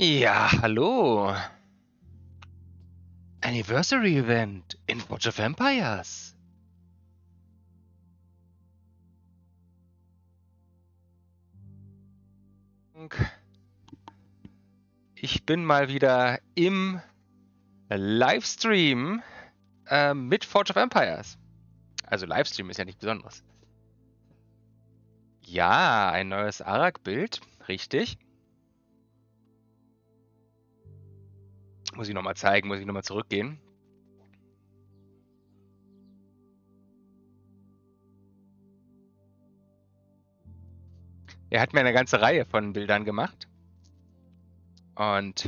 Ja, hallo. Anniversary Event in Forge of Empires. Ich bin mal wieder im Livestream mit Forge of Empires. Also Livestream ist ja nichts Besonderes. Ja, ein neues Arak-Bild, richtig. Muss ich nochmal zeigen, muss ich nochmal zurückgehen. Er hat mir eine ganze Reihe von Bildern gemacht. Und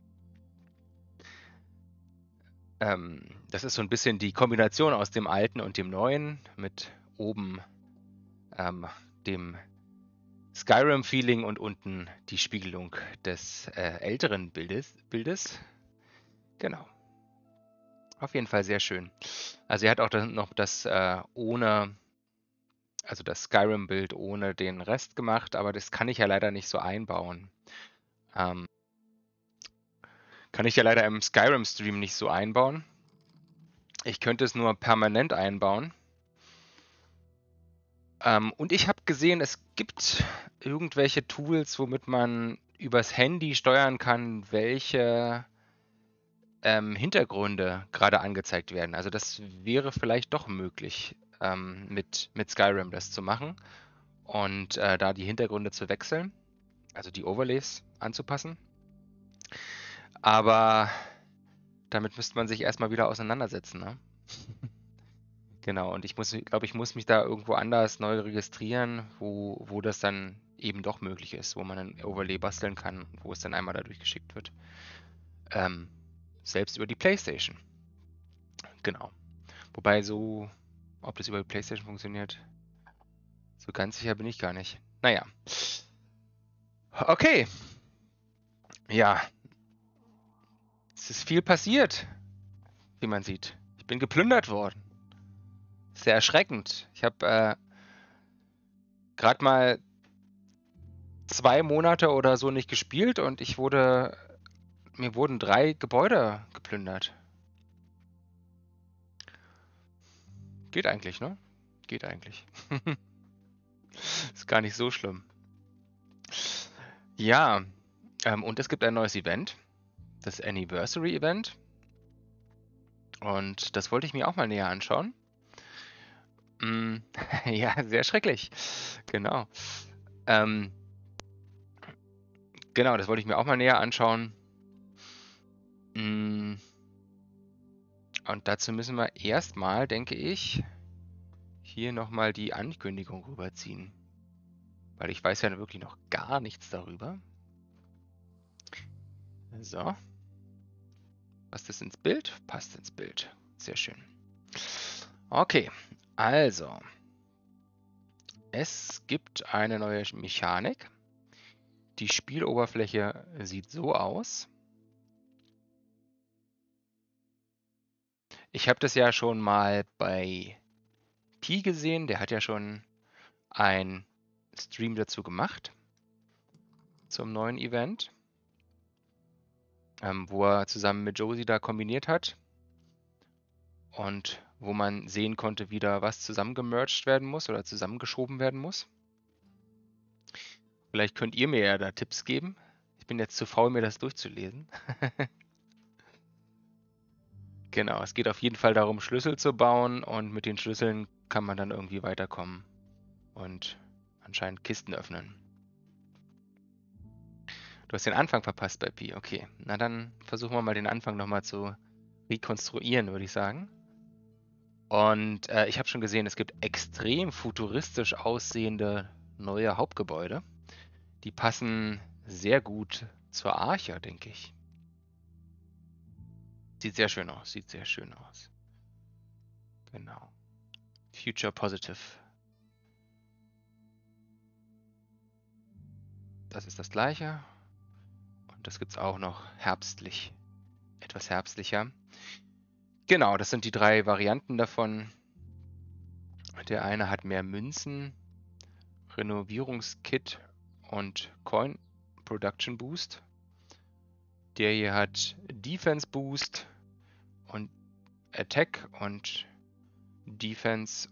das ist so ein bisschen die Kombination aus dem Alten und dem Neuen mit oben dem Skyrim-Feeling und unten die Spiegelung des älteren Bildes. Genau. Auf jeden Fall sehr schön. Also er hat auch noch das ohne, also das Skyrim-Bild ohne den Rest gemacht, aber das kann ich ja leider nicht so einbauen. Kann ich ja leider im Skyrim-Stream nicht so einbauen. Ich könnte es nur permanent einbauen. Und ich habe gesehen, es gibt irgendwelche Tools, womit man übers Handy steuern kann, welche Hintergründe gerade angezeigt werden. Also das wäre vielleicht doch möglich, mit Skyrim das zu machen und da die Hintergründe zu wechseln, also die Overlays anzupassen. Aber damit müsste man sich erstmal wieder auseinandersetzen, ne? Genau, und ich glaube, ich muss mich da irgendwo anders neu registrieren, wo das dann eben doch möglich ist, wo man ein Overlay basteln kann, wo es dann einmal da durchgeschickt wird. Selbst über die PlayStation. Genau. Wobei so, ob das über die PlayStation funktioniert, so ganz sicher bin ich gar nicht. Naja. Okay. Ja, es ist viel passiert, wie man sieht. Ich bin geplündert worden. Sehr erschreckend. Ich habe gerade mal 2 Monate oder so nicht gespielt und mir wurden 3 Gebäude geplündert. Geht eigentlich, ne? Geht eigentlich. Ist gar nicht so schlimm. Ja, und es gibt ein neues Event, das Anniversary Event. Und das wollte ich mir auch mal näher anschauen. Ja, sehr schrecklich. Genau. Ähm, genau, das wollte ich mir auch mal näher anschauen. Und dazu müssen wir erstmal, denke ich, hier nochmal die Ankündigung rüberziehen. Weil ich weiß ja wirklich noch gar nichts darüber. So. Passt das ins Bild? Passt ins Bild. Sehr schön. Okay, also. Es gibt eine neue Mechanik. Die Spieloberfläche sieht so aus. Ich habe das ja schon mal bei Pi gesehen. Der hat ja schon einen Stream dazu gemacht. Zum neuen Event. Wo er zusammen mit Josie da kombiniert hat. Und wo man sehen konnte, wie da was zusammengemerged werden muss oder zusammengeschoben werden muss. Vielleicht könnt ihr mir ja da Tipps geben. Ich bin jetzt zu faul, mir das durchzulesen. Genau, es geht auf jeden Fall darum, Schlüssel zu bauen und mit den Schlüsseln kann man dann irgendwie weiterkommen und anscheinend Kisten öffnen. Du hast den Anfang verpasst bei Pi, okay. Na dann versuchen wir mal den Anfang nochmal zu rekonstruieren, würde ich sagen. Und ich habe schon gesehen, es gibt extrem futuristisch aussehende neue Hauptgebäude. Die passen sehr gut zur Arche, denke ich. Sieht sehr schön aus, sieht sehr schön aus. Genau. Future Positive. Das ist das gleiche. Und das gibt es auch noch herbstlich. Etwas herbstlicher. Genau, das sind die 3 Varianten davon. Der eine hat mehr Münzen, Renovierungskit und Coin Production Boost. Der hier hat Defense Boost und Attack und Defense.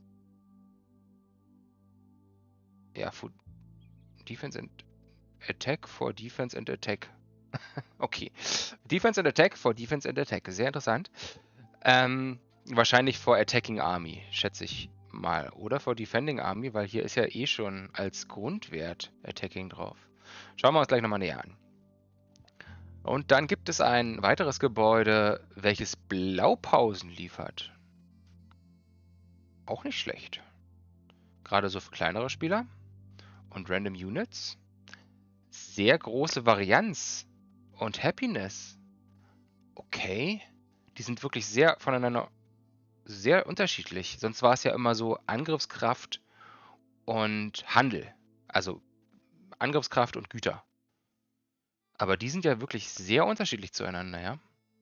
Ja, Defense and Attack for Defense and Attack. Okay. Defense and Attack for Defense and Attack. Sehr interessant. Wahrscheinlich for Attacking Army, schätze ich mal. Oder for Defending Army, weil hier ist ja eh schon als Grundwert Attacking drauf. Schauen wir uns gleich nochmal näher an. Und dann gibt es ein weiteres Gebäude, welches Blaupausen liefert. Auch nicht schlecht. Gerade so für kleinere Spieler. Und Random Units. Sehr große Varianz. Und Happiness. Okay. Die sind wirklich sehr voneinander sehr unterschiedlich. Sonst war es ja immer so Angriffskraft und Handel. Also Angriffskraft und Güter. Aber die sind ja wirklich sehr unterschiedlich zueinander, ja?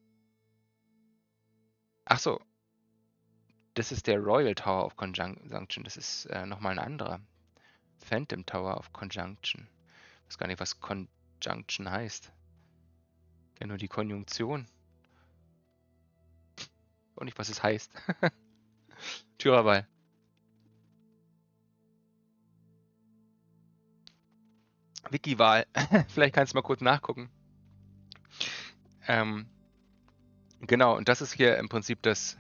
Ach so, das ist der Royal Tower of Conjunction. Das ist nochmal ein anderer. Phantom Tower of Conjunction. Ich weiß gar nicht, was Conjunction heißt. Ich kenne nur die Konjunktion. Und nicht, was es heißt. Türerwahl. Wikiwahl. Vielleicht kannst du mal kurz nachgucken. Genau, und das ist hier im Prinzip das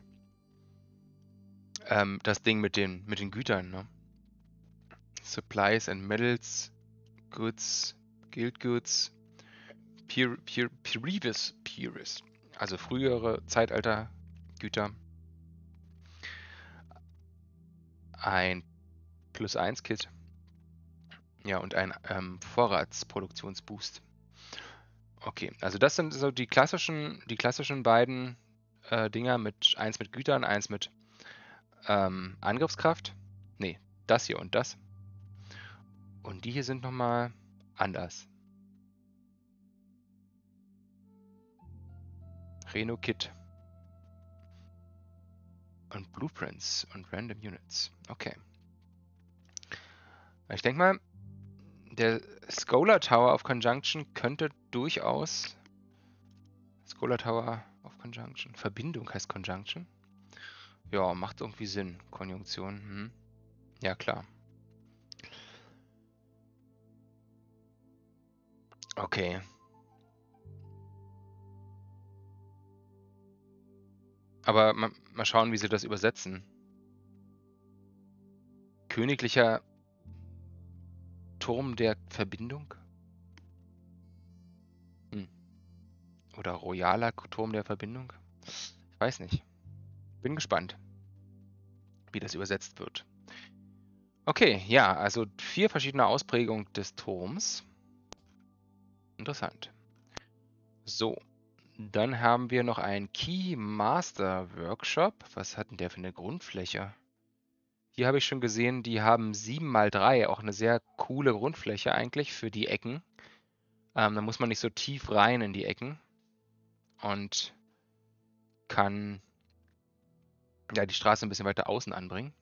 Ding mit den Gütern. Ne? Supplies and Metals, Goods, Guild Goods, Previous Periods, also frühere Zeitalter-Güter. Ein +1-Kit. Ja, und ein Vorratsproduktionsboost. Okay, also das sind so die klassischen beiden Dinger, eins mit Gütern, eins mit Angriffskraft. Nee, das hier und das. Und die hier sind nochmal anders. Reno-Kit. Und Blueprints und Random Units. Okay. Ich denke mal, der Scholar Tower of Conjunction könnte durchaus... Scholar Tower of Conjunction. Verbindung heißt Conjunction. Ja, macht irgendwie Sinn. Konjunktion. Hm. Ja, klar. Okay. Aber mal schauen, wie sie das übersetzen. Königlicher Turm der Verbindung? Oder royaler Turm der Verbindung? Ich weiß nicht. Bin gespannt, wie das übersetzt wird. Okay, ja, also 4 verschiedene Ausprägungen des Turms. Interessant. So, dann haben wir noch einen Key Master Workshop. Was hat denn der für eine Grundfläche? Hier habe ich schon gesehen, die haben 7×3, auch eine sehr coole Grundfläche eigentlich für die Ecken. Da muss man nicht so tief rein in die Ecken und kann ja die Straße ein bisschen weiter außen anbringen.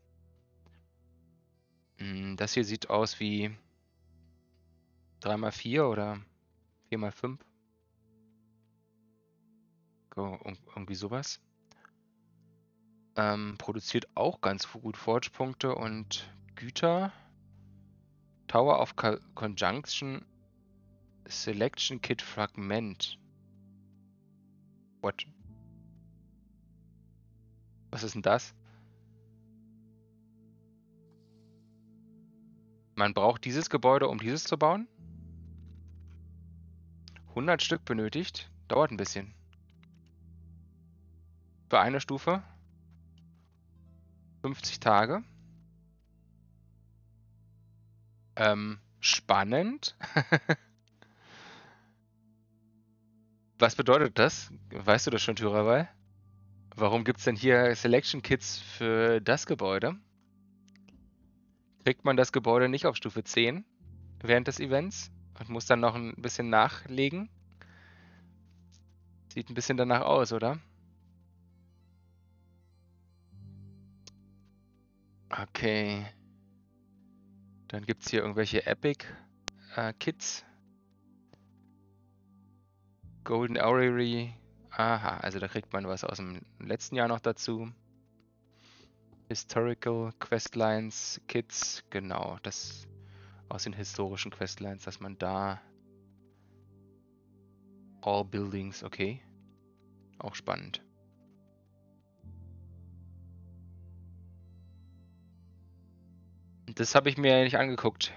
Das hier sieht aus wie 3×4 oder 4×5. Irgendwie sowas. Produziert auch ganz gut Forge-Punkte und Güter. Tower of Conjunction Selection Kit Fragment. What? Was ist denn das? Man braucht dieses Gebäude, um dieses zu bauen. 100 Stück benötigt. Dauert ein bisschen. Für eine Stufe. 50 Tage. Spannend. Was bedeutet das? Weißt du das schon, Türerweih? Warum gibt es denn hier Selection Kits für das Gebäude? Kriegt man das Gebäude nicht auf Stufe 10 während des Events und muss dann noch ein bisschen nachlegen? Sieht ein bisschen danach aus, oder? Okay. Dann gibt es hier irgendwelche Epic Kits. Golden Orrery. Aha, also da kriegt man was aus dem letzten Jahr noch dazu. Historical Questlines, Kits, genau, das aus den historischen Questlines, dass man da All Buildings, okay, auch spannend. Das habe ich mir nicht angeguckt.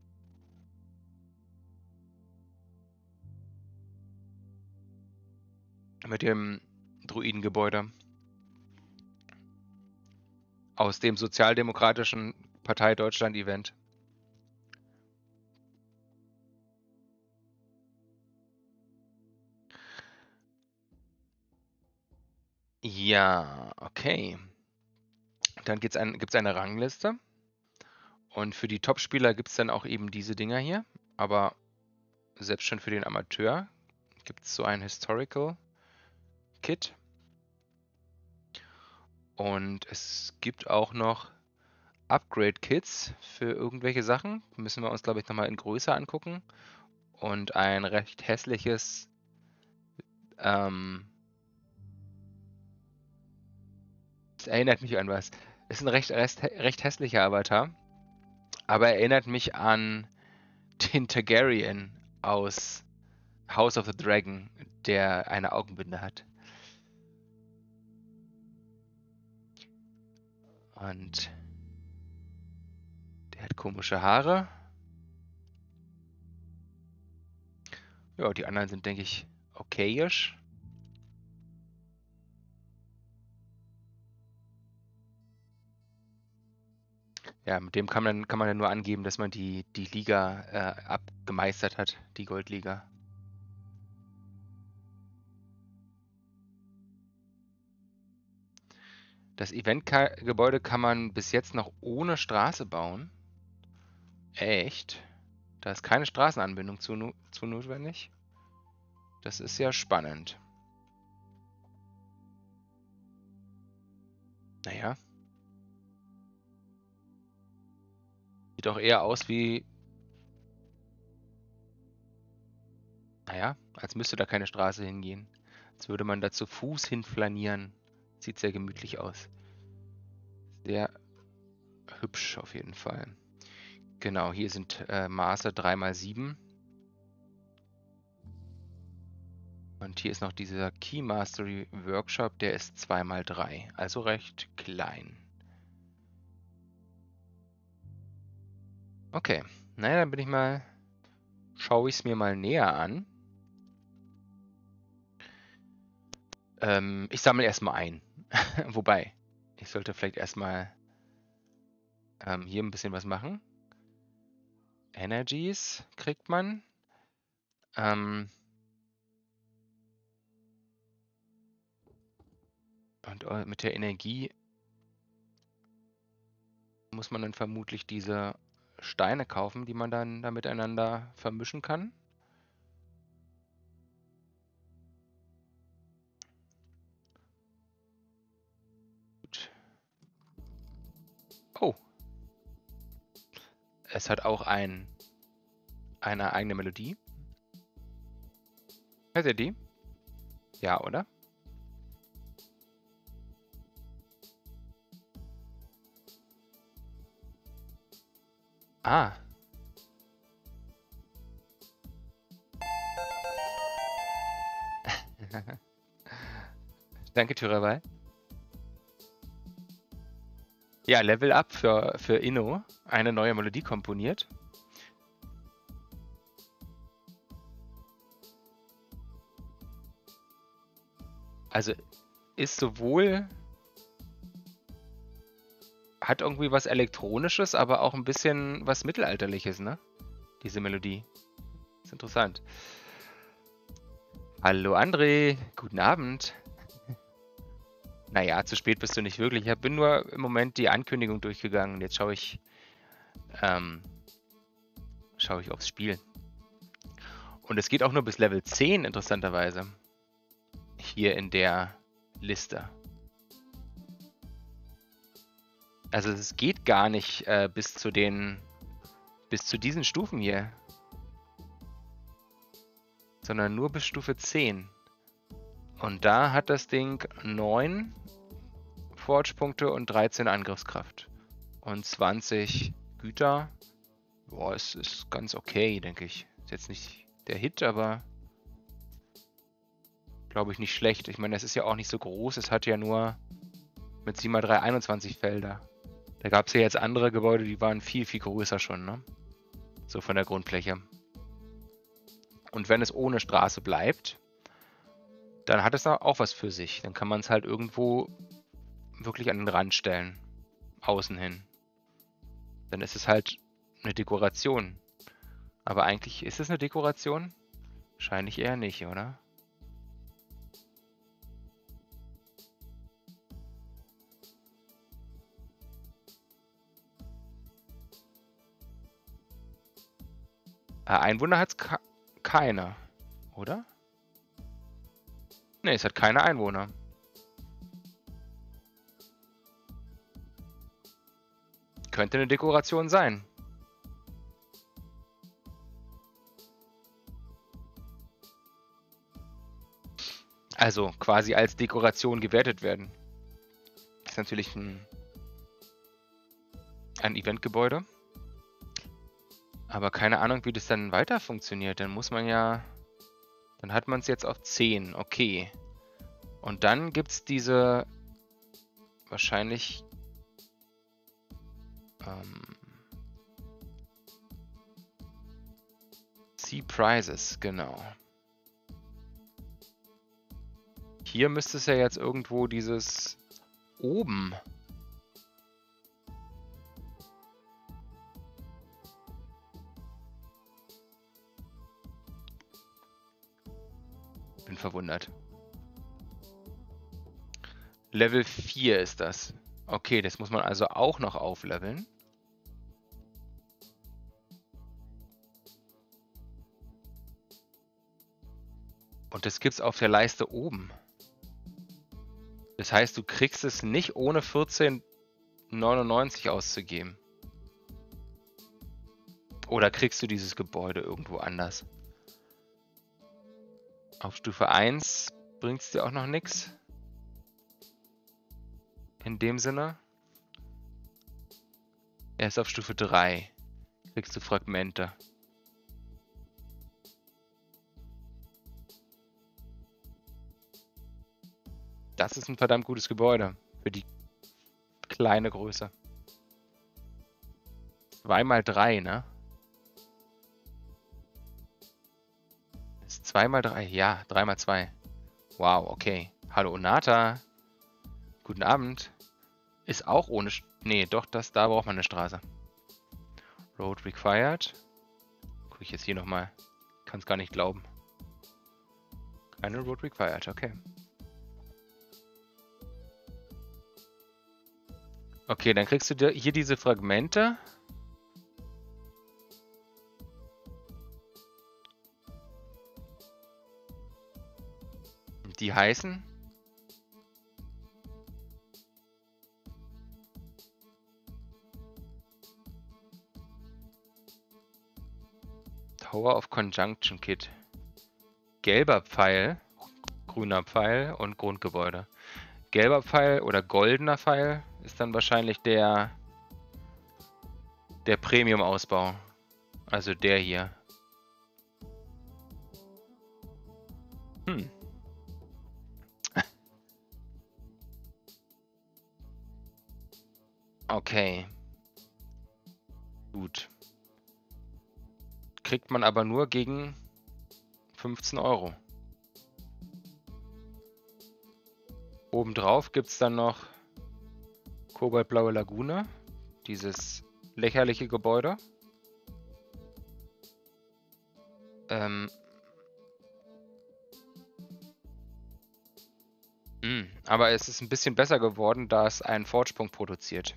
Mit dem Druidengebäude. Aus dem Sozialdemokratischen Partei Deutschland Event. Ja, okay. Dann gibt's eine Rangliste. Und für die Top-Spieler gibt es dann auch eben diese Dinger hier. Aber selbst schon für den Amateur gibt es so ein Historical Kit. Und es gibt auch noch Upgrade-Kits für irgendwelche Sachen. Müssen wir uns, glaube ich, nochmal in größer angucken. Und ein recht hässliches es erinnert mich an was. Ist ein recht hässlicher Avatar. Aber erinnert mich an den Targaryen aus House of the Dragon, der eine Augenbinde hat. Und der hat komische Haare. Ja, die anderen sind, denke ich, okayisch. Ja, mit dem kann man dann nur angeben, dass man die Liga abgemeistert hat, die Goldliga. Das Eventgebäude kann man bis jetzt noch ohne Straße bauen. Echt? Da ist keine Straßenanbindung zu notwendig. Das ist ja spannend. Naja. Sieht auch eher aus wie... Naja, als müsste da keine Straße hingehen. Als würde man da zu Fuß hinflanieren. Sieht sehr gemütlich aus. Sehr hübsch auf jeden Fall. Genau, hier sind Maße 3x7. Und hier ist noch dieser Key Mastery Workshop, der ist 2x3, also recht klein. Okay, naja, dann bin ich mal, schaue ich es mir mal näher an. Ich sammle erstmal ein. Wobei, ich sollte vielleicht erstmal hier ein bisschen was machen. Energies kriegt man. Und mit der Energie muss man dann vermutlich diese Steine kaufen, die man dann da miteinander vermischen kann. Gut. Oh. Es hat auch eine eigene Melodie. Hört ihr die? Ja, oder? Ah. Danke, Tyrawal. Ja, Level Up für Inno. Eine neue Melodie komponiert. Also ist sowohl... Hat irgendwie was Elektronisches, aber auch ein bisschen was Mittelalterliches, ne? Diese Melodie. Ist interessant. Hallo André, guten Abend. Naja, zu spät bist du nicht wirklich. Ich bin nur im Moment die Ankündigung durchgegangen. Jetzt schaue ich aufs Spiel. Und es geht auch nur bis Level 10, interessanterweise. Hier in der Liste. Also es geht gar nicht bis zu diesen Stufen hier. sondern nur bis Stufe 10. Und da hat das Ding 9 Forge-Punkte und 13 Angriffskraft. Und 20 Güter. Boah, es ist ganz okay, denke ich. Ist jetzt nicht der Hit, aber glaube ich nicht schlecht. Ich meine, es ist ja auch nicht so groß. Es hat ja nur mit 7x3 21 Felder. Da gab es ja jetzt andere Gebäude, die waren viel, viel größer schon, ne? So von der Grundfläche. Und wenn es ohne Straße bleibt, dann hat es auch was für sich. Dann kann man es halt irgendwo wirklich an den Rand stellen. Außen hin. Dann ist es halt eine Dekoration. Aber eigentlich ist es eine Dekoration? Wahrscheinlich eher nicht, oder? Einwohner hat es keine, oder? Ne, es hat keine Einwohner. Könnte eine Dekoration sein. Also quasi als Dekoration gewertet werden. Das ist natürlich ein Eventgebäude. Aber keine Ahnung, wie das dann weiter funktioniert. Dann muss man ja... Dann hat man es jetzt auf 10. Okay. Und dann gibt es diese... Wahrscheinlich... Sea Prizes, genau. Hier müsste es ja jetzt irgendwo dieses... Oben... Bin verwundert. Level 4 ist das. Okay, das muss man also auch noch aufleveln. Und das gibt's auf der Leiste oben. Das heißt, du kriegst es nicht ohne 14,99 auszugeben. Oder kriegst du dieses Gebäude irgendwo anders? Auf Stufe 1 bringt es dir auch noch nichts. In dem Sinne. Erst auf Stufe 3 kriegst du Fragmente. Das ist ein verdammt gutes Gebäude für die kleine Größe. 2x3, ne? 2x3, ja, 3x2. Wow, okay. Hallo Onata. Guten Abend. Ist auch ohne... Nee, doch, da braucht man eine Straße. Road required. Gucke ich jetzt hier nochmal. Kann es gar nicht glauben. Keine Road required, okay. Okay, dann kriegst du hier diese Fragmente. Die heißen Tower of Conjunction Kit. Gelber Pfeil, grüner Pfeil und Grundgebäude. Gelber Pfeil oder goldener Pfeil ist dann wahrscheinlich der Premium-Ausbau. Also der hier. Okay. Gut. Kriegt man aber nur gegen 15 Euro. Obendrauf gibt es dann noch Kobaltblaue Lagune. Dieses lächerliche Gebäude. Aber es ist ein bisschen besser geworden, da es einen Forge-Punkt produziert.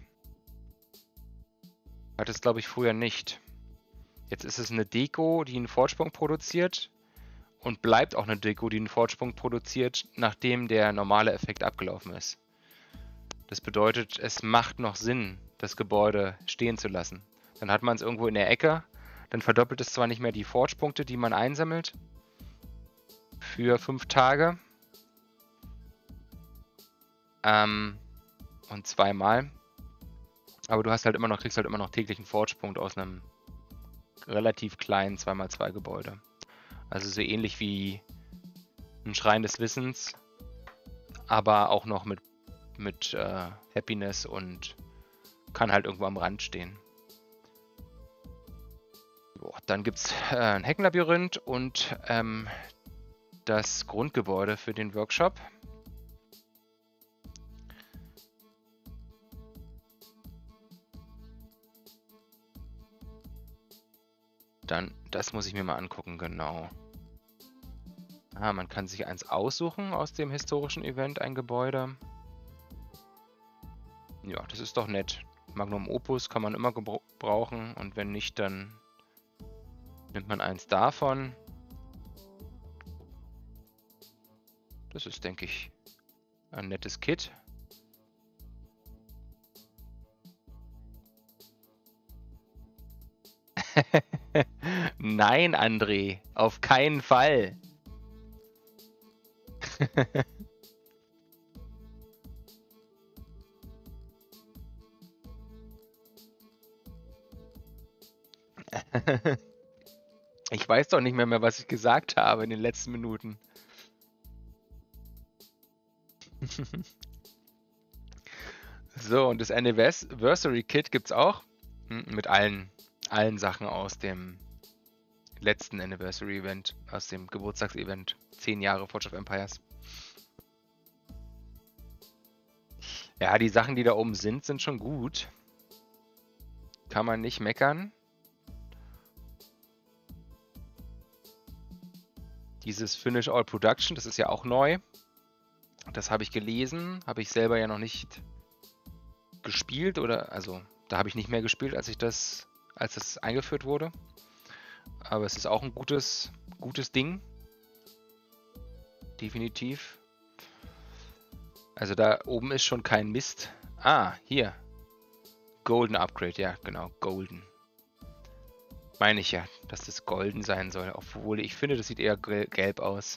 Hat es, glaube ich, früher nicht. Jetzt ist es eine Deko, die einen Forge-Punkt produziert und bleibt auch eine Deko, die einen Forge-Punkt produziert, nachdem der normale Effekt abgelaufen ist. Das bedeutet, es macht noch Sinn, das Gebäude stehen zu lassen. Dann hat man es irgendwo in der Ecke, dann verdoppelt es zwar nicht mehr die Forge-Punkte, die man einsammelt, für 5 Tage. Und zweimal. Aber du hast halt kriegst halt immer noch täglichen Forge-Punkt aus einem relativ kleinen 2x2 Gebäude. Also so ähnlich wie ein Schrein des Wissens, aber auch noch mit Happiness und kann halt irgendwo am Rand stehen. So, dann gibt es ein Heckenlabyrinth und das Grundgebäude für den Workshop. Dann, das muss ich mir mal angucken, genau. Man kann sich eins aussuchen aus dem historischen Event, ein Gebäude. Ja, das ist doch nett. Magnum Opus kann man immer gebrauchen und wenn nicht, dann nimmt man eins davon. Das ist, denke ich, ein nettes Kit. Nein, André, auf keinen Fall. Ich weiß doch nicht mehr, was ich gesagt habe in den letzten Minuten. So, und das Anniversary Kit gibt es auch. Mit allen Sachen aus dem letzten Anniversary Event, aus dem Geburtstagsevent. 10 Jahre Forge of Empires. Ja, die Sachen, die da oben sind schon gut. Kann man nicht meckern. Dieses Finish All Production, das ist ja auch neu. Das habe ich gelesen, habe ich selber ja noch nicht gespielt also da habe ich nicht mehr gespielt, als das eingeführt wurde. Aber es ist auch ein gutes Ding. Definitiv. Also da oben ist schon kein Mist. Hier. Golden Upgrade, ja genau, Golden. Meine ich ja, dass das golden sein soll, obwohl ich finde, das sieht eher gelb aus.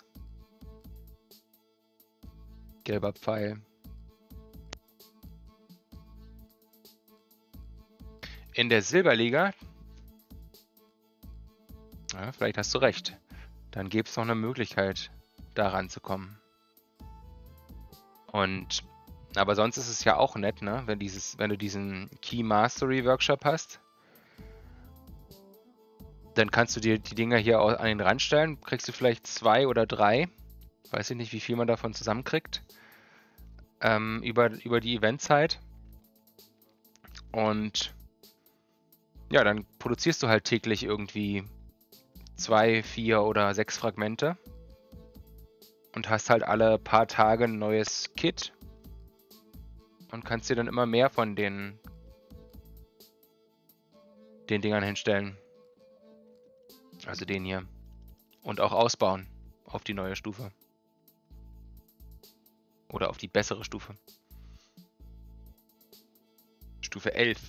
Gelber Pfeil. In der Silberliga, ja, vielleicht hast du recht, dann gäbe es noch eine Möglichkeit, da ranzukommen. Aber sonst ist es ja auch nett, ne? Wenn du diesen Key Mastery Workshop hast, dann kannst du dir die Dinger hier an den Rand stellen, kriegst du vielleicht 2 oder 3, weiß ich nicht, wie viel man davon zusammenkriegt, über die Eventzeit. Und ja, dann produzierst du halt täglich irgendwie 2, 4 oder 6 Fragmente und hast halt alle paar Tage ein neues Kit und kannst dir dann immer mehr von den Dingern hinstellen. Also den hier. Und auch ausbauen auf die neue Stufe. Oder auf die bessere Stufe. Stufe 11.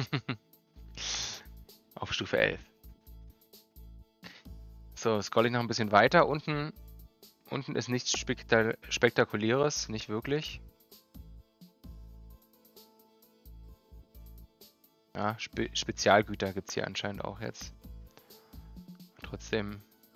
Auf Stufe 11. So, scroll ich noch ein bisschen weiter. Unten ist nichts Spektakuläres, nicht wirklich. Ja, Spezialgüter gibt es hier anscheinend auch jetzt. Trotzdem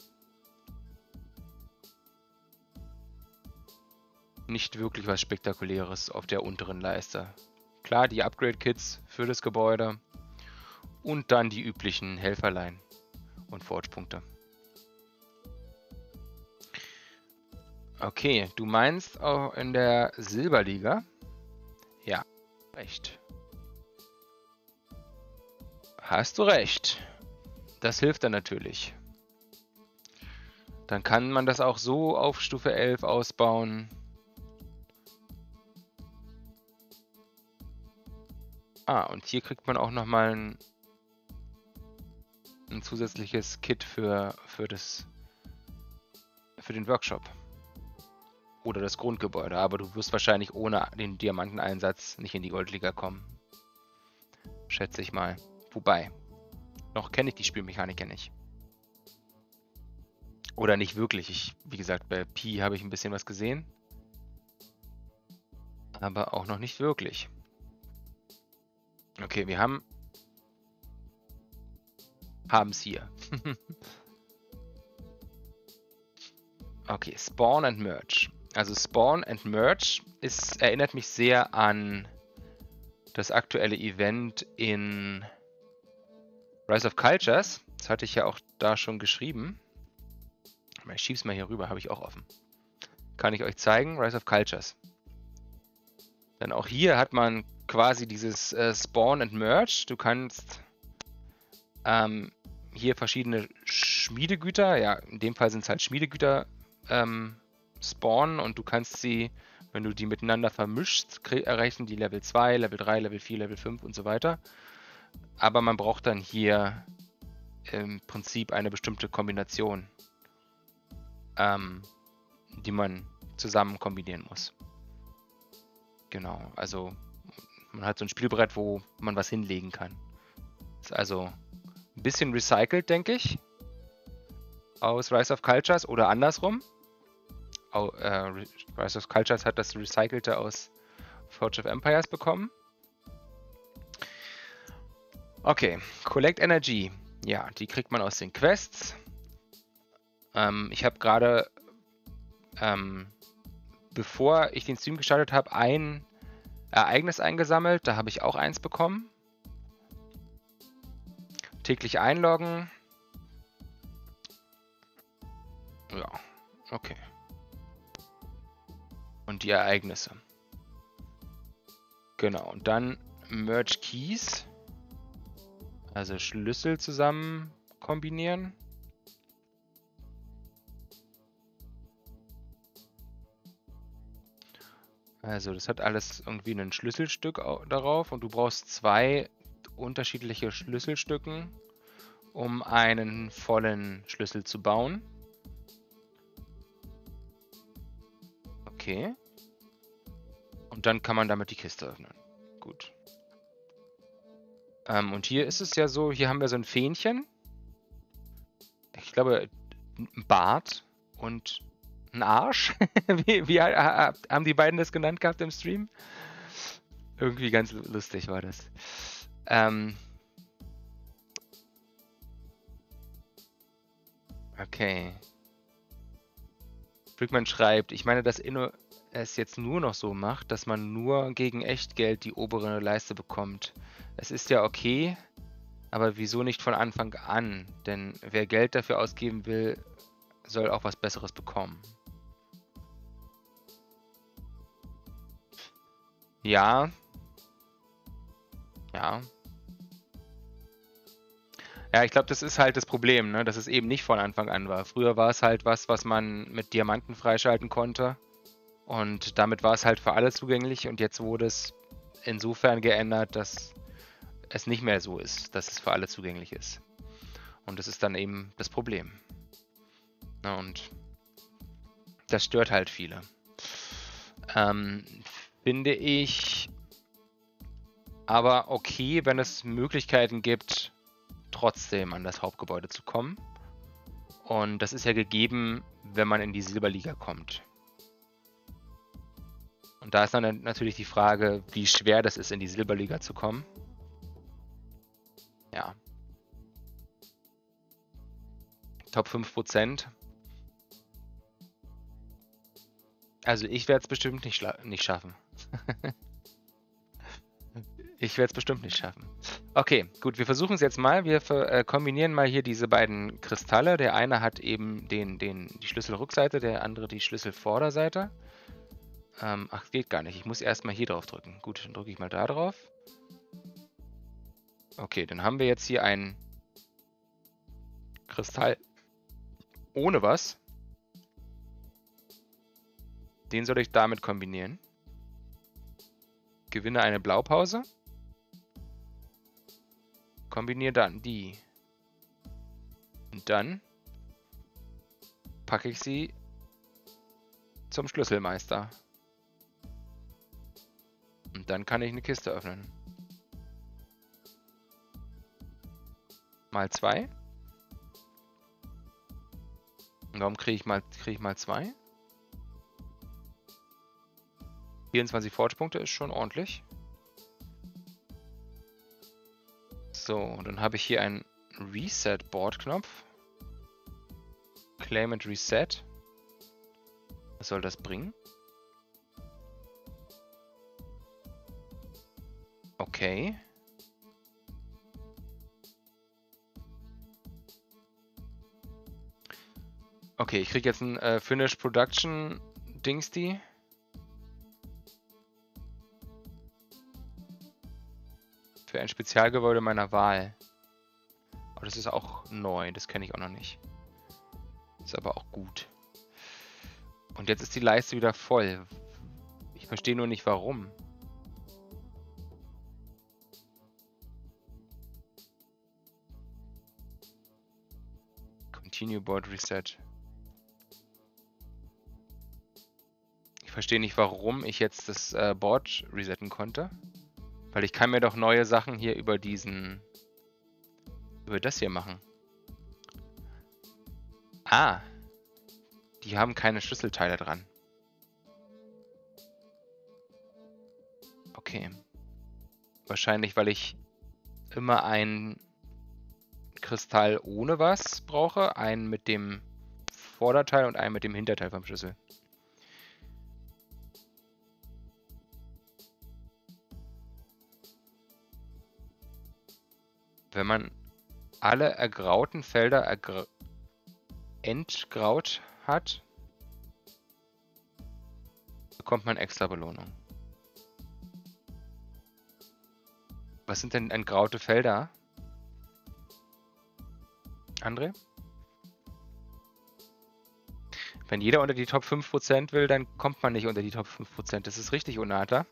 nicht wirklich was Spektakuläres auf der unteren Leiste. Klar, die Upgrade-Kits für das Gebäude und dann die üblichen Helferlein und Forge-Punkte. Okay, du meinst auch in der Silberliga? Ja, recht. Hast du recht. Das hilft dann natürlich. Dann kann man das auch so auf Stufe 11 ausbauen. Und hier kriegt man auch nochmal ein zusätzliches Kit für den Workshop. Oder das Grundgebäude. Aber du wirst wahrscheinlich ohne den Diamanteneinsatz nicht in die Goldliga kommen. Schätze ich mal. Wobei, noch kenne ich die Spielmechanik ja nicht. Oder nicht wirklich. Wie gesagt, bei Pi habe ich ein bisschen was gesehen. Aber auch noch nicht wirklich. Okay, wir haben es hier. Okay, Spawn and Merge. Also Spawn and Merge erinnert mich sehr an das aktuelle Event in Rise of Cultures. Das hatte ich ja auch da schon geschrieben. Ich schieb's mal hier rüber, habe ich auch offen. Kann ich euch zeigen, Rise of Cultures. Denn auch hier hat man quasi dieses Spawn and Merge. Du kannst hier verschiedene Schmiedegüter, ja, in dem Fall sind es halt Schmiedegüter, spawnen und du kannst sie, wenn du die miteinander vermischst, erreichen die Level 2, Level 3, Level 4, Level 5 und so weiter. Aber man braucht dann hier im Prinzip eine bestimmte Kombination, die man zusammen kombinieren muss. Genau, also man hat so ein Spielbrett, wo man was hinlegen kann. Ist also ein bisschen recycelt, denke ich, aus Rise of Cultures oder andersrum. Rise of Cultures hat das Recycelte aus Forge of Empires bekommen. Okay, Collect Energy. Ja, die kriegt man aus den Quests. Ich habe gerade, bevor ich den Stream gestartet habe, ein Ereignis eingesammelt. Da habe ich auch eins bekommen. Täglich einloggen. Ja, okay. Und die Ereignisse. Genau, und dann Merge Keys. Also Schlüssel zusammen kombinieren. Also das hat alles irgendwie ein Schlüsselstück darauf und du brauchst 2 unterschiedliche Schlüsselstücken, um einen vollen Schlüssel zu bauen. Okay. Und dann kann man damit die Kiste öffnen. Gut. Und hier ist es ja so, hier haben wir so ein Fähnchen. Ich glaube, ein Bart und ein Arsch. wie haben die beiden das genannt gehabt im Stream? Irgendwie ganz lustig war das. Okay. Brickman schreibt, ich meine, dass Inno es jetzt nur noch so macht, dass man nur gegen Echtgeld die obere Leiste bekommt. Es ist ja okay, aber wieso nicht von Anfang an? Denn wer Geld dafür ausgeben will, soll auch was Besseres bekommen. Ja. Ja. Ja, ich glaube, das ist halt das Problem, ne? Dass es eben nicht von Anfang an war. Früher war es halt was man mit Diamanten freischalten konnte. Und damit war es halt für alle zugänglich. Und jetzt wurde es insofern geändert, dass es nicht mehr so ist, dass es für alle zugänglich ist. Und das ist dann eben das Problem. Na, und das stört halt viele. Finde ich aber okay, wenn es Möglichkeiten gibt, trotzdem an das Hauptgebäude zu kommen. Und das ist ja gegeben, wenn man in die Silberliga kommt. Und da ist dann natürlich die Frage, wie schwer das ist, in die Silberliga zu kommen. Ja. Top 5%. Also ich werde es bestimmt nicht schaffen. Ich werde es bestimmt nicht schaffen. Okay, gut, wir versuchen es jetzt mal. Wir kombinieren mal hier diese beiden Kristalle. Der eine hat eben die Schlüsselrückseite, der andere die Schlüsselvorderseite. Ach, geht gar nicht. Ich muss erstmal hier drauf drücken. Gut, dann drücke ich mal da drauf. Okay, dann haben wir jetzt hier einen Kristall ohne was. Den soll ich damit kombinieren. Gewinne eine Blaupause. Kombiniere dann die. Und dann packe ich sie zum Schlüsselmeister. Und dann kann ich eine Kiste öffnen. Mal 2. Warum kriege ich mal 2? 24 Forge-Punkte ist schon ordentlich. So, und dann habe ich hier einen Reset-Board-Knopf. Claim and Reset. Was soll das bringen? Okay. Okay, ich kriege jetzt ein Finish Production Dingsty. Für ein Spezialgebäude meiner Wahl. Oh, das ist auch neu, das kenne ich auch noch nicht. Ist aber auch gut. Und jetzt ist die Leiste wieder voll. Ich verstehe nur nicht warum. Continue Board Reset. Ich verstehe nicht, warum ich jetzt das Board resetten konnte. Weil ich kann mir doch neue Sachen hier über das hier machen. Ah. Die haben keine Schlüsselteile dran. Okay. Wahrscheinlich, weil ich immer einen Kristall ohne was brauche. Einen mit dem Vorderteil und einen mit dem Hinterteil vom Schlüssel. Wenn man alle ergrauten Felder entgraut hat, bekommt man extra Belohnung. Was sind denn entgraute Felder? André? Wenn jeder unter die Top 5% will, dann kommt man nicht unter die Top 5%. Das ist richtig, Onata.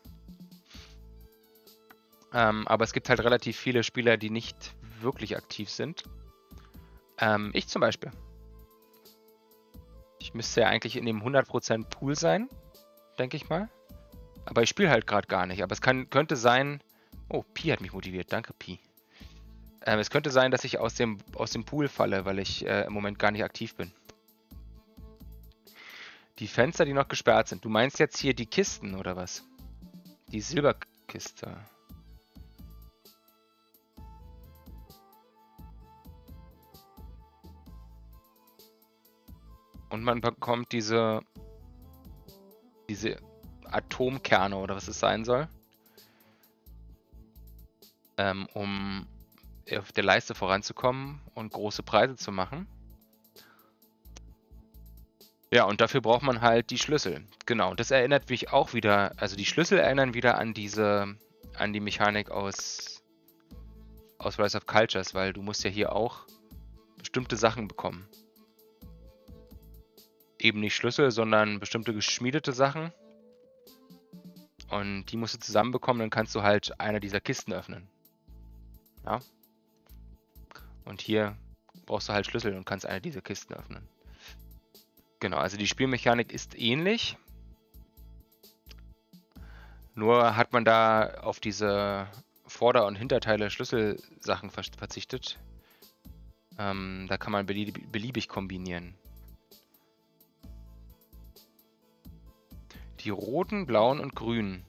Aber es gibt halt relativ viele Spieler, die nicht wirklich aktiv sind. Ich zum Beispiel. Ich müsste ja eigentlich in dem 100% Pool sein, denke ich mal. Aber ich spiele halt gerade gar nicht. Aber es könnte sein... Oh, Pi hat mich motiviert. Danke, Pi. Es könnte sein, dass ich aus dem Pool falle, weil ich im Moment gar nicht aktiv bin. Die Fenster, die noch gesperrt sind. Du meinst jetzt hier die Kisten, oder was? Die Silberkiste. Und man bekommt diese Atomkerne, oder was es sein soll. Um auf der Leiste voranzukommen und große Preise zu machen. Ja, und dafür braucht man halt die Schlüssel. Genau, das erinnert mich auch wieder, also die Schlüssel erinnern wieder an die Mechanik aus Rise of Cultures, weil du musst ja hier auch bestimmte Sachen bekommen. Eben nicht Schlüssel, sondern bestimmte geschmiedete Sachen. Und die musst du zusammenbekommen, dann kannst du halt eine dieser Kisten öffnen. Ja. Und hier brauchst du halt Schlüssel und kannst eine dieser Kisten öffnen. Genau, also die Spielmechanik ist ähnlich. Nur hat man da auf diese Vorder- und Hinterteile Schlüsselsachen verzichtet. Da kann man beliebig kombinieren. Die roten, blauen und grünen.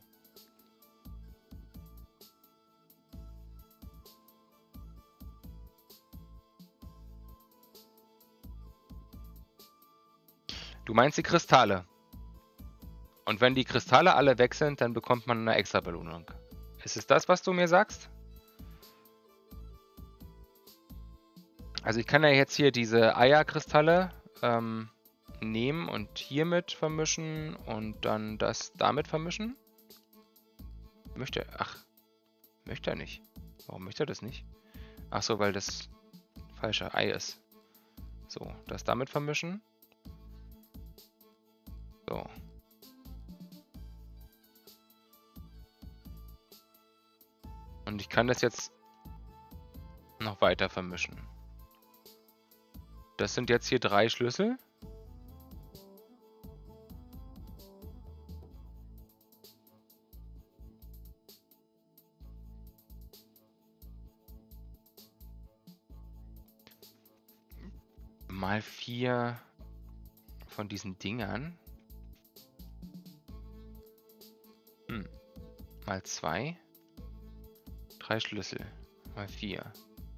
Du meinst die Kristalle. Und wenn die Kristalle alle weg sind, dann bekommt man eine extra Belohnung. Ist es das, was du mir sagst? Also ich kann ja jetzt hier diese Eierkristalle nehmen und hiermit vermischen und dann das damit vermischen. Möchte er nicht. Warum möchte er das nicht? Ach so, weil das falsche Ei ist. So, das damit vermischen. So. Und ich kann das jetzt noch weiter vermischen. Das sind jetzt hier 3 Schlüssel. Mal 4 von diesen Dingern. Mal 2. 3 Schlüssel. Mal 4.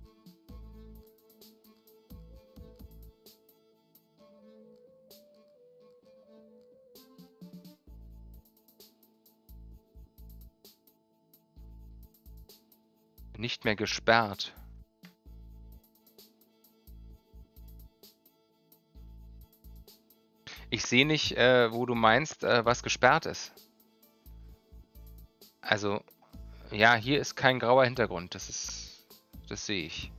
Nicht mehr gesperrt. Ich sehe nicht, wo du meinst, was gesperrt ist. Also, ja, hier ist kein grauer Hintergrund. Das sehe ich.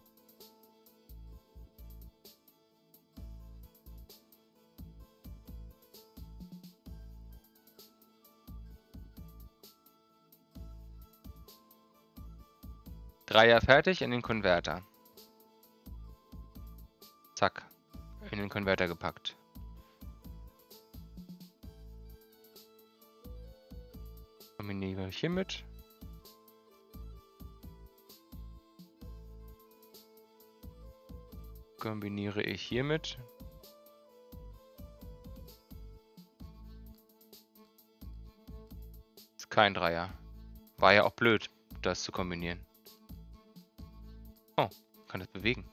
Dreier fertig in den Konverter. Zack. In den Konverter gepackt. Kombiniere ich hiermit. Kombiniere ich hiermit. Ist kein Dreier. War ja auch blöd, das zu kombinieren. Oh, kann das bewegen.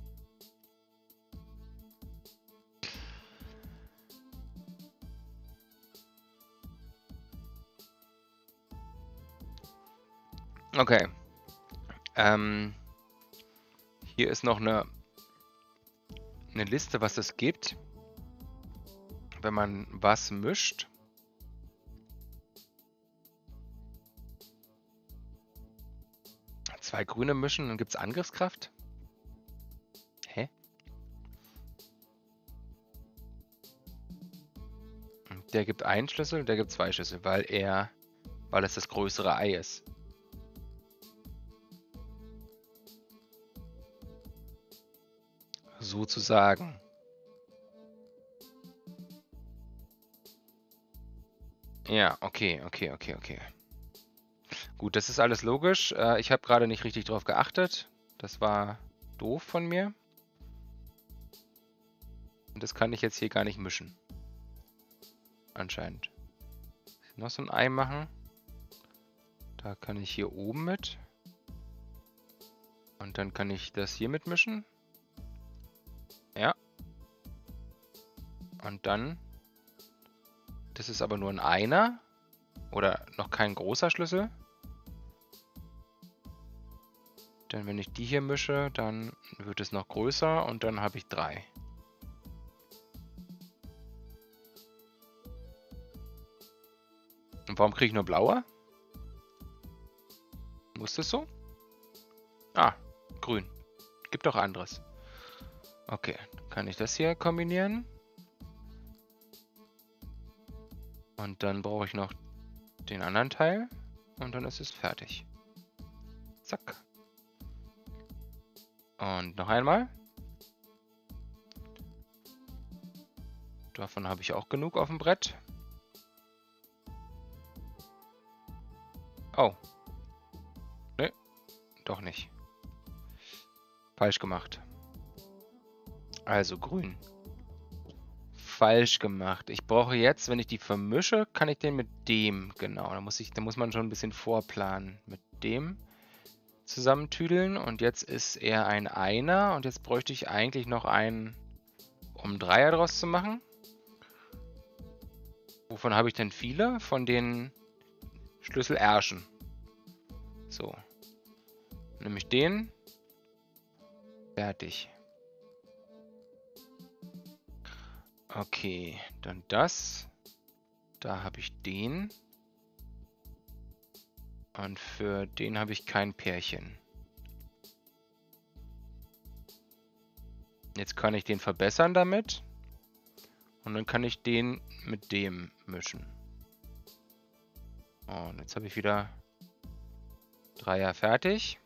Okay. Hier ist noch eine Liste, was es gibt, wenn man was mischt. Zwei grüne mischen, dann gibt es Angriffskraft. Hä? Der gibt einen Schlüssel, der gibt 2 Schlüssel, weil es das größere Ei ist. Sozusagen. Ja, okay. Gut, das ist alles logisch. Ich habe gerade nicht richtig drauf geachtet. Das war doof von mir. Und das kann ich jetzt hier gar nicht mischen. Anscheinend. Noch so ein Ei machen. Da kann ich hier oben mit. Und dann kann ich das hier mitmischen. Ja. Und dann. Das ist aber nur ein Einer. Oder noch kein großer Schlüssel. Denn wenn ich die hier mische, dann wird es noch größer und dann habe ich 3. Und warum kriege ich nur blaue? Muss das so? Ah, grün. Gibt doch anderes. Okay, dann kann ich das hier kombinieren. Und dann brauche ich noch den anderen Teil. Und dann ist es fertig. Zack. Und noch einmal. Davon habe ich auch genug auf dem Brett. Oh. Ne, doch nicht. Falsch gemacht. Also grün. Falsch gemacht. Ich brauche jetzt, wenn ich die vermische, kann ich den mit dem, genau. Da muss man schon ein bisschen vorplanen. Mit dem zusammentüdeln. Und jetzt ist er ein Einer. Und jetzt bräuchte ich eigentlich noch einen, um Dreier draus zu machen. Wovon habe ich denn viele? Von den Schlüsselärschen. So. Nehme ich den. Fertig. Okay, dann das. Da habe ich den. Und für den habe ich kein Pärchen. Jetzt kann ich den verbessern damit. Und dann kann ich den mit dem mischen. Und jetzt habe ich wieder Dreier fertig.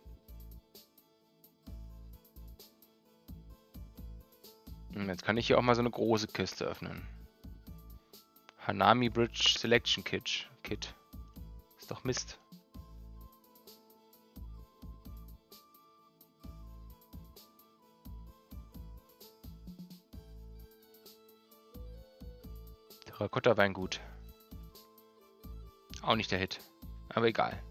Und jetzt kann ich hier auch mal so eine große Kiste öffnen. Hanami Bridge Selection Kit. Ist doch Mist. Terrakotta-Weingut. Auch nicht der Hit. Aber egal.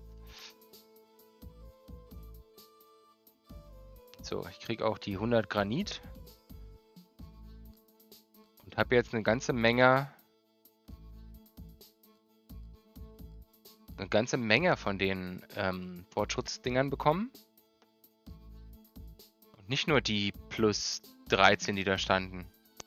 So, ich kriege auch die 100 Granit. Und habe jetzt eine ganze Menge von den Fortschrittsdingern bekommen. Und nicht nur die plus 13, die da standen.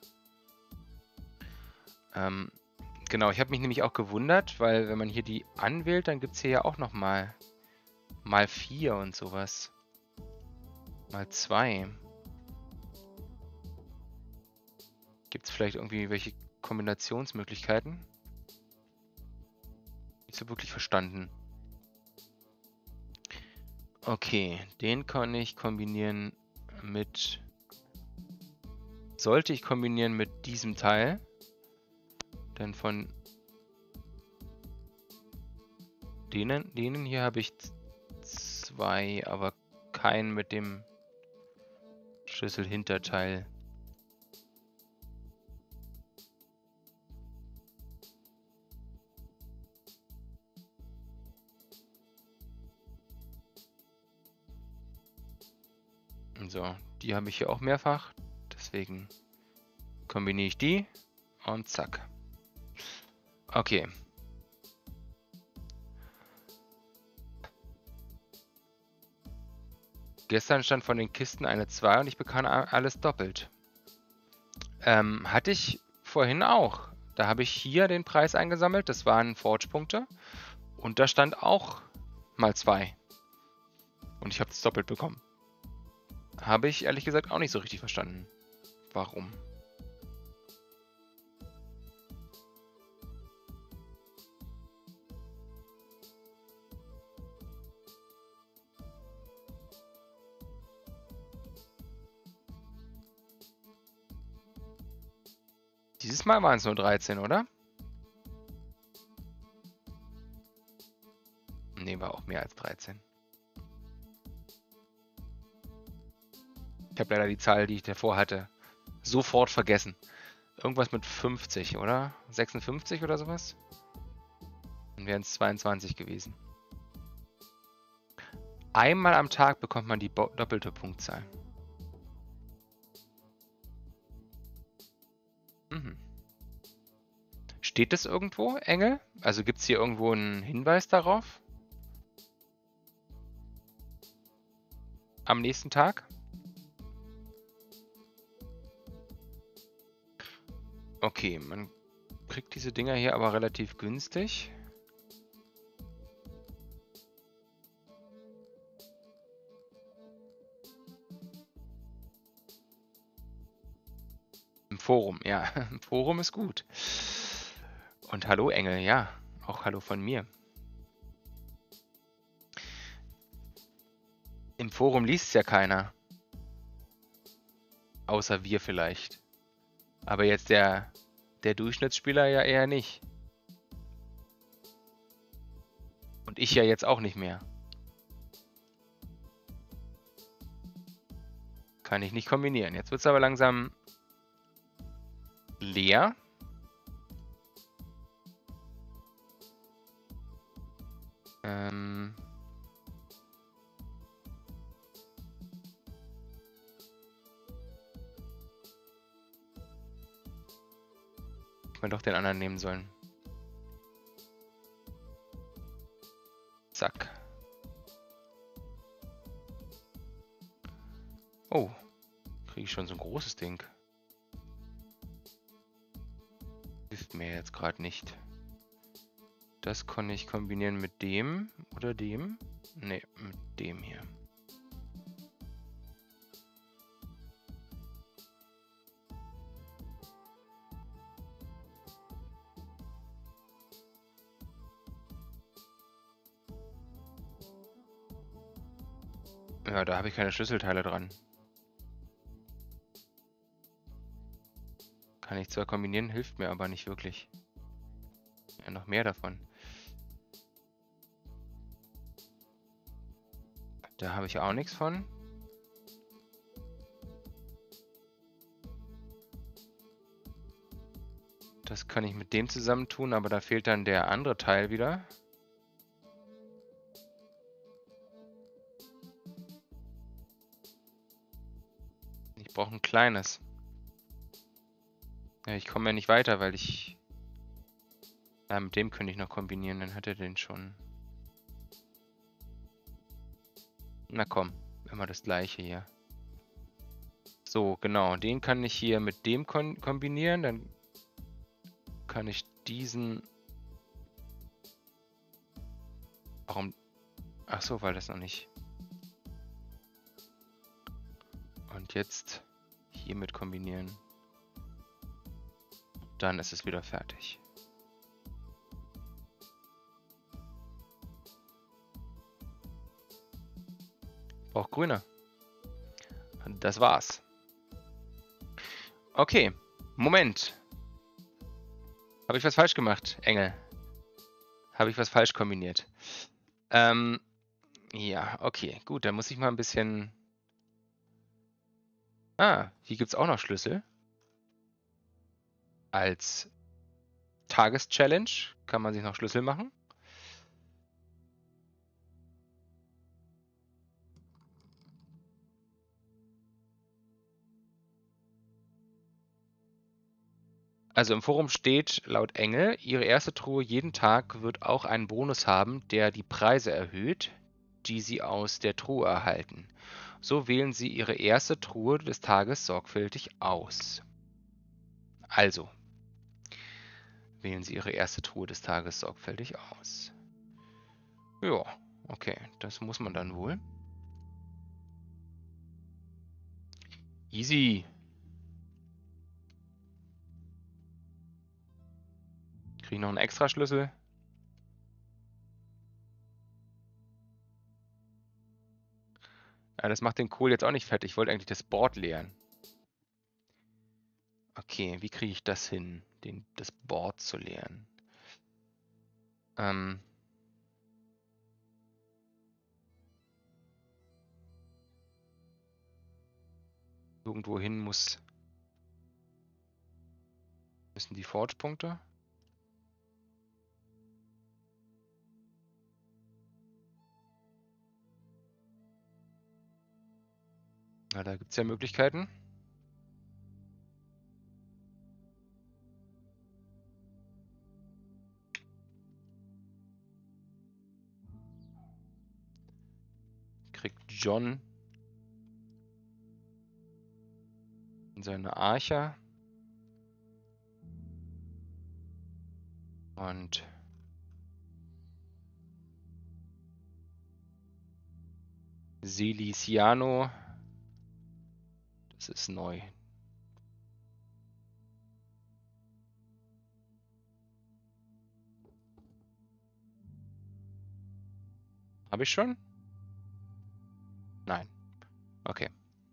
Genau, ich habe mich nämlich auch gewundert, weil wenn man hier die anwählt, dann gibt es hier ja auch noch mal 4 und sowas. Mal 2. Gibt es vielleicht irgendwie welche Kombinationsmöglichkeiten? Nicht so wirklich verstanden. Okay, den kann ich kombinieren mit... Sollte ich kombinieren mit diesem Teil. Denn von denen hier habe ich 2, aber keinen mit dem Schlüsselhinterteil. So, die habe ich hier auch mehrfach. Deswegen kombiniere ich die und zack. Okay. Gestern stand von den Kisten eine 2 und ich bekam alles doppelt. Hatte ich vorhin auch. Da habe ich hier den Preis eingesammelt. Das waren Forge-Punkte. Und da stand auch mal 2. Und ich habe es doppelt bekommen. Habe ich ehrlich gesagt auch nicht so richtig verstanden. Warum? Dieses Mal waren es nur 13, oder? Ne, war auch mehr als 13. Ich habe leider die Zahl, die ich davor hatte, sofort vergessen. Irgendwas mit 50, oder? 56 oder sowas? Dann wären es 22 gewesen. Einmal am Tag bekommt man die doppelte Punktzahl. Mhm. Steht das irgendwo, Engel? Also gibt es hier irgendwo einen Hinweis darauf? Am nächsten Tag? Okay, man kriegt diese Dinger hier aber relativ günstig. Im Forum, ja. Im Forum ist gut. Und hallo Engel, ja. Auch hallo von mir. Im Forum liest es ja keiner. Außer wir vielleicht. Aber jetzt der Durchschnittsspieler ja eher nicht. Und ich ja jetzt auch nicht mehr. Kann ich nicht kombinieren. Jetzt wird es aber langsam leer. Ich hätte doch den anderen nehmen sollen. Zack. Oh, kriege ich schon so ein großes Ding. Hilft mir jetzt gerade nicht. Das kann ich kombinieren mit dem oder dem. Ne, mit dem hier. Ja, da habe ich keine Schlüsselteile dran. Kann ich zwar kombinieren, hilft mir aber nicht wirklich. Ja, noch mehr davon. Da habe ich auch nichts von. Das kann ich mit dem zusammentun, aber da fehlt dann der andere Teil wieder. Ich brauche ein kleines. Ja, ich komme ja nicht weiter, weil ich... Ja, mit dem könnte ich noch kombinieren, dann hat er den schon. Na komm, immer das gleiche hier. So, genau, den kann ich hier mit dem kombinieren, dann kann ich diesen... Warum? Ach so, weil das noch nicht... Und jetzt hiermit kombinieren. Dann ist es wieder fertig. Braucht grüner. Und das war's. Okay, Moment. Habe ich was falsch gemacht, Engel? Habe ich was falsch kombiniert? Ja, okay, gut, dann muss ich mal ein bisschen... Ah, hier gibt es auch noch Schlüssel. Als Tageschallenge kann man sich noch Schlüssel machen. Also im Forum steht laut Engel, Ihre erste Truhe jeden Tag wird auch einen Bonus haben, der die Preise erhöht, die Sie aus der Truhe erhalten. So wählen Sie Ihre erste Truhe des Tages sorgfältig aus. Also, wählen Sie Ihre erste Truhe des Tages sorgfältig aus. Ja, okay, das muss man dann wohl. Easy. Kriege ich noch einen Extraschlüssel? Ja, das macht den Kohl jetzt auch nicht fertig. Ich wollte eigentlich das Board leeren. Okay, wie kriege ich das hin, das Board zu leeren? Irgendwo hin müssen die Forge-Punkte. Na, da gibt es ja Möglichkeiten. Kriegt John seine Archer. Und Siliciano. Das ist neu. Habe ich schon? Nein. Okay.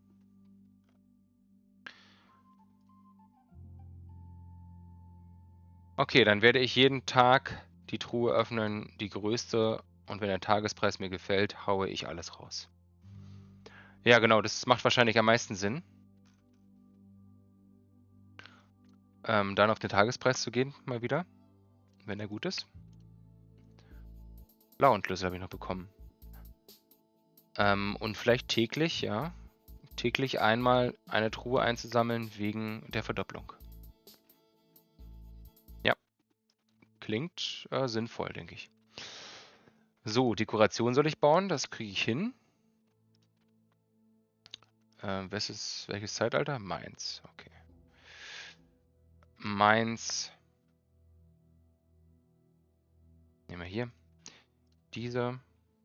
Okay, dann werde ich jeden Tag die Truhe öffnen, die größte. Und wenn der Tagespreis mir gefällt, haue ich alles raus. Ja, genau, das macht wahrscheinlich am meisten Sinn. Dann auf den Tagespreis zu gehen, mal wieder. Wenn er gut ist. Blauen Schlüssel habe ich noch bekommen. Und vielleicht täglich, ja. Täglich einmal eine Truhe einzusammeln wegen der Verdopplung. Ja. Klingt sinnvoll, denke ich. So, Dekoration soll ich bauen. Das kriege ich hin. Welches Zeitalter? Mainz. Okay. Mainz. Nehmen wir hier. Dieser.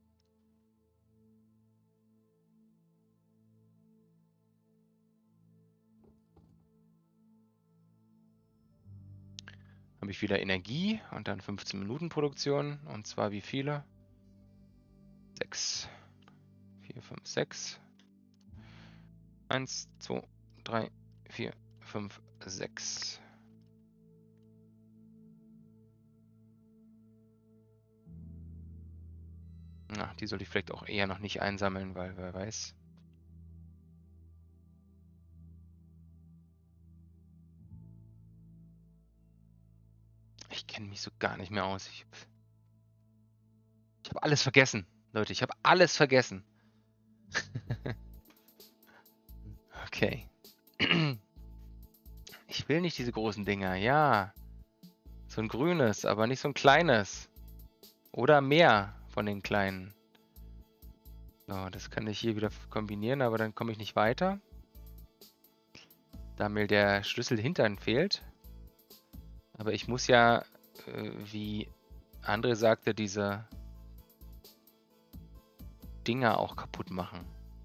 Habe ich wieder Energie und dann 15 Minuten Produktion. Und zwar wie viele? 6. 4, 5, 6. 1, 2, 3, 4, 5, 6. Na, die sollte ich vielleicht auch eher noch nicht einsammeln, weil wer weiß. Ich kenne mich so gar nicht mehr aus. Ich habe alles vergessen, Leute. Ich habe alles vergessen. Okay. Ich will nicht diese großen Dinger. Ja. So ein grünes, aber nicht so ein kleines. Oder mehr von den kleinen. So, das kann ich hier wieder kombinieren, aber dann komme ich nicht weiter. Da mir der Schlüssel hintern fehlt. Aber ich muss ja, wie André sagte, diese Dinger auch kaputt machen.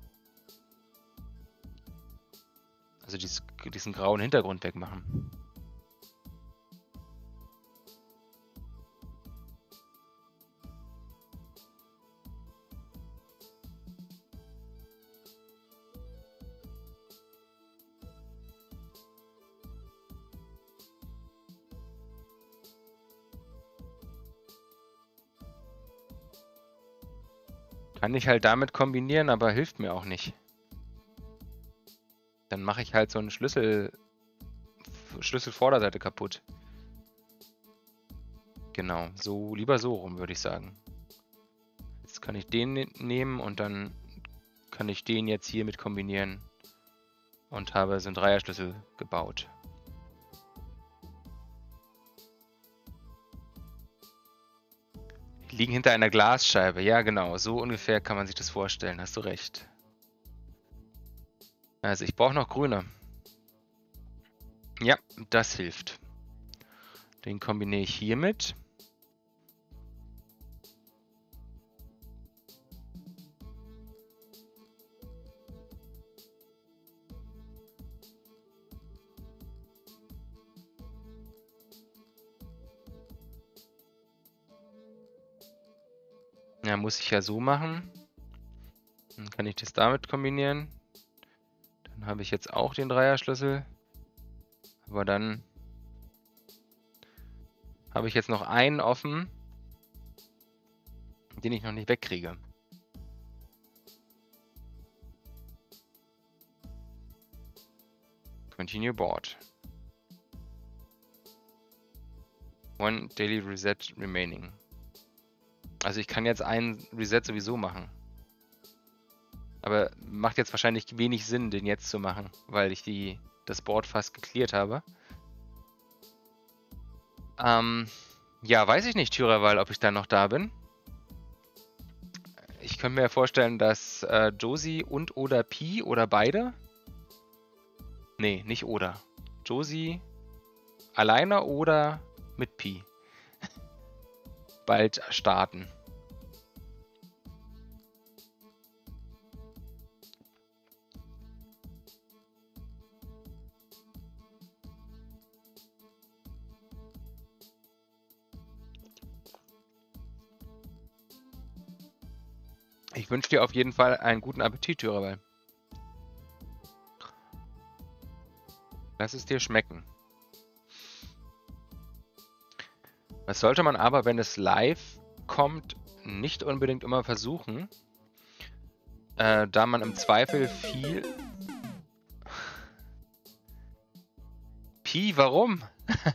Also diesen grauen Hintergrund wegmachen. Kann ich halt damit kombinieren, aber hilft mir auch nicht. Dann mache ich halt so einen Schlüsselvorderseite kaputt. Genau, so lieber so rum, würde ich sagen. Jetzt kann ich den nehmen und dann kann ich den jetzt hier mit kombinieren und habe so einen Dreierschlüssel gebaut. Die liegen hinter einer Glasscheibe. Ja, genau, so ungefähr kann man sich das vorstellen. Hast du recht. Also ich brauche noch grüne. Ja, das hilft. Den kombiniere ich hiermit. Ja, muss ich ja so machen. Dann kann ich das damit kombinieren. Dann habe ich jetzt auch den Dreierschlüssel. Aber dann habe ich jetzt noch einen offen, den ich noch nicht wegkriege. Continue board. One daily reset remaining. Also ich kann jetzt einen Reset sowieso machen. Aber macht jetzt wahrscheinlich wenig Sinn, den jetzt zu machen, weil ich das Board fast gecleart habe. Ja, weiß ich nicht, Thürawal, ob ich dann noch da bin. Ich könnte mir vorstellen, dass Josie und oder Pi oder beide. Nee, nicht oder. Josie alleine oder mit Pi. Bald starten. Ich wünsche dir auf jeden Fall einen guten Appetit, Thürawal. Lass es dir schmecken. Was sollte man aber, wenn es live kommt, nicht unbedingt immer versuchen, da man im Zweifel viel... Pi, warum?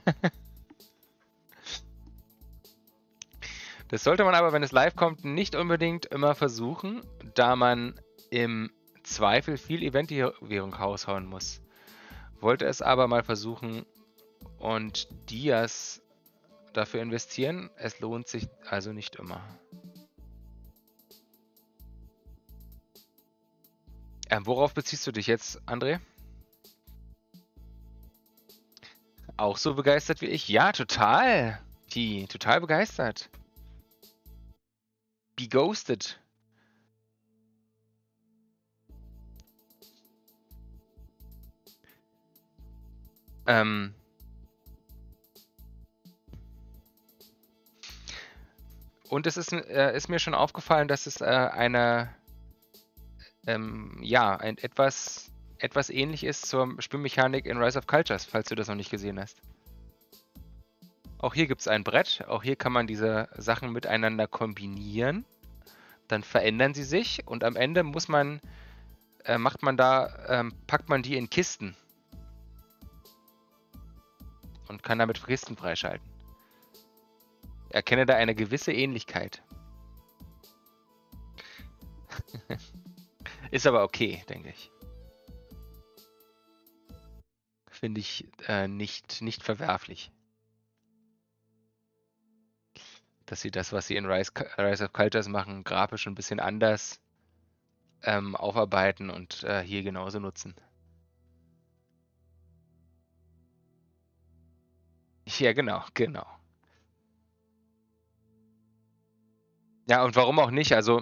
Das sollte man aber, wenn es live kommt, nicht unbedingt immer versuchen, da man im Zweifel viel Eventwährung raushauen muss. Wollte es aber mal versuchen und Dias dafür investieren. Es lohnt sich also nicht immer. Worauf beziehst du dich jetzt, André? Auch so begeistert wie ich? Ja, total. Total begeistert. Be ghosted. Und es ist mir schon aufgefallen, dass es etwas ähnlich ist zur Spielmechanik in Rise of Cultures, falls du das noch nicht gesehen hast. Auch hier gibt es ein Brett. Auch hier kann man diese Sachen miteinander kombinieren. Dann verändern sie sich und am Ende packt man die in Kisten. Und kann damit Kisten freischalten. Erkenne da eine gewisse Ähnlichkeit. Ist aber okay, denke ich. Finde ich nicht verwerflich. Dass sie das, was sie in Rise of Cultures machen, grafisch ein bisschen anders aufarbeiten und hier genauso nutzen. Ja, genau. Ja, und warum auch nicht? Also,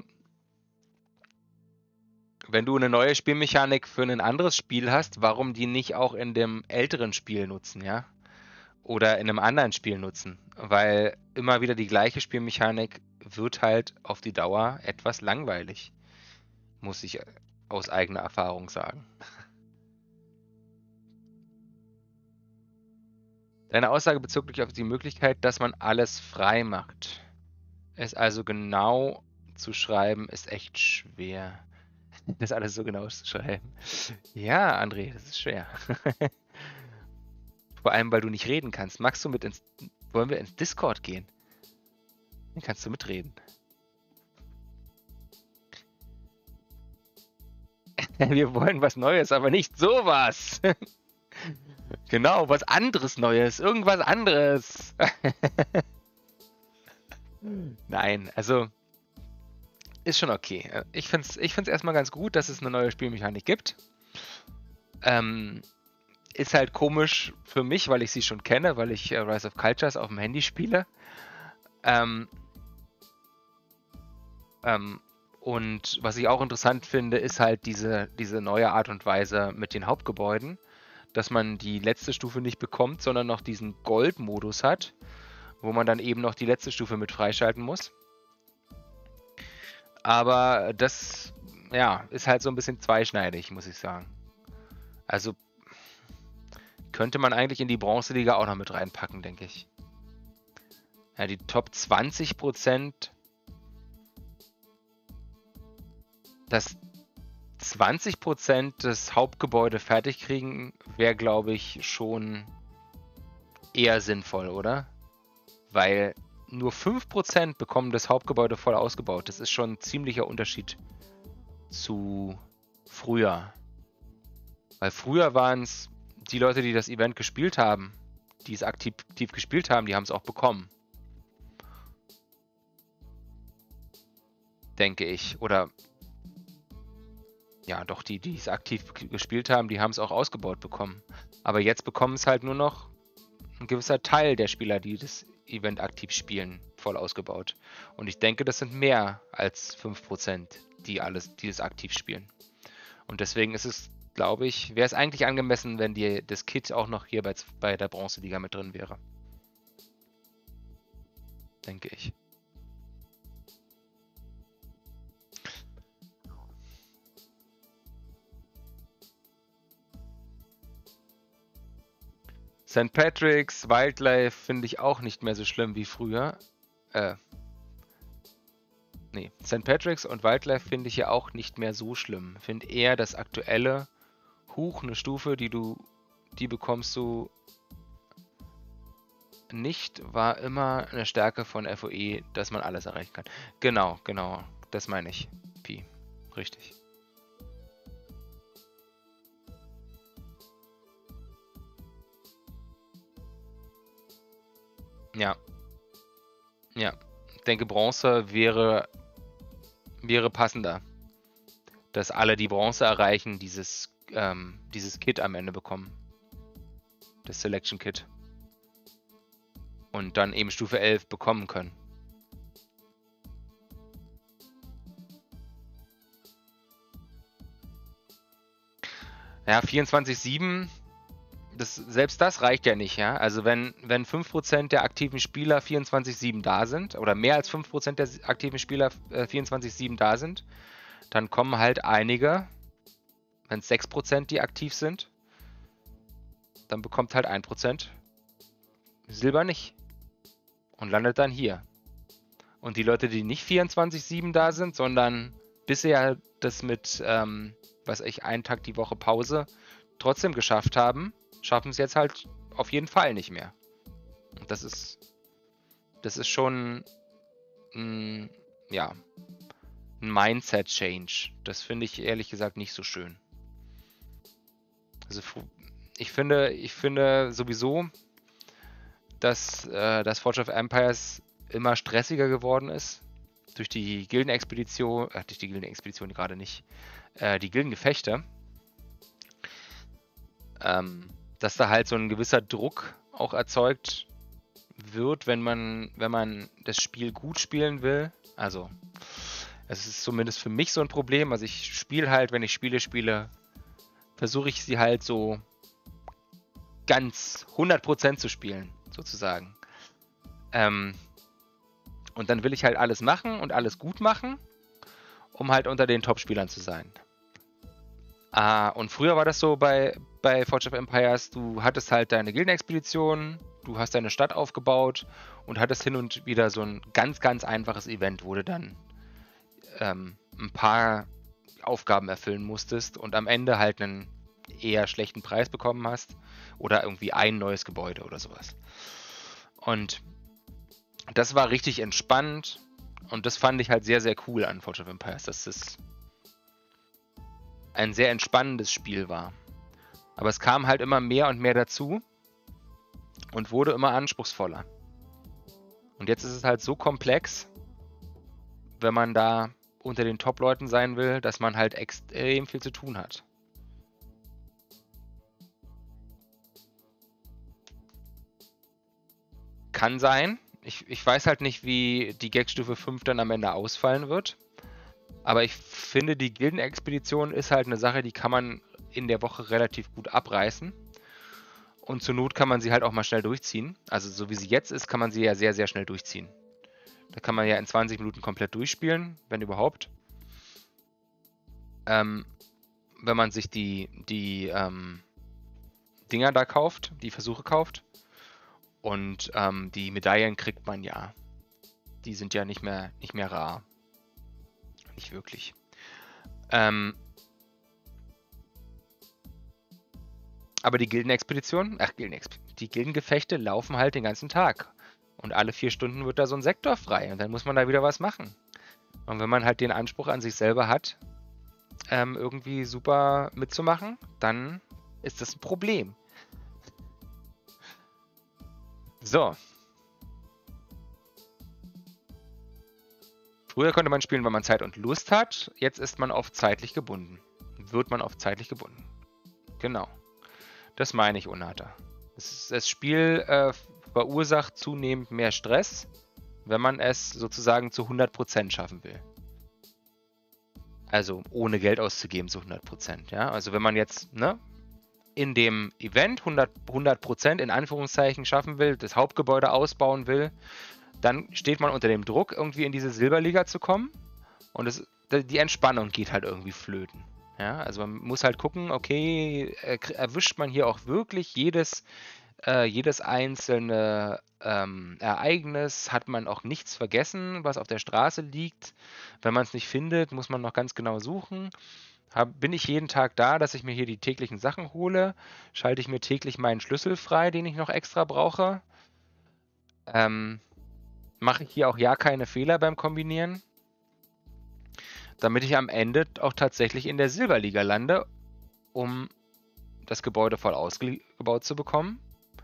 wenn du eine neue Spielmechanik für ein anderes Spiel hast, warum die nicht auch in dem älteren Spiel nutzen, ja? Oder in einem anderen Spiel nutzen? Weil immer wieder die gleiche Spielmechanik wird halt auf die Dauer etwas langweilig. Muss ich aus eigener Erfahrung sagen. Deine Aussage bezog sich auf die Möglichkeit, dass man alles frei macht. Es also genau zu schreiben, ist echt schwer. Das alles so genau zu schreiben. Ja, André, das ist schwer. Vor allem, weil du nicht reden kannst. Wollen wir ins Discord gehen? Dann kannst du mitreden. Wir wollen was Neues, aber nicht sowas. Genau, was anderes Neues. Irgendwas anderes. Nein, also ist schon okay. Ich find's erstmal ganz gut, dass es eine neue Spielmechanik gibt. Ist halt komisch für mich, weil ich sie schon kenne, weil ich Rise of Cultures auf dem Handy spiele. Und was ich auch interessant finde, ist halt diese neue Art und Weise mit den Hauptgebäuden, dass man die letzte Stufe nicht bekommt, sondern noch diesen Gold-Modus hat, wo man dann eben noch die letzte Stufe mit freischalten muss. Aber das, ja, ist halt so ein bisschen zweischneidig, muss ich sagen. Also könnte man eigentlich in die Bronzeliga auch noch mit reinpacken, denke ich. Ja, die Top 20%, dass 20% des Hauptgebäude fertig kriegen, wäre, glaube ich, schon eher sinnvoll, oder? Weil nur 5% bekommen das Hauptgebäude voll ausgebaut. Das ist schon ein ziemlicher Unterschied zu früher. Weil früher waren es die Leute, die das Event gespielt haben, die es aktiv gespielt haben, die haben es auch bekommen. Denke ich. Oder ja, doch, die es aktiv gespielt haben, die haben es auch ausgebaut bekommen. Aber jetzt bekommen es halt nur noch ein gewisser Teil der Spieler, die das Event aktiv spielen, voll ausgebaut. Und ich denke, das sind mehr als 5%, die es aktiv spielen. Und deswegen ist es, glaube ich, wäre es eigentlich angemessen, wenn das Kit auch noch hier bei der Bronzeliga mit drin wäre. Denke ich. St. Patrick's, Wildlife finde ich auch nicht mehr so schlimm wie früher. Nee, St. Patrick's und Wildlife finde ich ja auch nicht mehr so schlimm. Finde eher das aktuelle eine Stufe, die bekommst du nicht, war immer eine Stärke von FOE, dass man alles erreichen kann. Genau, das meine ich. Pi, richtig. Ja. Ja. Ich denke, Bronze wäre passender. Dass alle, die Bronze erreichen, dieses Kit am Ende bekommen. Das Selection Kit. Und dann eben Stufe 11 bekommen können. Ja, 24/7, selbst das reicht ja nicht, ja. Also wenn 5% der aktiven Spieler 24/7 da sind, oder mehr als 5% der aktiven Spieler 24/7 da sind, dann kommen halt einige, wenn es 6%, die aktiv sind, dann bekommt halt 1% Silber nicht. Und landet dann hier. Und die Leute, die nicht 24/7 da sind, sondern bisher das mit, einen Tag die Woche Pause trotzdem geschafft haben, schaffen es jetzt halt auf jeden Fall nicht mehr. Und das ist das ist schon ja, ein Mindset-Change. Das finde ich ehrlich gesagt nicht so schön. Also ich finde sowieso, dass das Forge of Empires immer stressiger geworden ist. Durch die Gildenexpedition, gerade nicht, die Gildengefechte. Dass da halt so ein gewisser Druck auch erzeugt wird, wenn man das Spiel gut spielen will. Also, es ist zumindest für mich so ein Problem. Also ich spiele halt, wenn ich Spiele spiele, versuche ich sie halt so ganz 100% zu spielen, sozusagen. Und dann will ich halt alles machen und alles gut machen, um halt unter den Top-Spielern zu sein. Und früher war das so bei Forge of Empires, du hattest halt deine Gildenexpedition, du hast deine Stadt aufgebaut und hattest hin und wieder so ein ganz, ganz einfaches Event, wo du dann ein paar Aufgaben erfüllen musstest und am Ende halt einen eher schlechten Preis bekommen hast oder irgendwie ein neues Gebäude oder sowas. Und das war richtig entspannt und das fand ich halt sehr, sehr cool an Forge of Empires, dass es ein sehr entspannendes Spiel war. Aber es kam halt immer mehr und mehr dazu und wurde immer anspruchsvoller. Und jetzt ist es halt so komplex, wenn man da unter den Top-Leuten sein will, dass man halt extrem viel zu tun hat. Kann sein. Ich weiß halt nicht, wie die Gag-Stufe 5 dann am Ende ausfallen wird. Aber ich finde, die Gildenexpedition ist halt eine Sache, die kann man in der Woche relativ gut abreißen. Und zur Not kann man sie halt auch mal schnell durchziehen. Also so wie sie jetzt ist, kann man sie ja sehr, sehr schnell durchziehen. Da kann man ja in 20 Minuten komplett durchspielen, wenn überhaupt. Wenn man sich die Dinger da kauft, die Versuche kauft. Und die Medaillen kriegt man ja. Die sind ja nicht mehr rar. Nicht wirklich. Aber die Gildenexpedition, die Gildengefechte laufen halt den ganzen Tag. Und alle 4 Stunden wird da so ein Sektor frei. Und dann muss man da wieder was machen. Und wenn man halt den Anspruch an sich selber hat, irgendwie super mitzumachen, dann ist das ein Problem. So. Früher konnte man spielen, wenn man Zeit und Lust hat. Jetzt ist man oft zeitlich gebunden. Wird man oft zeitlich gebunden. Genau. Das meine ich, Unata. Das Spiel verursacht zunehmend mehr Stress, wenn man es sozusagen zu 100% schaffen will. Also ohne Geld auszugeben zu 100%. Ja? Also wenn man jetzt in dem Event 100% in Anführungszeichen schaffen will, das Hauptgebäude ausbauen will, dann steht man unter dem Druck, irgendwie in diese Silberliga zu kommen. Und die Entspannung geht halt irgendwie flöten. Ja, also man muss halt gucken, okay, erwischt man hier auch wirklich jedes einzelne Ereignis, hat man auch nichts vergessen, was auf der Straße liegt. Wenn man es nicht findet, muss man noch ganz genau suchen. Bin ich jeden Tag da, dass ich mir hier die täglichen Sachen hole? Schalte ich mir täglich meinen Schlüssel frei, den ich noch extra brauche? Mache ich hier auch ja keine Fehler beim Kombinieren? Damit ich am Ende auch tatsächlich in der Silberliga lande, um das Gebäude voll ausgebaut zu bekommen,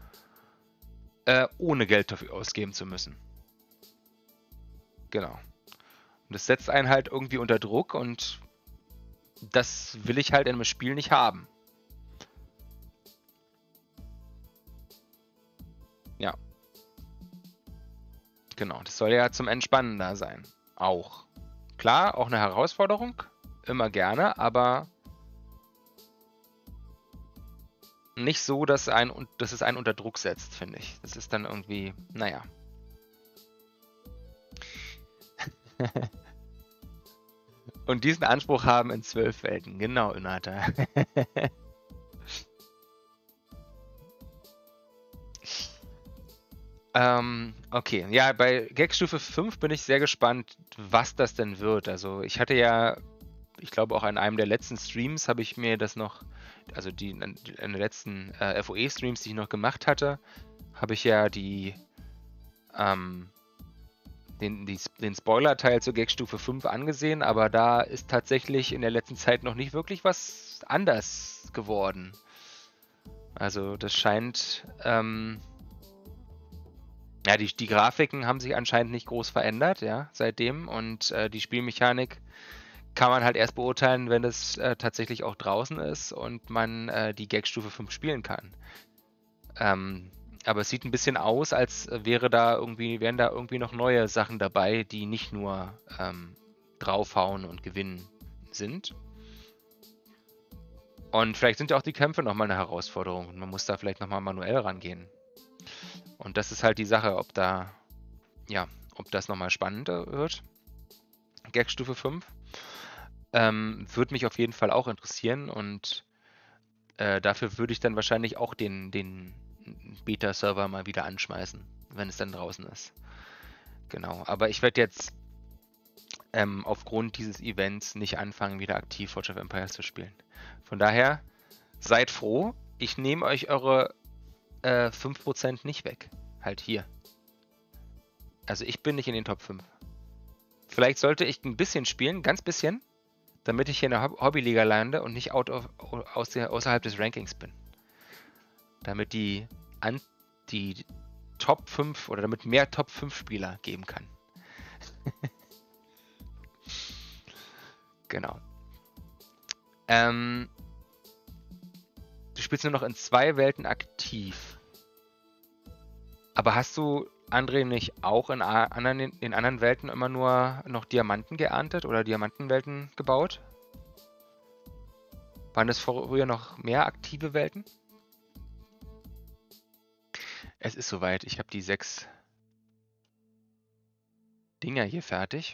ohne Geld dafür ausgeben zu müssen. Genau. Und das setzt einen halt irgendwie unter Druck und das will ich halt in einem Spiel nicht haben. Ja. Genau, das soll ja zum Entspannen da sein. Auch. Klar, auch eine Herausforderung. Immer gerne, aber nicht so, dass es einen unter Druck setzt, finde ich. Das ist dann irgendwie, naja. Und diesen Anspruch haben in 12 Welten. Genau, Unata. Okay, ja, bei Gag-Stufe 5 bin ich sehr gespannt, was das denn wird. Also ich hatte ja, ich glaube auch an einem der letzten Streams habe ich mir das noch, also in den letzten FOE-Streams, die ich noch gemacht hatte, habe ich ja die den Spoiler-Teil zur Gag-Stufe 5 angesehen, aber da ist tatsächlich in der letzten Zeit noch nicht wirklich was anders geworden. Also das scheint, ja, die Grafiken haben sich anscheinend nicht groß verändert, ja, seitdem. Und die Spielmechanik kann man halt erst beurteilen, wenn es tatsächlich auch draußen ist und man die Gag-Stufe 5 spielen kann. Aber es sieht ein bisschen aus, als wären da irgendwie noch neue Sachen dabei, die nicht nur draufhauen und gewinnen sind. Und vielleicht sind ja auch die Kämpfe nochmal eine Herausforderung und man muss da vielleicht nochmal manuell rangehen. Und das ist halt die Sache, ob das nochmal spannender wird. Gag-Stufe 5. Würde mich auf jeden Fall auch interessieren und dafür würde ich dann wahrscheinlich auch den Beta-Server mal wieder anschmeißen, wenn es dann draußen ist. Genau, aber ich werde jetzt aufgrund dieses Events nicht anfangen, wieder aktiv Forge of Empires zu spielen. Von daher, seid froh, ich nehme euch eure 5% nicht weg. Halt hier. Also ich bin nicht in den Top 5. Vielleicht sollte ich ein bisschen spielen, ganz bisschen, damit ich hier in der Hobbyliga lande und nicht außerhalb des Rankings bin. Damit die Top 5 oder damit mehr Top 5 Spieler geben kann. Genau. Du spielst nur noch in 2 Welten aktiv. Aber hast du, André, nicht auch in anderen Welten immer nur noch Diamanten geerntet oder Diamantenwelten gebaut? Waren das früher noch mehr aktive Welten? Es ist soweit. Ich habe die 6 Dinger hier fertig.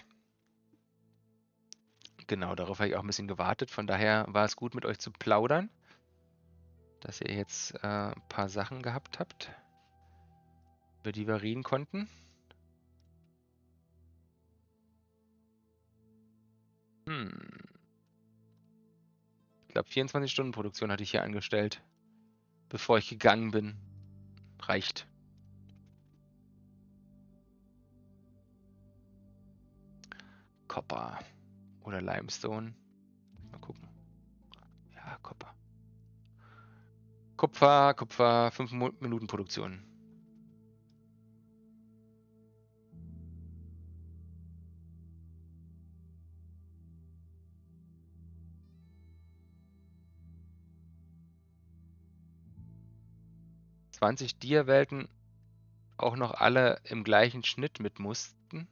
Genau, darauf habe ich auch ein bisschen gewartet. Von daher war es gut, mit euch zu plaudern. Dass ihr jetzt ein paar Sachen gehabt habt, über die wir reden konnten. Ich glaube, 24-Stunden-Produktion hatte ich hier angestellt, bevor ich gegangen bin. Reicht. Copper oder Limestone. Mal gucken. Ja, Copper. Kupfer, 5 Minuten Produktion. ...20 Dia-Welten auch noch alle im gleichen Schnitt mit mussten.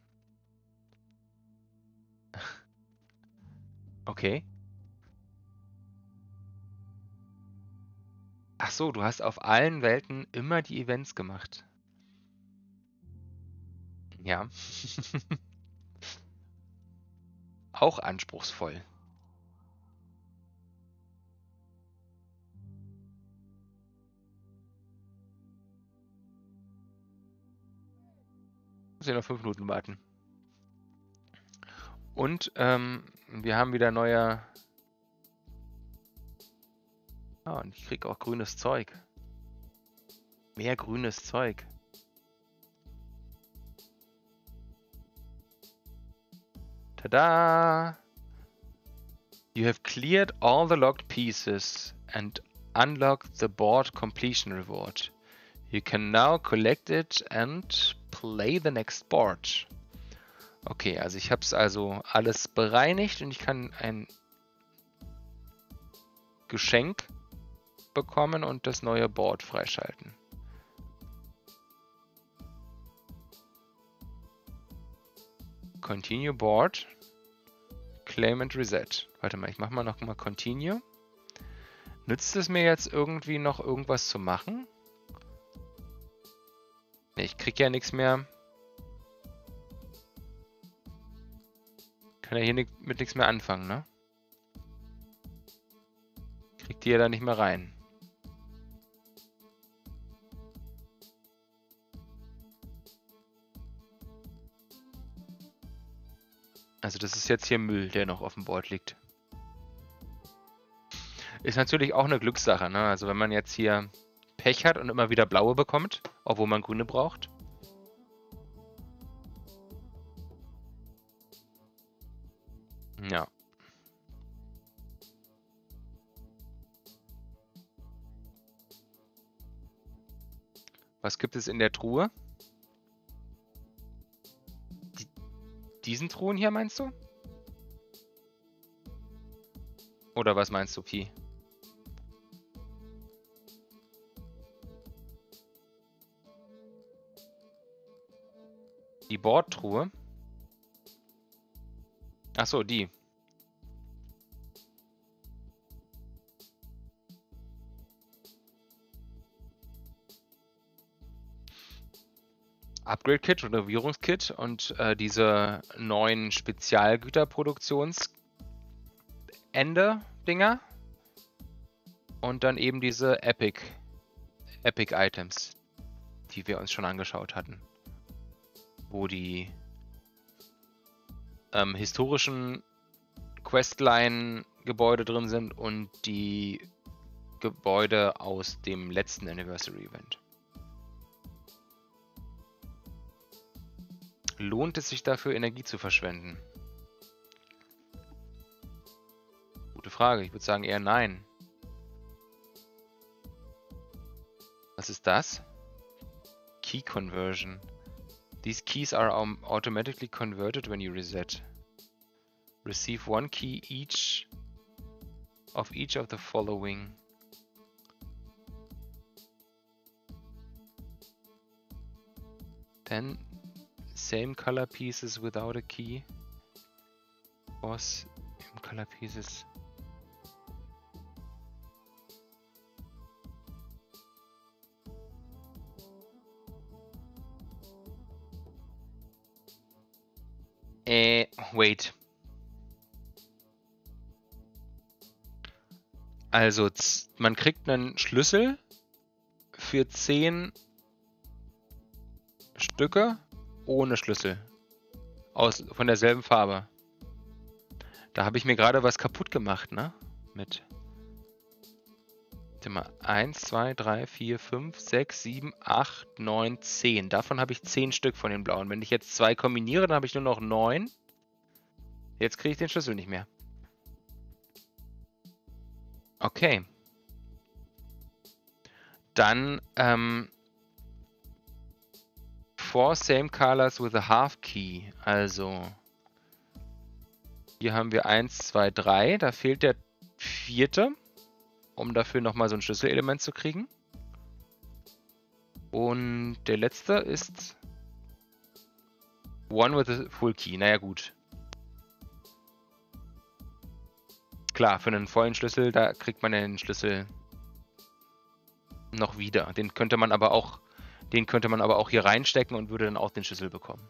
Okay. Ach so, du hast auf allen Welten immer die Events gemacht. Ja. Auch anspruchsvoll. Muss ich noch 5 Minuten warten. Und wir haben wieder neue... Ah, und ich krieg auch grünes Zeug. Mehr grünes Zeug. Tada! You have cleared all the locked pieces and unlocked the board completion reward. You can now collect it and play the next board. Okay, also ich habe es also alles bereinigt und ich kann ein Geschenk bekommen und das neue Board freischalten. Continue Board. Claim and Reset. Warte mal, ich mache mal noch mal Continue. Nützt es mir jetzt irgendwie noch irgendwas zu machen? Ne, ich krieg ja nichts mehr. Kann ja hier mit nichts mehr anfangen, ne? Kriegt die ja da nicht mehr rein. Also das ist jetzt hier Müll, der noch auf dem Board liegt. Ist natürlich auch eine Glückssache, ne? Also wenn man jetzt hier Pech hat und immer wieder blaue bekommt, obwohl man grüne braucht. Was gibt es in der Truhe? Diesen Truhen hier meinst du? Oder was meinst du, Pi? Die Bordtruhe? Ach so, die. Upgrade-Kit, Renovierungskit und diese neuen Spezialgüterproduktionsende-Dinger. Und dann eben diese Epic-Items, die wir uns schon angeschaut hatten. Wo die historischen Questline-Gebäude drin sind und die Gebäude aus dem letzten Anniversary-Event. Lohnt es sich dafür, Energie zu verschwenden? Gute Frage. Ich würde sagen eher nein. Was ist das? Key Conversion. These keys are automatically converted when you reset. Receive one key each of the following. Then same color pieces without a key. Was im color pieces. Wait. Also, man kriegt einen Schlüssel für 10 Stücke ohne Schlüssel. Von derselben Farbe. Da habe ich mir gerade was kaputt gemacht, ne? Mit. Warte mal. 1, 2, 3, 4, 5, 6, 7, 8, 9, 10. Davon habe ich 10 Stück von den blauen. Wenn ich jetzt 2 kombiniere, dann habe ich nur noch 9. Jetzt kriege ich den Schlüssel nicht mehr. Okay. Dann 4 same colors with a half key. Also hier haben wir 1, 2, 3. Da fehlt der 4. Um dafür nochmal so ein Schlüsselelement zu kriegen. Und der letzte ist 1 with a full key. Naja, gut. Klar, für einen vollen Schlüssel, da kriegt man den Schlüssel noch wieder. Den könnte man aber auch hier reinstecken und würde dann auch den Schlüssel bekommen.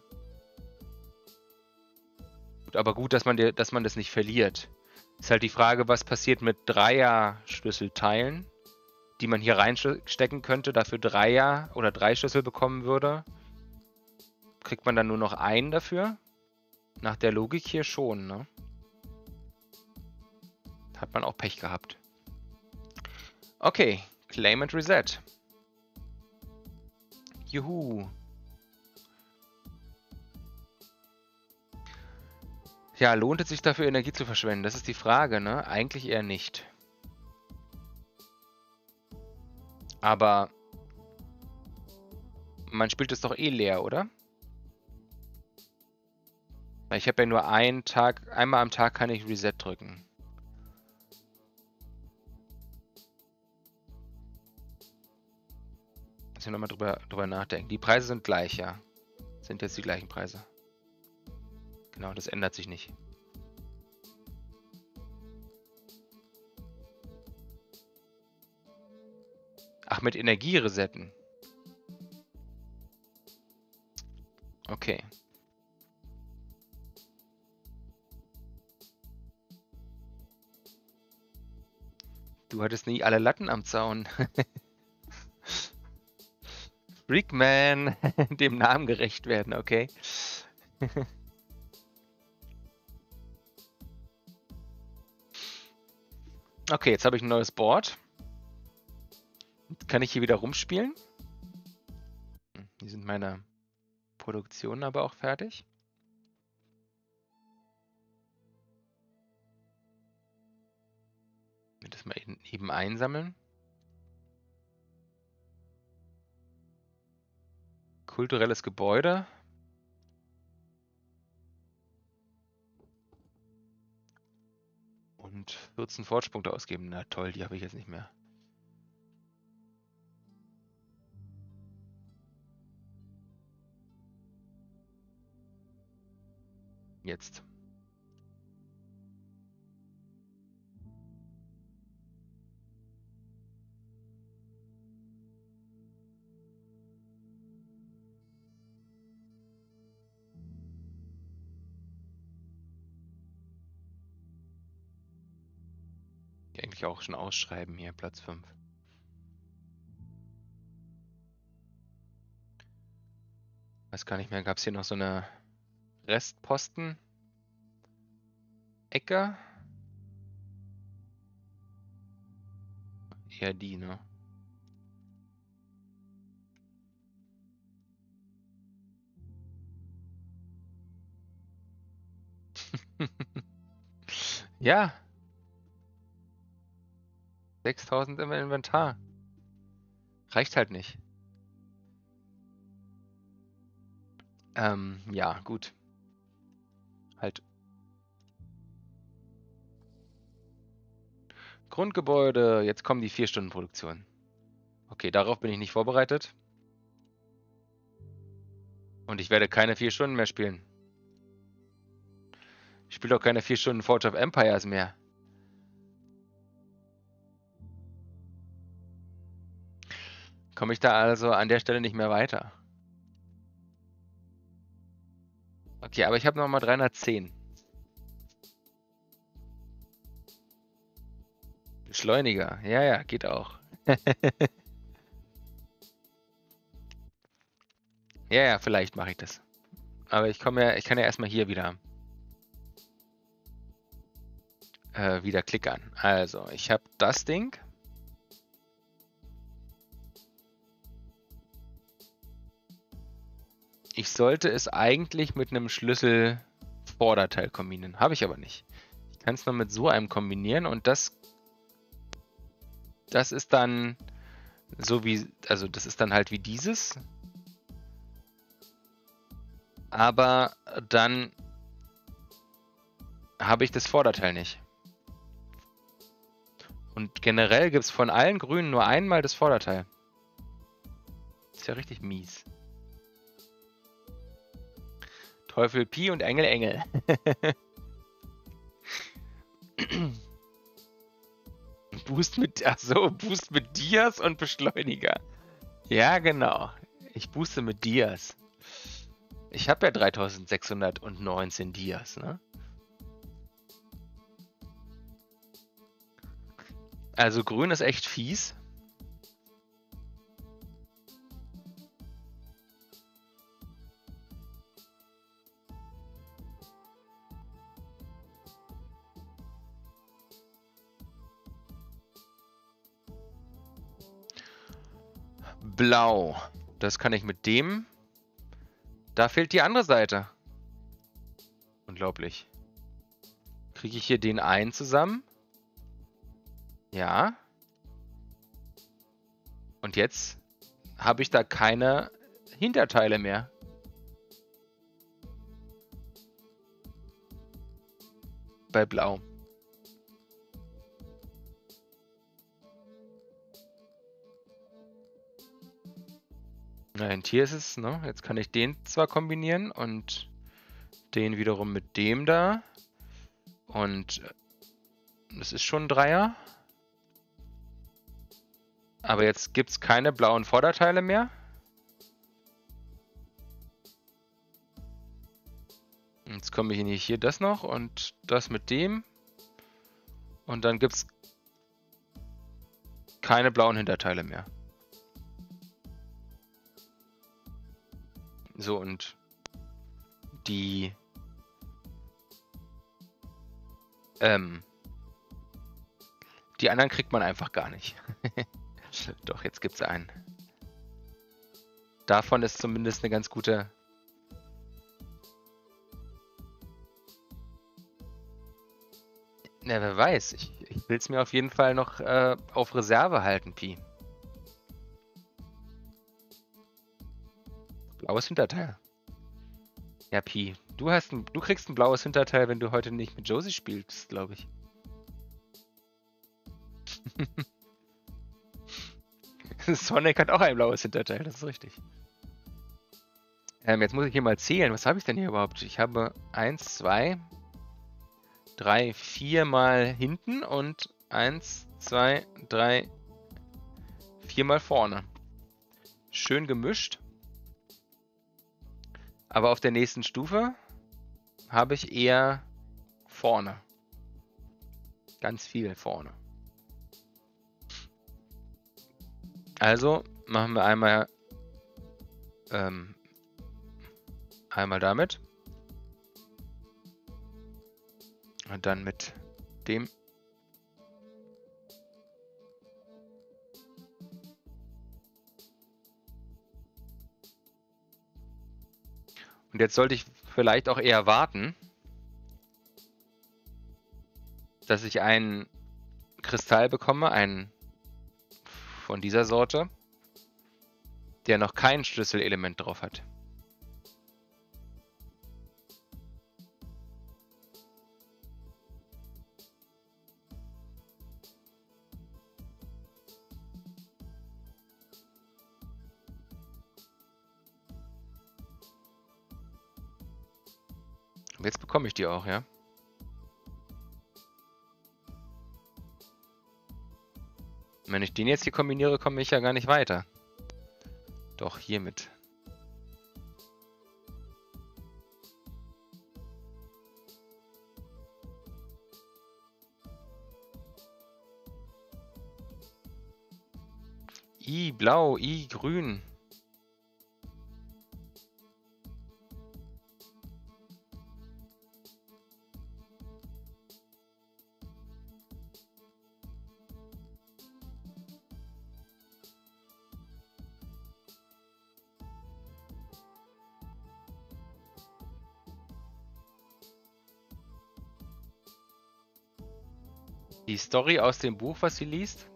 Aber gut, dass man das nicht verliert. Ist halt die Frage, was passiert mit Dreier-Schlüsselteilen, die man hier reinstecken könnte, dafür 3 Schlüssel bekommen würde. Kriegt man dann nur noch einen dafür? Nach der Logik hier schon, ne? Hat man auch Pech gehabt. Okay, Claim and Reset. Juhu. Ja, lohnt es sich dafür, Energie zu verschwenden? Das ist die Frage, ne? Eigentlich eher nicht. Aber man spielt es doch eh leer, oder? Ich habe ja nur einmal am Tag kann ich Reset drücken. Muss ich nochmal drüber nachdenken. Die Preise sind gleich, ja. Sind jetzt die gleichen Preise. Genau, das ändert sich nicht. Ach, mit Energie resetten. Okay. Du hattest nie alle Latten am Zaun. Freakman, dem Namen gerecht werden, okay. Okay, jetzt habe ich ein neues Board. Kann ich hier wieder rumspielen? Hier sind meine Produktionen aber auch fertig. Ich will das mal eben einsammeln. Kulturelles Gebäude. Und 14 Fortschrittspunkte ausgeben. Na toll, die habe ich jetzt nicht mehr. Jetzt. Eigentlich auch schon ausschreiben hier, Platz 5. Weiß gar nicht mehr, gab es hier noch so eine Restposten? Ecke? Eher die, ne? Ja. 6000 im Inventar. Reicht halt nicht. Ja, gut. Halt. Grundgebäude, jetzt kommen die 4-Stunden-Produktion. Okay, darauf bin ich nicht vorbereitet. Und ich werde keine 4 Stunden mehr spielen. Ich spiele auch keine 4 Stunden Forge of Empires mehr. Komme ich da also an der Stelle nicht mehr weiter. Okay, aber ich habe nochmal 310. Beschleuniger. Ja, ja, geht auch. Ja, ja, vielleicht mache ich das. Aber ich kann ja erstmal hier wieder klickern. Also, ich habe das Ding. Ich sollte es eigentlich mit einem Schlüssel-Vorderteil kombinieren. Habe ich aber nicht. Ich kann es nur mit so einem kombinieren und das ist dann so wie, also das ist dann halt wie dieses. Aber dann habe ich das Vorderteil nicht. Und generell gibt es von allen Grünen nur einmal das Vorderteil. Ist ja richtig mies. Teufel Pi und Engel Engel. Boost mit Dias und Beschleuniger. Ja, genau. Ich booste mit Dias. Ich habe ja 3619 Dias, ne? Also grün ist echt fies. Blau. Das kann ich mit dem. Da fehlt die andere Seite. Unglaublich. Kriege ich hier den einen zusammen? Ja. Und jetzt habe ich da keine Hinterteile mehr. Bei Blau. Nein, hier ist es, ne? Jetzt kann ich den zwar kombinieren und den wiederum mit dem da. Und das ist schon ein Dreier. Aber jetzt gibt es keine blauen Vorderteile mehr. Jetzt kombiniere ich hier das noch und das mit dem. Und dann gibt es keine blauen Hinterteile mehr. So, und die anderen kriegt man einfach gar nicht. Doch, jetzt gibt es einen. Davon ist zumindest eine ganz gute... Na, wer weiß. Ich will es mir auf jeden Fall noch auf Reserve halten, Pi. Blaues Hinterteil. Ja, Pi. Du kriegst ein blaues Hinterteil, wenn du heute nicht mit Josie spielst, glaube ich. Sonic hat auch ein blaues Hinterteil, das ist richtig. Jetzt muss ich hier mal zählen. Was habe ich denn hier überhaupt? Ich habe 1, 2, 3, 4 mal hinten und 1, 2, 3, 4 mal vorne. Schön gemischt. Aber auf der nächsten Stufe habe ich eher vorne. Ganz viel vorne. Also machen wir einmal damit. Und dann mit dem. Und jetzt sollte ich vielleicht auch eher warten, dass ich einen Kristall bekomme, einen von dieser Sorte, der noch kein Schlüsselelement drauf hat. Und jetzt bekomme ich die auch, ja? Wenn ich den jetzt hier kombiniere, komme ich ja gar nicht weiter. Doch, hiermit. I blau, I grün. Die Story aus dem Buch, was sie liest?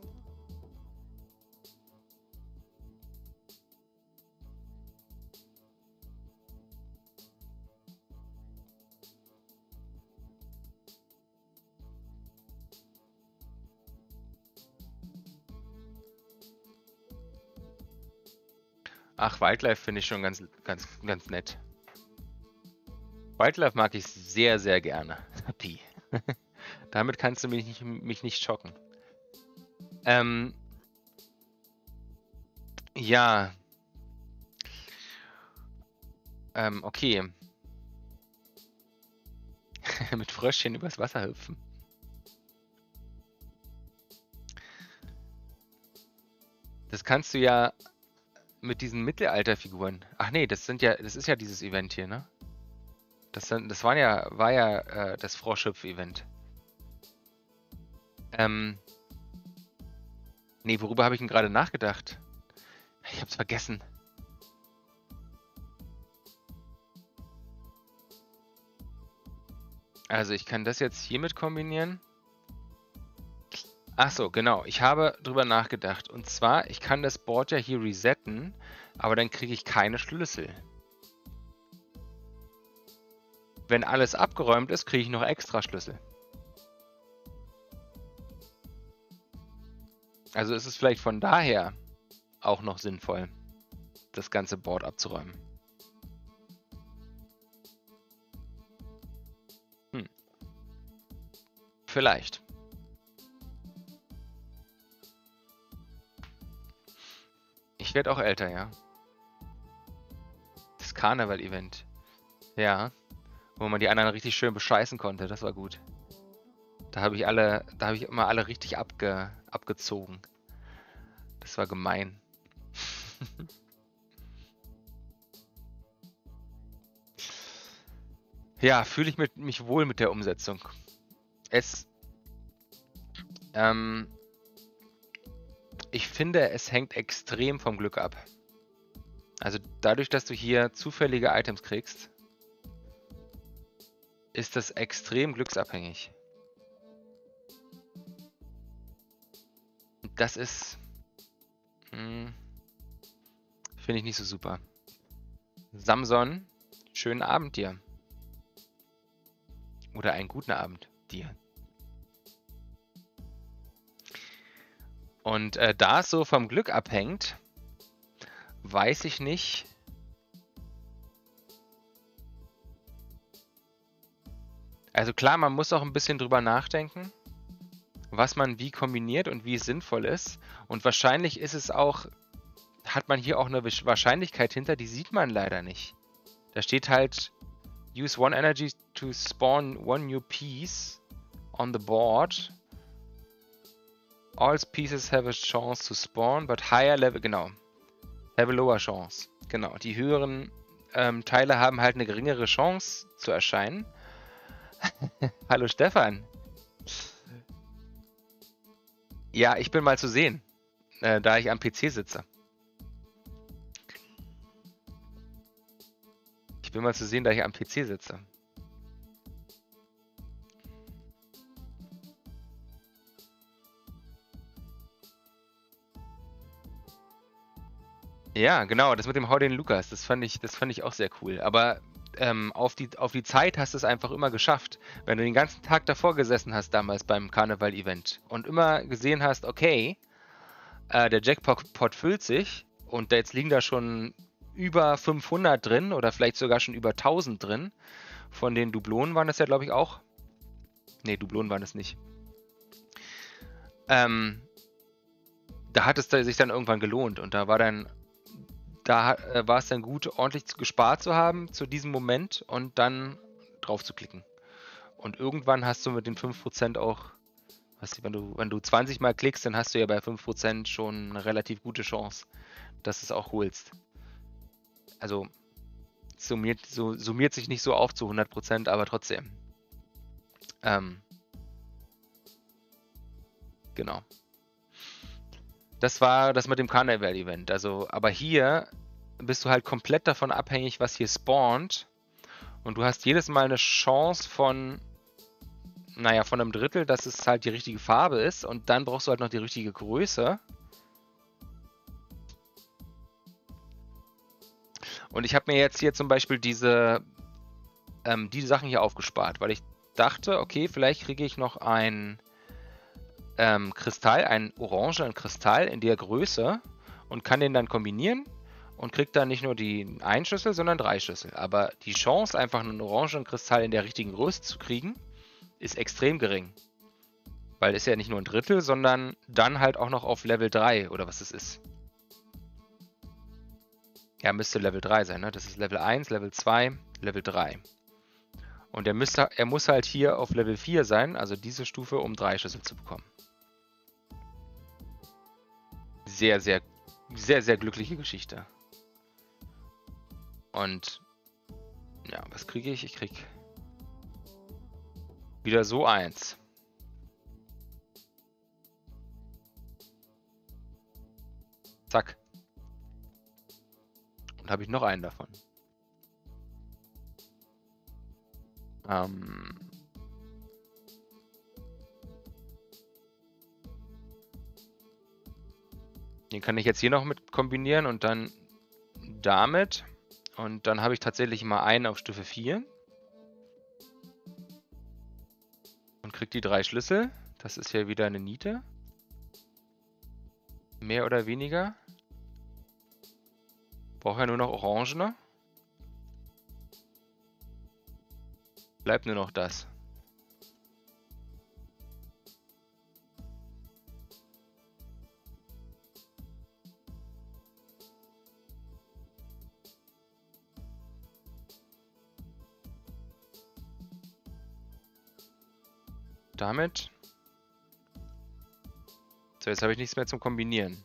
Ach, Wildlife finde ich schon ganz nett. Wildlife mag ich sehr, sehr gerne. Pi. Damit kannst du mich nicht schocken. Ja. Okay. Mit Fröschchen übers Wasser hüpfen. Das kannst du ja mit diesen Mittelalterfiguren. Ach nee, das ist ja dieses Event hier, ne? Das war ja das Froschhüpf-Event. Nee, worüber habe ich denn gerade nachgedacht? Ich hab's vergessen. Also ich kann das jetzt hiermit kombinieren. Ach so, genau. Ich habe drüber nachgedacht. Und zwar, ich kann das Board ja hier resetten, aber dann kriege ich keine Schlüssel. Wenn alles abgeräumt ist, kriege ich noch extra Schlüssel. Also ist es vielleicht von daher auch noch sinnvoll, das ganze Board abzuräumen. Vielleicht. Ich werde auch älter, ja. Das Karneval-Event. Ja. Wo man die anderen richtig schön bescheißen konnte. Das war gut. Da habe ich immer alle richtig abgezogen. Das war gemein. Ja, fühle ich mich wohl mit der Umsetzung. Ich finde, es hängt extrem vom Glück ab. Also dadurch, dass du hier zufällige Items kriegst, ist das extrem glücksabhängig. Das ist, finde ich nicht so super. Samson, schönen Abend dir. Oder einen guten Abend dir. Und da es so vom Glück abhängt, weiß ich nicht. Also klar, man muss auch ein bisschen drüber nachdenken, was man wie kombiniert und wie es sinnvoll ist. Und wahrscheinlich ist es auch, hat man hier auch eine Wahrscheinlichkeit hinter, die sieht man leider nicht. Da steht halt, use one energy to spawn one new piece on the board. All pieces have a chance to spawn, but higher level, genau, have a lower chance. Genau, die höheren Teile haben halt eine geringere Chance zu erscheinen. Hallo Stefan. Ja, ich bin mal zu sehen, da ich am PC sitze. Ich bin mal zu sehen, da ich am PC sitze. Ja, genau, das mit dem Hau den Lukas, das fand ich auch sehr cool. Aber auf die Zeit hast du es einfach immer geschafft. Wenn du den ganzen Tag davor gesessen hast damals beim Karneval-Event und immer gesehen hast, okay, der Jackpot füllt sich und jetzt liegen da schon über 500 drin oder vielleicht sogar schon über 1000 drin. Von den Dublonen waren das ja, glaube ich, auch. Ne, Dublonen waren es nicht. Da hat es sich dann irgendwann gelohnt und da war es dann gut, ordentlich gespart zu haben zu diesem Moment und dann drauf zu klicken. Und irgendwann hast du mit den 5% auch, wenn du 20 Mal klickst, dann hast du ja bei 5% schon eine relativ gute Chance, dass du es auch holst. Also summiert sich nicht so auf zu 100%, aber trotzdem. Genau. Das war das mit dem Karneval-Event. Also, aber hier bist du halt komplett davon abhängig, was hier spawnt. Und du hast jedes Mal eine Chance von, naja, von einem Drittel, dass es halt die richtige Farbe ist. Und dann brauchst du halt noch die richtige Größe. Und ich habe mir jetzt hier zum Beispiel die Sachen hier aufgespart, weil ich dachte, okay, vielleicht kriege ich noch ein Kristall, einen orangenen Kristall in der Größe und kann den dann kombinieren und kriegt dann nicht nur die 1 Schlüssel, sondern 3 Schlüssel. Aber die Chance, einfach einen orangenen Kristall in der richtigen Größe zu kriegen, ist extrem gering. Weil es ja nicht nur ein Drittel, sondern dann halt auch noch auf Level 3 oder was es ist. Ja, müsste Level 3 sein, ne? Das ist Level 1, Level 2, Level 3. Und er muss halt hier auf Level 4 sein, also diese Stufe, um 3 Schlüssel zu bekommen. Sehr, sehr, sehr, sehr glückliche Geschichte. Und ja, was kriege ich? Ich krieg wieder so eins. Zack. Und habe ich noch einen davon. Den kann ich jetzt hier noch mit kombinieren und dann damit. Und dann habe ich tatsächlich mal einen auf Stufe 4. Und kriege die 3 Schlüssel. Das ist ja wieder eine Niete. Mehr oder weniger. Brauche ja nur noch Orangene. Bleibt nur noch das. Damit. So, jetzt habe ich nichts mehr zum Kombinieren.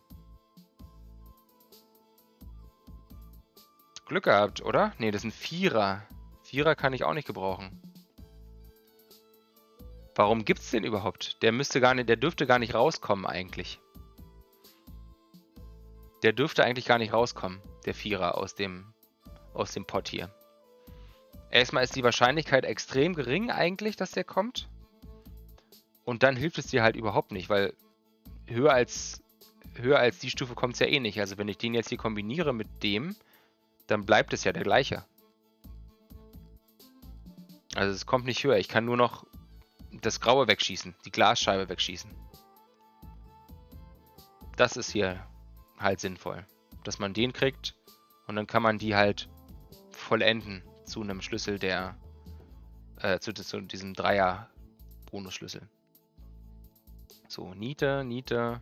Glück gehabt, oder? Ne, das sind Vierer. Vierer kann ich auch nicht gebrauchen. Warum gibt's den überhaupt? Der dürfte gar nicht rauskommen eigentlich. Der dürfte eigentlich gar nicht rauskommen, der Vierer aus dem Pot hier. Erstmal ist die Wahrscheinlichkeit extrem gering eigentlich, dass der kommt. Und dann hilft es dir halt überhaupt nicht, weil höher als die Stufe kommt es ja eh nicht. Also wenn ich den jetzt hier kombiniere mit dem, dann bleibt es ja der gleiche. Also es kommt nicht höher. Ich kann nur noch das Graue wegschießen, die Glasscheibe wegschießen. Das ist hier halt sinnvoll, dass man den kriegt und dann kann man die halt vollenden zu einem Schlüssel, der zu diesem Dreier-Bonusschlüssel. So, Niete, Niete.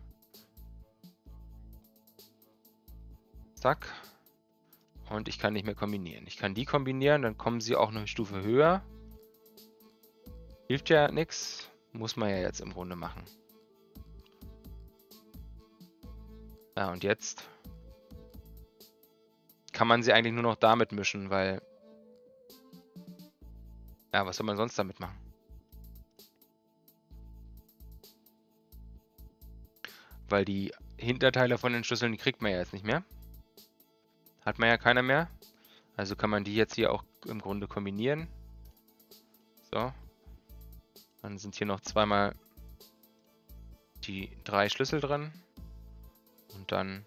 Zack. Und ich kann nicht mehr kombinieren. Ich kann die kombinieren, dann kommen sie auch eine Stufe höher. Hilft ja nichts. Muss man ja jetzt im Grunde machen. Ja, und jetzt kann man sie eigentlich nur noch damit mischen, weil... Ja, was soll man sonst damit machen? Weil die Hinterteile von den Schlüsseln, die kriegt man ja jetzt nicht mehr. Hat man ja keine mehr. Also kann man die jetzt hier auch im Grunde kombinieren. So. Dann sind hier noch zweimal die 3 Schlüssel drin. Und dann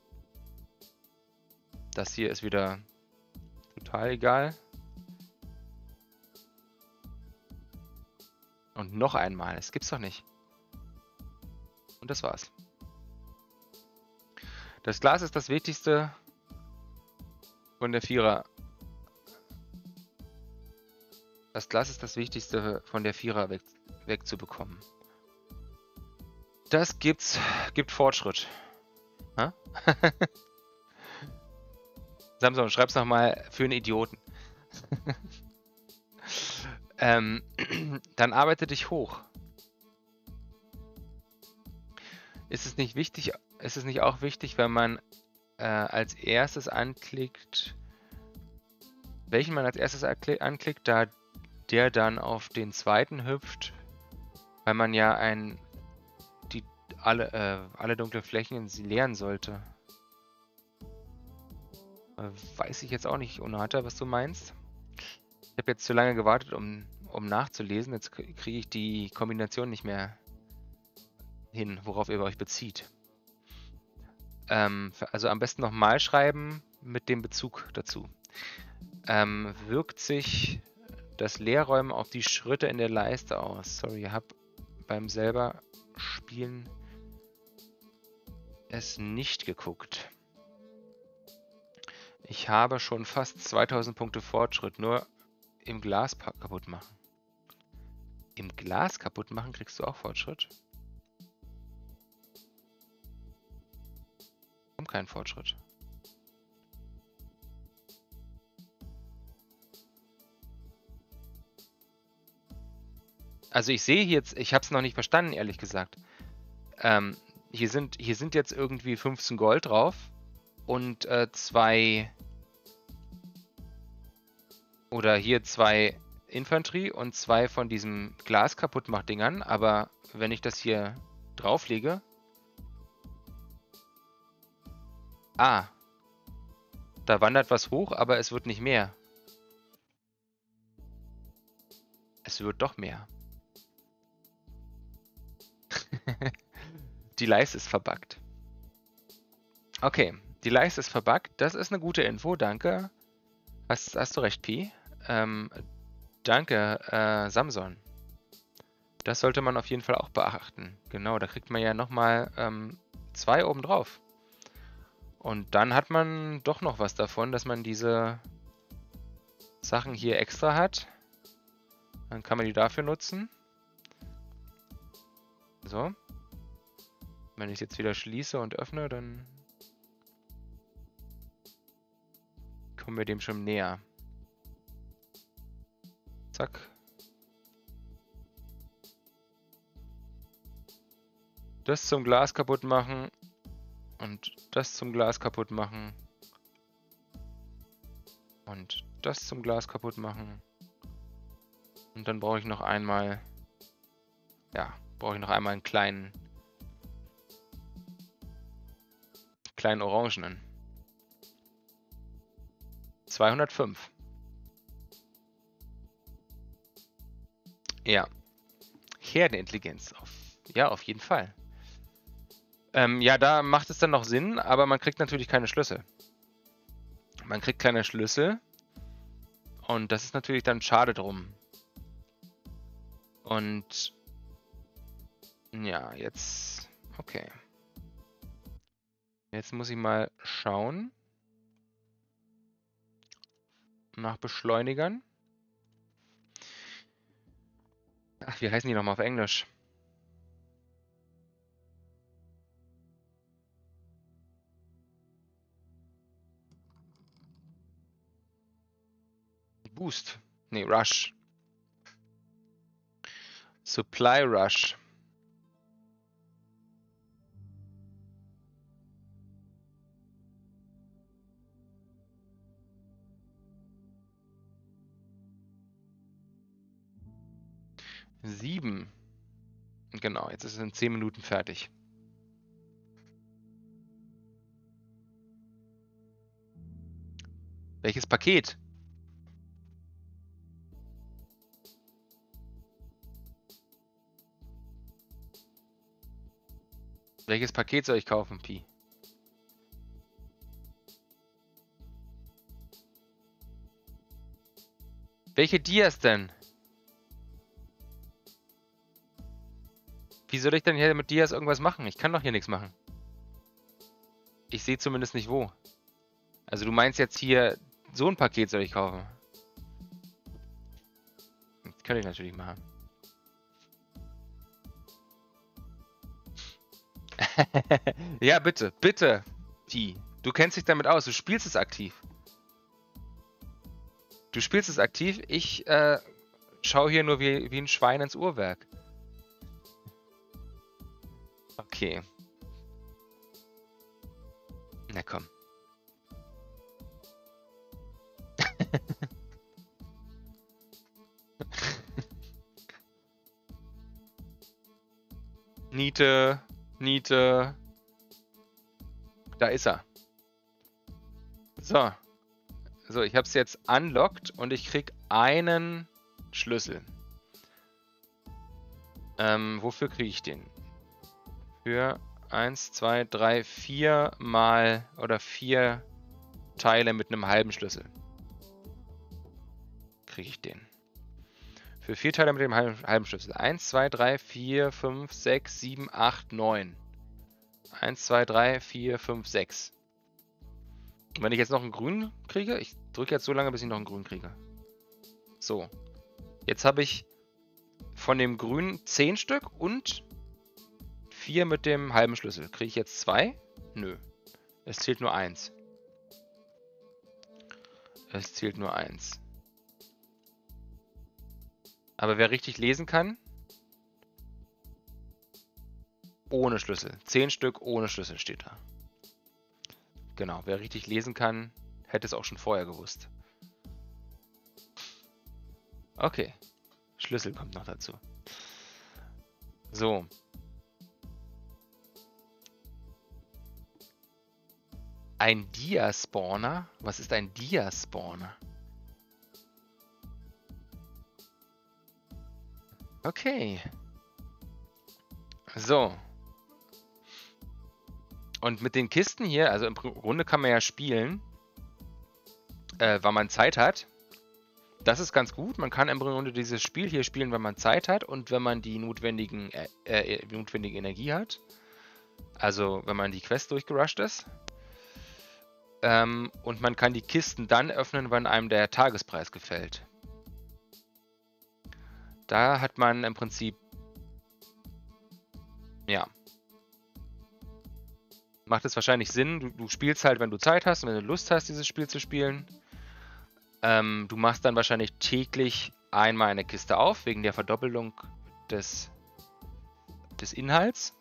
das hier ist wieder total egal. Und noch einmal. Das gibt's doch nicht. Und das war's. Das Glas ist das Wichtigste von der Vierer. Das Glas ist das Wichtigste von der Vierer wegzubekommen. Das gibt Fortschritt. Ha? Samson, schreib's nochmal für einen Idioten. Dann arbeite dich hoch. Ist es nicht wichtig, ist es nicht auch wichtig, wenn man als erstes anklickt, welchen man als erstes anklickt, da der dann auf den zweiten hüpft, weil man ja alle dunkle Flächen leeren sollte. Weiß ich jetzt auch nicht, Onata, was du meinst. Ich habe jetzt zu lange gewartet, um nachzulesen. Jetzt kriege ich die Kombination nicht mehr hin, worauf ihr euch bezieht. Also am besten nochmal schreiben mit dem Bezug dazu. Wirkt sich das Leerräumen auf die Schritte in der Leiste aus? Sorry, ich habe beim selber Spielen es nicht geguckt. Ich habe schon fast 2000 Punkte Fortschritt, nur im Glas kaputt machen. Im Glas kaputt machen kriegst du auch Fortschritt? Kommt kein Fortschritt. Also ich sehe jetzt, ich habe es noch nicht verstanden, ehrlich gesagt. Hier sind jetzt irgendwie 15 Gold drauf und 2 oder hier 2 Infanterie und 2 von diesem Glas kaputtmach-Dingern, aber wenn ich das hier drauflege... Ah, da wandert was hoch, aber es wird nicht mehr. Es wird doch mehr. Die Leiste ist verbuggt. Okay, die Leiste ist verbuggt. Das ist eine gute Info, danke. Hast du recht, Pi. Danke, Samson. Das sollte man auf jeden Fall auch beachten. Genau, da kriegt man ja nochmal 2 oben drauf. Und dann hat man doch noch was davon, dass man diese Sachen hier extra hat. Dann kann man die dafür nutzen. So. Wenn ich es jetzt wieder schließe und öffne, dann kommen wir dem schon näher. Zack. Das zum Glas kaputt machen. Und das zum Glas kaputt machen. Und das zum Glas kaputt machen. Und dann brauche ich noch einmal... Ja, brauche ich noch einmal einen kleinen Orangenen. 205. Ja. Herdenintelligenz. Ja, auf jeden Fall. Ja, da macht es dann noch Sinn, aber man kriegt natürlich keine Schlüssel. Man kriegt keine Schlüssel. Und das ist natürlich dann schade drum. Und ja, jetzt... Okay. Jetzt muss ich mal schauen. Nach Beschleunigern. Ach, wie heißen die nochmal auf Englisch? Boost. Nee, Rush. Supply Rush. Sieben. Genau, jetzt ist es in 10 Minuten fertig. Welches Paket? Welches Paket soll ich kaufen, Pi? Welche Dias denn? Wie soll ich denn hier mit Dias irgendwas machen? Ich kann doch hier nichts machen. Ich sehe zumindest nicht wo. Also du meinst jetzt hier, so ein Paket soll ich kaufen? Das könnte ich natürlich machen. Ja, bitte, bitte, Pi. Du kennst dich damit aus, du spielst es aktiv. Du spielst es aktiv, ich schaue hier nur wie ein Schwein ins Uhrwerk. Okay. Na komm. Niete, Niete. Da ist er. So. So, ich habe es jetzt unlocked und ich krieg einen Schlüssel. Wofür kriege ich den? Für 1, 2, 3, 4 mal oder 4 Teile mit einem halben Schlüssel. Kriege ich den. Für 4 Teile mit dem halben Schlüssel. 1, 2, 3, 4, 5, 6, 7, 8, 9. 1, 2, 3, 4, 5, 6. Und wenn ich jetzt noch einen grünen kriege, ich drücke jetzt so lange, bis ich noch einen grünen kriege. So. Jetzt habe ich von dem grünen 10 Stück und 4 mit dem halben Schlüssel. Kriege ich jetzt 2? Nö. Es zählt nur 1. Es zählt nur 1. Aber wer richtig lesen kann, ohne Schlüssel. 10 Stück ohne Schlüssel steht da. Genau, wer richtig lesen kann, hätte es auch schon vorher gewusst. Okay. Schlüssel kommt noch dazu. So. Ein Dia-Spawner? Was ist ein Dia-Spawner? Okay. So. Und mit den Kisten hier, also im Grunde kann man ja spielen, wann man Zeit hat. Das ist ganz gut. Man kann im Grunde dieses Spiel hier spielen, wenn man Zeit hat und wenn man die notwendige Energie hat. Also wenn man die Quest durchgerusht ist. Und man kann die Kisten dann öffnen, wenn einem der Tagespreis gefällt. Da hat man im Prinzip, ja, macht es wahrscheinlich Sinn. Du spielst halt, wenn du Zeit hast und wenn du Lust hast, dieses Spiel zu spielen. Du machst dann wahrscheinlich täglich einmal eine Kiste auf, wegen der Verdoppelung des Inhalts.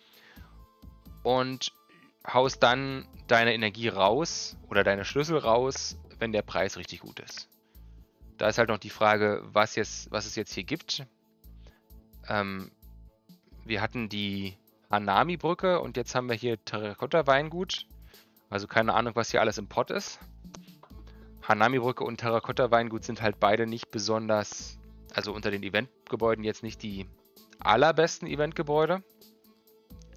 Und haust dann deine Energie raus oder deine Schlüssel raus, wenn der Preis richtig gut ist. Da ist halt noch die Frage, was es jetzt hier gibt. Wir hatten die Hanami-Brücke und jetzt haben wir hier Terrakotta-Weingut. Also keine Ahnung, was hier alles im Pott ist. Hanami-Brücke und Terrakotta-Weingut sind halt beide nicht besonders, also unter den Eventgebäuden jetzt nicht die allerbesten Eventgebäude.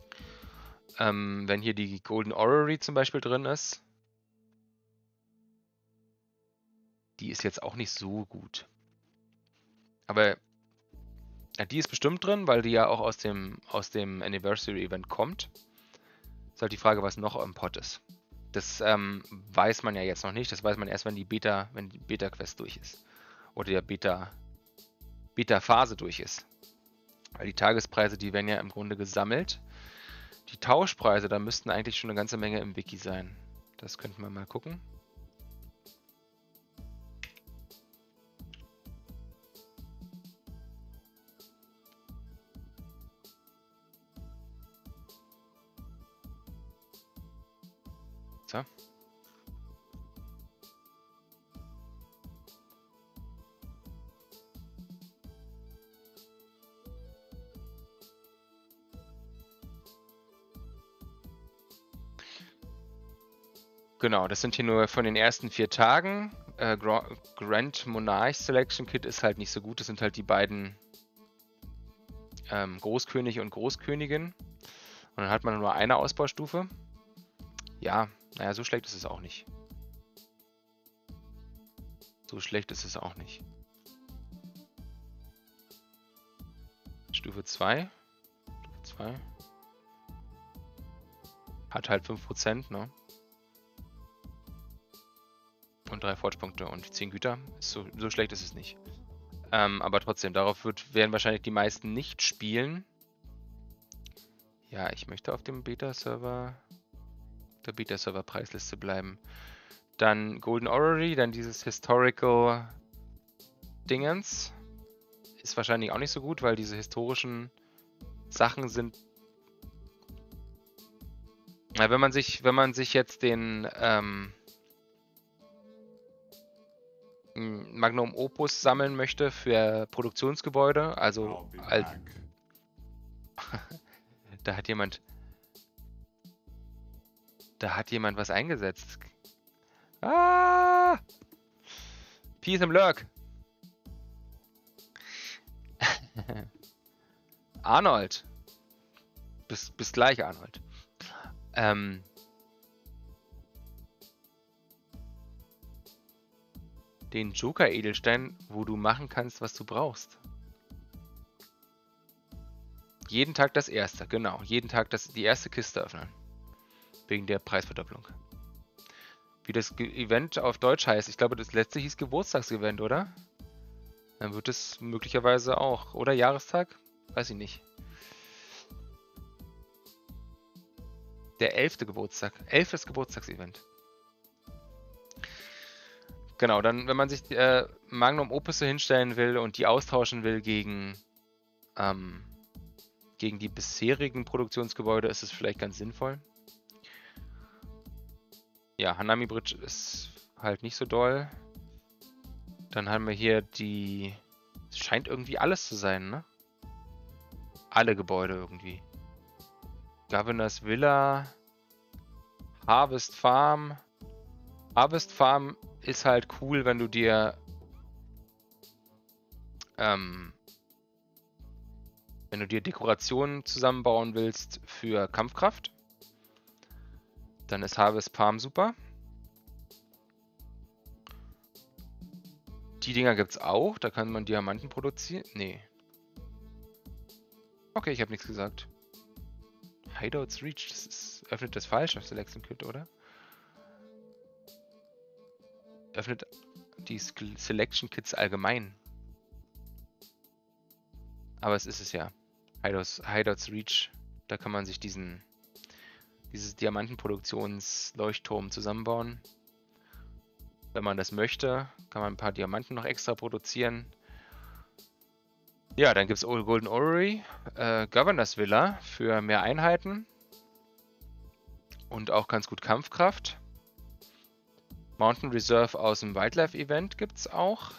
Wenn hier die Golden Orrery zum Beispiel drin ist, die ist jetzt auch nicht so gut. Aber ja, die ist bestimmt drin, weil die ja auch aus dem Anniversary Event kommt. Ist halt die Frage, was noch im Pot ist. Das weiß man ja jetzt noch nicht. Das weiß man erst, wenn die Beta-Quest durch ist. Oder die Beta-Phase durch ist. Weil die Tagespreise, die werden ja im Grunde gesammelt. Die Tauschpreise, da müssten eigentlich schon eine ganze Menge im Wiki sein. Das könnten wir mal gucken. So. Genau, das sind hier nur von den ersten 4 Tagen. Grand Monarch Selection Kit ist halt nicht so gut. Das sind halt die beiden Großkönig und Großkönigin. Und dann hat man nur eine Ausbaustufe. Ja, naja, so schlecht ist es auch nicht. So schlecht ist es auch nicht. Stufe 2. Stufe 2. Hat halt 5%, ne? Und 3 Fortspunkte und 10 Güter. So schlecht ist es nicht. Aber trotzdem, darauf werden wahrscheinlich die meisten nicht spielen. Ja, ich möchte auf dem Beta-Server, der Beta-Server-Preisliste bleiben. Dann Golden Orrery, dann dieses Historical Dingens. Ist wahrscheinlich auch nicht so gut, weil diese historischen Sachen sind. Na, wenn man sich jetzt den Magnum Opus sammeln möchte für Produktionsgebäude, also da hat jemand was eingesetzt. Ah! Peace im Lurk. Arnold. Bis gleich, Arnold. Den Joker-Edelstein, wo du machen kannst, was du brauchst. Jeden Tag das erste, genau. Jeden Tag die erste Kiste öffnen. Wegen der Preisverdopplung. Wie das Event auf Deutsch heißt. Ich glaube, das letzte hieß Geburtstagsevent, oder? Dann wird es möglicherweise auch. Oder Jahrestag? Weiß ich nicht. Der 11. Geburtstag. 11. Geburtstagsevent. Genau, dann, wenn man sich Magnum Opus hinstellen will und die austauschen will gegen die bisherigen Produktionsgebäude, ist es vielleicht ganz sinnvoll. Ja, Hanami Bridge ist halt nicht so doll. Dann haben wir hier es scheint irgendwie alles zu sein, ne? Alle Gebäude irgendwie. Governor's Villa, Harvest Farm. Harvest Farm ist halt cool, wenn du dir Dekorationen zusammenbauen willst für Kampfkraft. Dann ist Harvest Farm super. Die Dinger gibt es auch. Da kann man Diamanten produzieren. Nee. Okay, ich habe nichts gesagt. Hideouts Reach. Öffnet das falsche Selection Kit, oder? Öffnet die Selection Kits allgemein. Aber es ist es ja. Hideouts Reach. Da kann man sich dieses Diamantenproduktionsleuchtturm zusammenbauen. Wenn man das möchte, kann man ein paar Diamanten noch extra produzieren. Ja, dann gibt es Golden Orrery, Governor's Villa für mehr Einheiten. Und auch ganz gut Kampfkraft. Mountain Reserve aus dem Wildlife Event gibt es auch.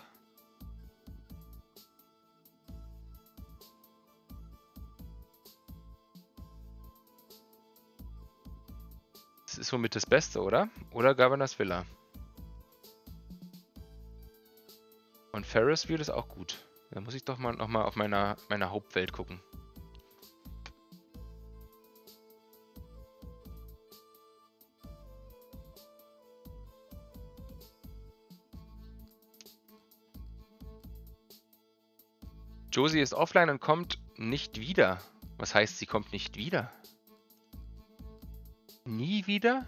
Das ist somit das Beste, oder? Oder Governor's Villa. Und Ferris Wheel ist auch gut. Da muss ich doch mal nochmal auf meiner Hauptwelt gucken. Josie ist offline und kommt nicht wieder. Was heißt, sie kommt nicht wieder? Nie wieder?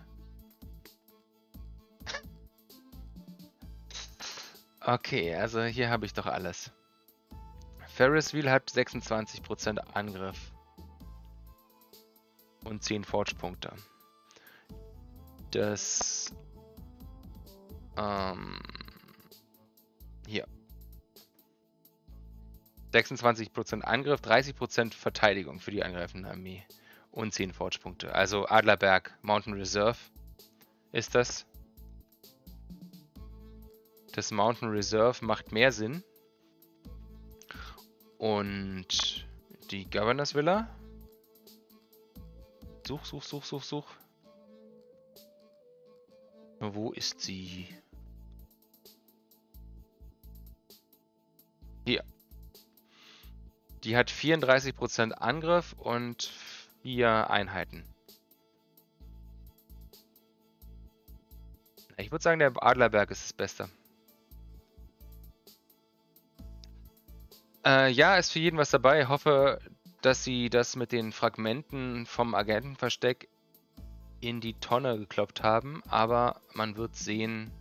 Okay, also hier habe ich doch alles. Ferris Wheel hat 26% Angriff. Und 10 Forge-Punkte. Das... hier. 26% Angriff, 30% Verteidigung für die angreifende Armee. Und 10 Forge-Punkte. Also Adlerberg, Mountain Reserve ist das. Das Mountain Reserve macht mehr Sinn. Und die Governors Villa. Such. Wo ist sie? Hier. Die hat 34% Angriff und 4 Einheiten. Ich würde sagen, der Adlerberg ist das Beste. Ja, ist für jeden was dabei. Ich hoffe, dass sie das mit den Fragmenten vom Agentenversteck in die Tonne gekloppt haben. Aber man wird sehen.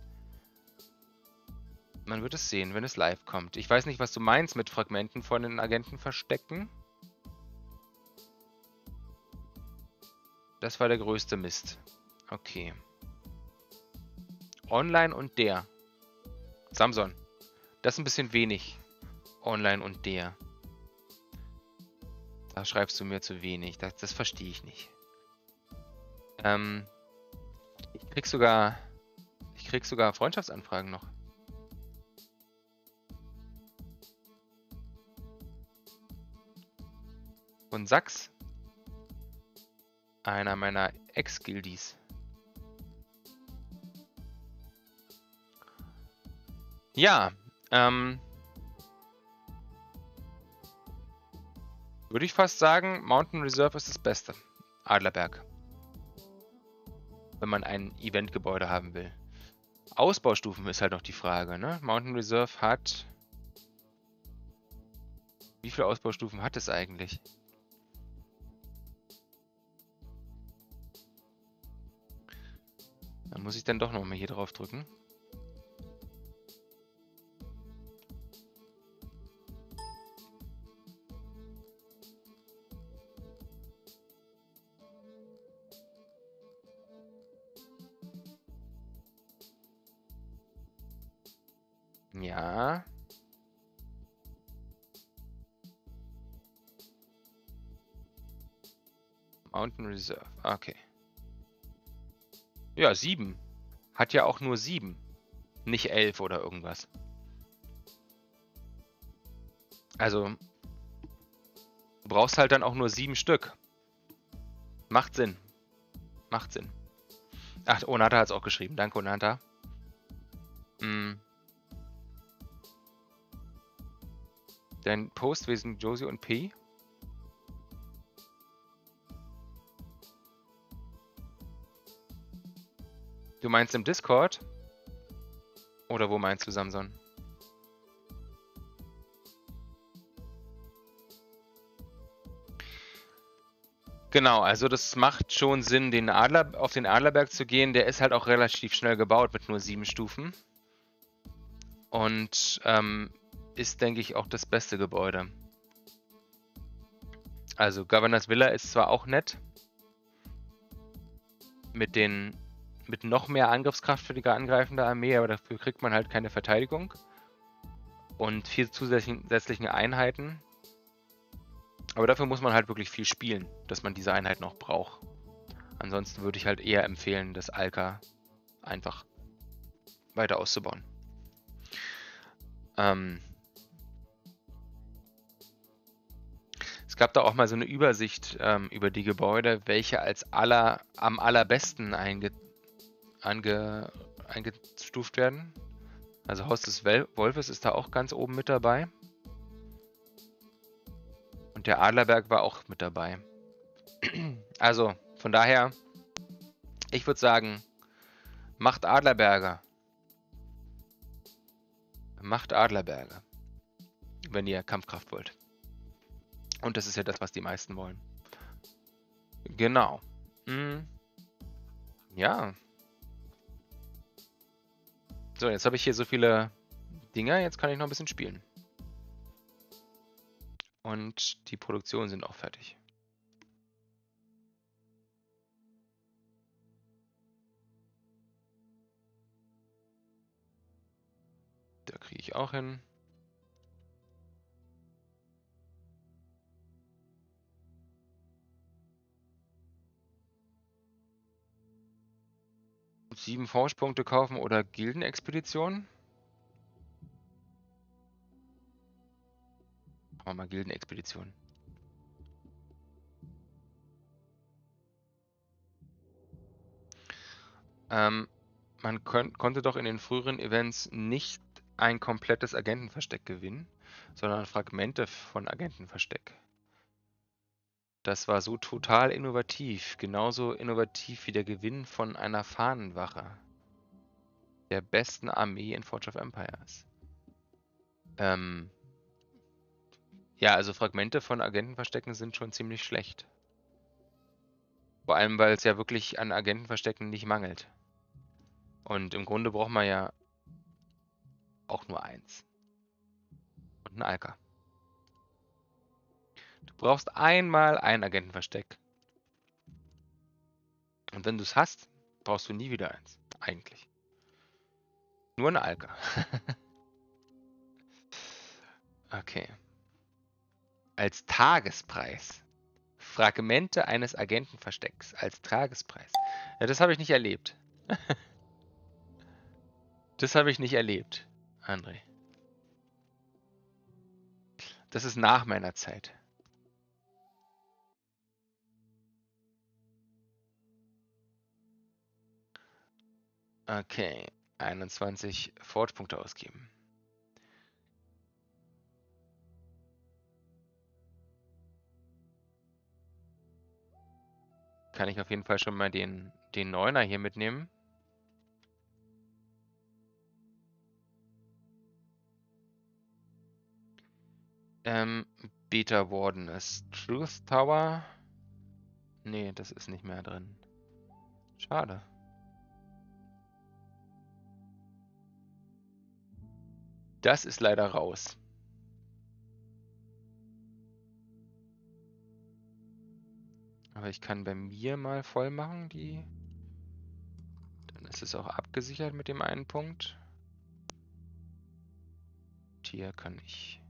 Man wird es sehen, wenn es live kommt. Ich weiß nicht, was du meinst mit Fragmenten von den Agentenverstecken. Das war der größte Mist. Okay. Online und der. Samson. Das ist ein bisschen wenig. Online und der. Da schreibst du mir zu wenig. Das verstehe ich nicht. Ich krieg sogar Freundschaftsanfragen noch. Und Sachs. Einer meiner Ex-Guildies. Ja, würde ich fast sagen, Mountain Reserve ist das Beste. Adlerberg. Wenn man ein Eventgebäude haben will. Ausbaustufen ist halt noch die Frage, ne? Mountain Reserve hat... Wie viele Ausbaustufen hat es eigentlich? Dann muss ich dann doch nochmal hier drauf drücken. Ja. Mountain Reserve, okay. Ja, 7. Hat ja auch nur 7. Nicht 11 oder irgendwas. Also, du brauchst halt dann auch nur 7 Stück. Macht Sinn. Macht Sinn. Ach, Onata hat es auch geschrieben. Danke, Onata. Dein Post wesen Josie und P. Du meinst im Discord? Oder wo meinst du, Samson? Genau, also das macht schon Sinn, auf den Adlerberg zu gehen. Der ist halt auch relativ schnell gebaut mit nur 7 Stufen. Und ist, denke ich, auch das beste Gebäude. Also Governors Villa ist zwar auch nett. Mit noch mehr Angriffskraft für die angreifende Armee, aber dafür kriegt man halt keine Verteidigung. Und 4 zusätzlichen Einheiten. Aber dafür muss man halt wirklich viel spielen, dass man diese Einheit noch braucht. Ansonsten würde ich halt eher empfehlen, das Alka einfach weiter auszubauen. Es gab da auch mal so eine Übersicht über die Gebäude, welche als am allerbesten eingestuft werden. Also Haus des Wolfes ist da auch ganz oben mit dabei. Und der Adlerberg war auch mit dabei. Also, von daher, ich würde sagen, macht Adlerberge. Macht Adlerberge. wenn ihr Kampfkraft wollt. Und das ist ja das, was die meisten wollen. Genau. Ja. So, jetzt habe ich hier so viele Dinger, jetzt kann ich noch ein bisschen spielen. Und die Produktionen sind auch fertig. Da kriege ich auch hin. Sieben Forschpunkte kaufen oder Gildenexpedition. Machen wir mal Gildenexpedition. Man konnte doch in den früheren Events nicht ein komplettes Agentenversteck gewinnen, sondern Fragmente von Agentenversteck. Das war so total innovativ, genauso innovativ wie der Gewinn von einer Fahnenwache, der besten Armee in Forge of Empires. Ja, also Fragmente von Agentenverstecken sind schon ziemlich schlecht. Vor allem, weil es ja wirklich an Agentenverstecken nicht mangelt. Und im Grunde braucht man ja auch nur eins. Und einen Alka. Du brauchst einmal ein Agentenversteck. Und wenn du es hast, brauchst du nie wieder eins. Eigentlich. Nur eine Alka. Okay. Als Tagespreis. Fragmente eines Agentenverstecks als Tagespreis. Ja, das habe ich nicht erlebt. Das habe ich nicht erlebt, André. Das ist nach meiner Zeit. Okay, 21 Forge-Punkte ausgeben. Kann ich auf jeden Fall schon mal den 9er hier mitnehmen. Beta Warden ist Truth Tower. Nee, das ist nicht mehr drin. Schade. Das ist leider raus. Aber ich kann bei mir mal voll machen, die. Dann ist es auch abgesichert mit dem einen Punkt. Hier kann ich.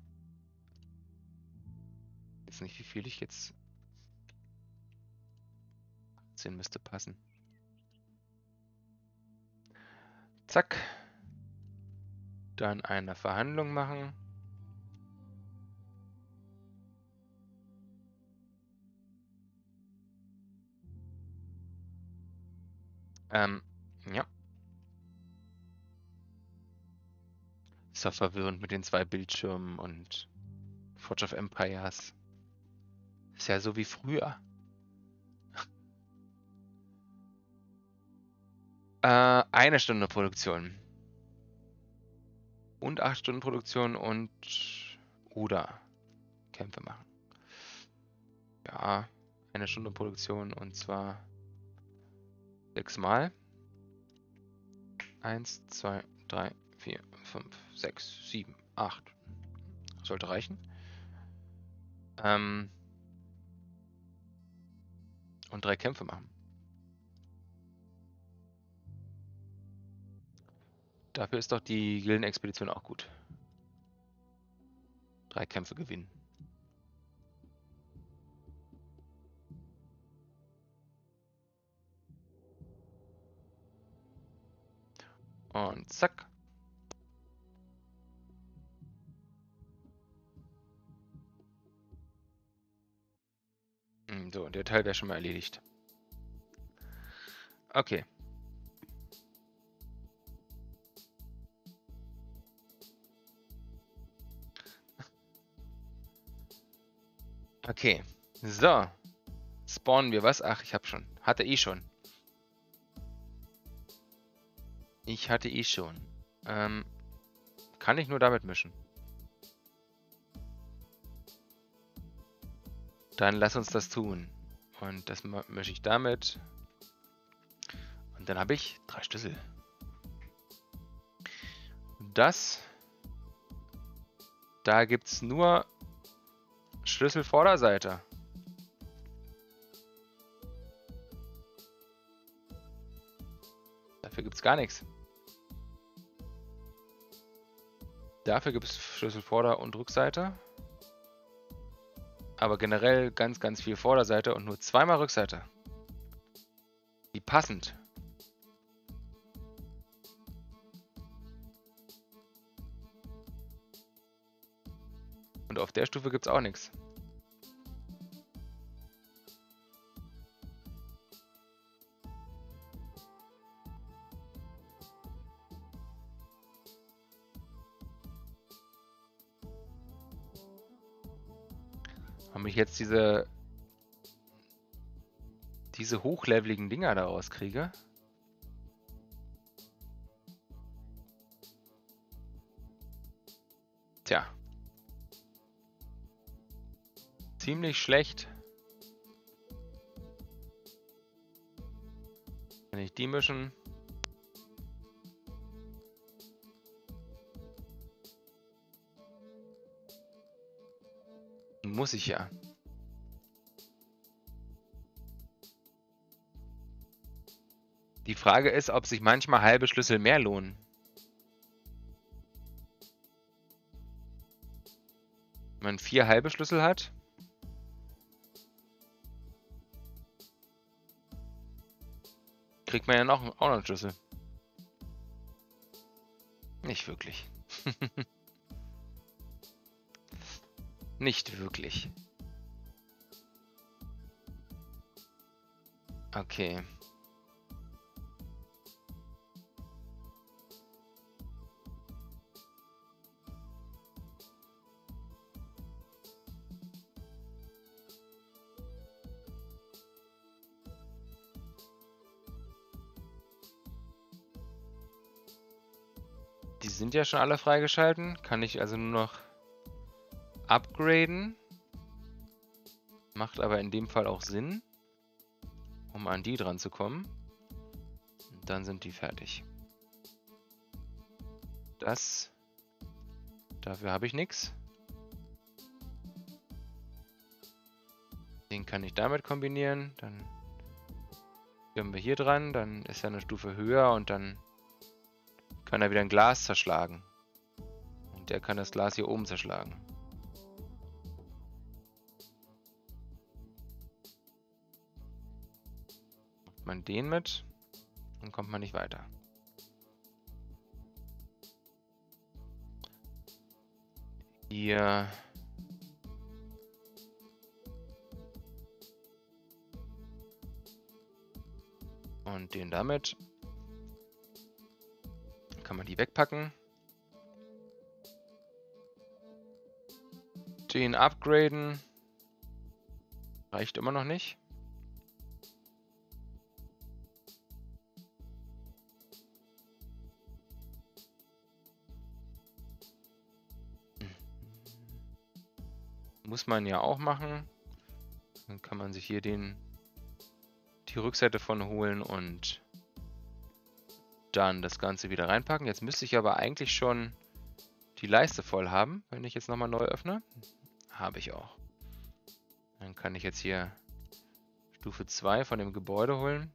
Jetzt nicht, wie viel ich jetzt. 10 müsste passen. Zack. Dann eine Verhandlung machen. Ja. Ist doch verwirrend mit den 2 Bildschirmen und Forge of Empires. Ist ja so wie früher. 1 Stunde Produktion. Und 8 Stunden Produktion und oder Kämpfe machen. Ja, 1 Stunde Produktion und zwar 6 Mal. 1, 2, 3, 4, 5, 6, 7, 8. Sollte reichen. Und 3 Kämpfe machen. Dafür ist doch die Gildenexpedition auch gut. 3 Kämpfe gewinnen. Und zack. So, der Teil wäre schon mal erledigt. Okay. Okay. So. Spawnen wir was? Ach, ich hab schon. Hatte ich schon. Ich hatte schon. Kann ich nur damit mischen? Dann lass uns das tun. Und das mische ich damit. Und dann habe ich 3 Schlüssel. Da gibt es nur Schlüsselvorderseite. Dafür gibt es gar nichts. Dafür gibt es Schlüsselvorder- und Rückseite. Aber generell ganz, ganz viel Vorderseite und nur 2-mal Rückseite. Wie passend. Und auf der Stufe gibt es auch nichts. Warum ich jetzt diese hochleveligen Dinger da rauskriege. Tja. Ziemlich schlecht. Wenn ich die mischen. Muss ich ja. Die Frage ist, ob sich manchmal halbe Schlüssel mehr lohnen. Wenn man 4 halbe Schlüssel hat. Kriegt man ja auch noch einen Schlüssel. Nicht wirklich. Nicht wirklich. Okay. Die sind ja schon alle freigeschalten. Kann ich also nur noch upgraden. Macht aber in dem Fall auch Sinn, um an die dran zu kommen. Und dann sind die fertig. Dafür habe ich nichts. Den kann ich damit kombinieren. Dann können wir hier dran. Dann ist er eine Stufe höher und dann kann er wieder ein Glas zerschlagen. Und der kann das Glas hier oben zerschlagen. Macht man den mit, dann kommt man nicht weiter. Hier. Und den damit. Kann man die wegpacken. Den upgraden. Reicht immer noch nicht. Muss man ja auch machen. Dann kann man sich hier die Rückseite von holen und dann das Ganze wieder reinpacken. Jetzt müsste ich aber eigentlich schon die Leiste voll haben, wenn ich jetzt nochmal neu öffne. Habe ich auch. Dann kann ich jetzt hier Stufe 2 von dem Gebäude holen.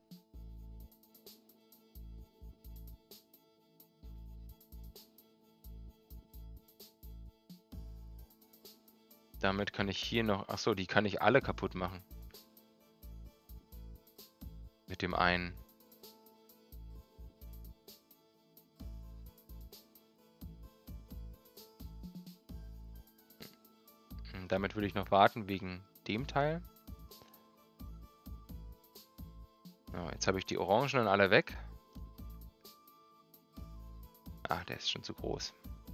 Damit kann ich hier noch... Achso, die kann ich alle kaputt machen. Mit dem einen. Damit würde ich noch warten wegen dem Teil. So, jetzt habe ich die Orangenen alle weg. Ach, der ist schon zu groß.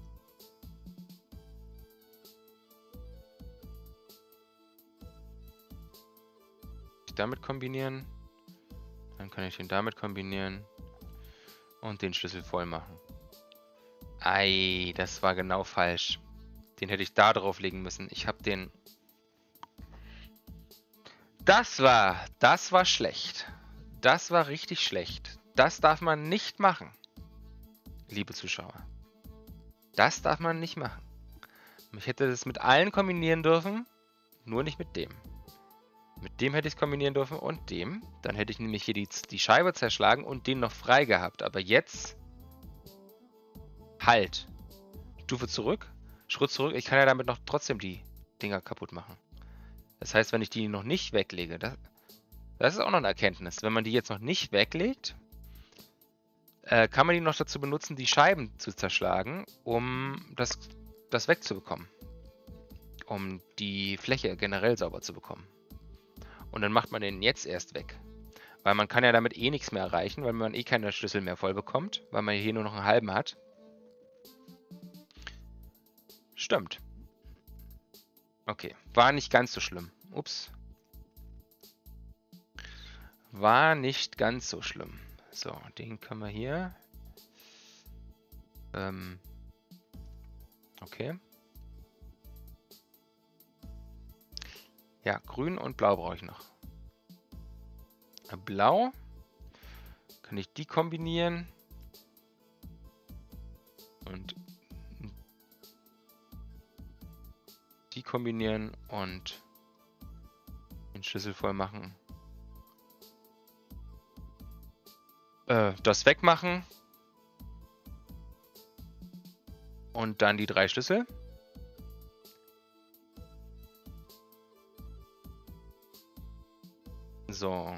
Damit kombinieren. Dann kann ich den damit kombinieren. Und den Schlüssel voll machen. Ei, das war genau falsch. Den hätte ich da drauf legen müssen. Ich habe den... Das war schlecht. Das war richtig schlecht. Das darf man nicht machen, liebe Zuschauer. Das darf man nicht machen. Ich hätte das mit allen kombinieren dürfen, nur nicht mit dem. Mit dem hätte ich es kombinieren dürfen und dem. Dann hätte ich nämlich hier die Scheibe zerschlagen und den noch frei gehabt. Aber jetzt... Halt. Stufe zurück. Schritt zurück. Ich kann ja damit noch trotzdem die Dinger kaputt machen. Das heißt, wenn ich die noch nicht weglege, das ist auch noch eine Erkenntnis. Wenn man die jetzt noch nicht weglegt, kann man die noch dazu benutzen, die Scheiben zu zerschlagen, um das wegzubekommen. Um die Fläche generell sauber zu bekommen. Und dann macht man den jetzt erst weg. Weil man kann ja damit eh nichts mehr erreichen, weil man eh keine Schlüssel mehr voll bekommt, weil man hier nur noch einen halben hat. Stimmt. Okay, war nicht ganz so schlimm. Ups. War nicht ganz so schlimm. So, den können wir hier. Okay. Ja, grün und blau brauche ich noch. Blau. Kann ich die kombinieren. Und die kombinieren und den Schlüssel voll machen. Das wegmachen. Und dann die 3 Schlüssel. So.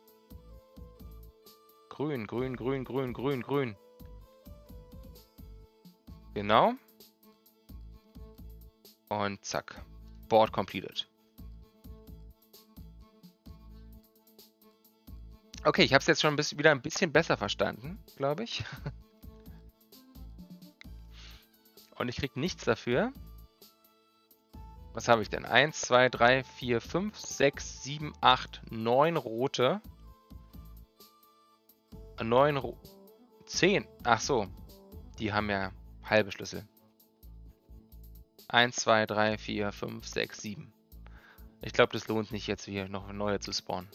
Grün, grün, grün, grün, grün, grün. Genau. Und zack. Board completed. Okay, ich habe es jetzt schon wieder ein bisschen besser verstanden, glaube ich. Und ich kriege nichts dafür. Was habe ich denn? 1, 2, 3, 4, 5, 6, 7, 8, 9 rote. 10. Ach so. Die haben ja halbe Schlüssel. 1, 2, 3, 4, 5, 6, 7. Ich glaube, das lohnt nicht, jetzt hier noch neue zu spawnen.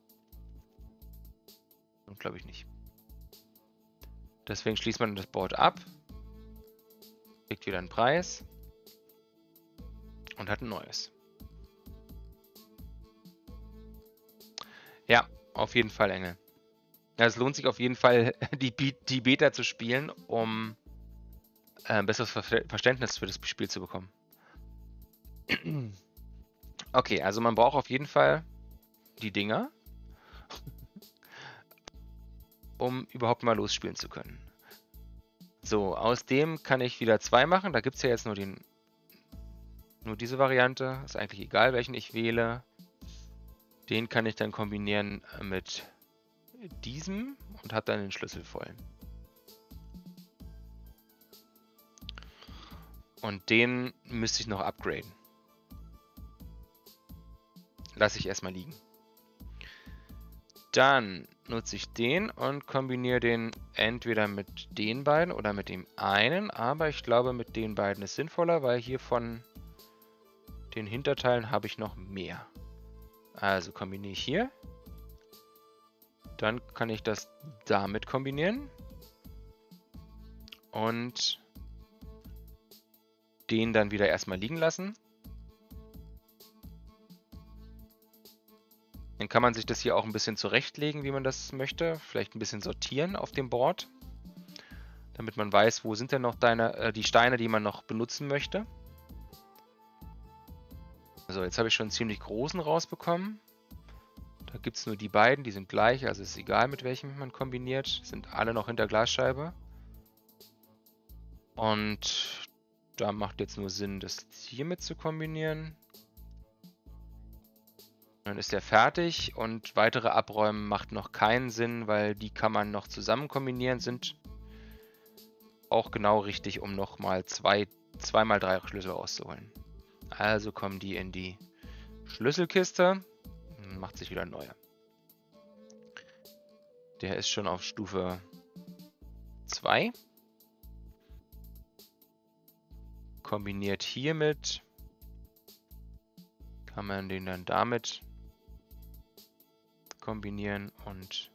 Glaube ich nicht. Deswegen schließt man das Board ab. Kriegt wieder einen Preis. Und hat ein neues. Ja, auf jeden Fall, Engel. Ja, es lohnt sich auf jeden Fall, die Beta zu spielen, um ein besseres Verständnis für das Spiel zu bekommen. Okay, also man braucht auf jeden Fall die Dinger, um überhaupt mal losspielen zu können. So, aus dem kann ich wieder 2 machen. Da gibt es ja jetzt nur diese Variante. Ist eigentlich egal, welchen ich wähle. Den kann ich dann kombinieren mit diesem und habe dann den Schlüssel voll. Und den müsste ich noch upgraden. Lasse ich erstmal liegen. Dann nutze ich den und kombiniere den entweder mit den beiden oder mit dem einen. Aber ich glaube, mit den beiden ist sinnvoller, weil hier von den Hinterteilen habe ich noch mehr. Also kombiniere ich hier. Dann kann ich das damit kombinieren. Und den dann wieder erstmal liegen lassen. Dann kann man sich das hier auch ein bisschen zurechtlegen, wie man das möchte. Vielleicht ein bisschen sortieren auf dem Board. Damit man weiß, wo sind denn noch die Steine, die man noch benutzen möchte. So, jetzt habe ich schon einen ziemlich großen rausbekommen. Da gibt es nur die beiden, die sind gleich, also ist egal, mit welchem man kombiniert. Sind alle noch hinter Glasscheibe. Und da macht jetzt nur Sinn, das hiermit zu kombinieren. Dann ist der fertig und weitere Abräumen macht noch keinen Sinn, weil die kann man noch zusammen kombinieren, sind auch genau richtig, um nochmal 2x3 Schlüssel rauszuholen. Also kommen die in die Schlüsselkiste und macht sich wieder ein neuer. Der ist schon auf Stufe 2. Kombiniert hiermit kann man den dann damit kombinieren und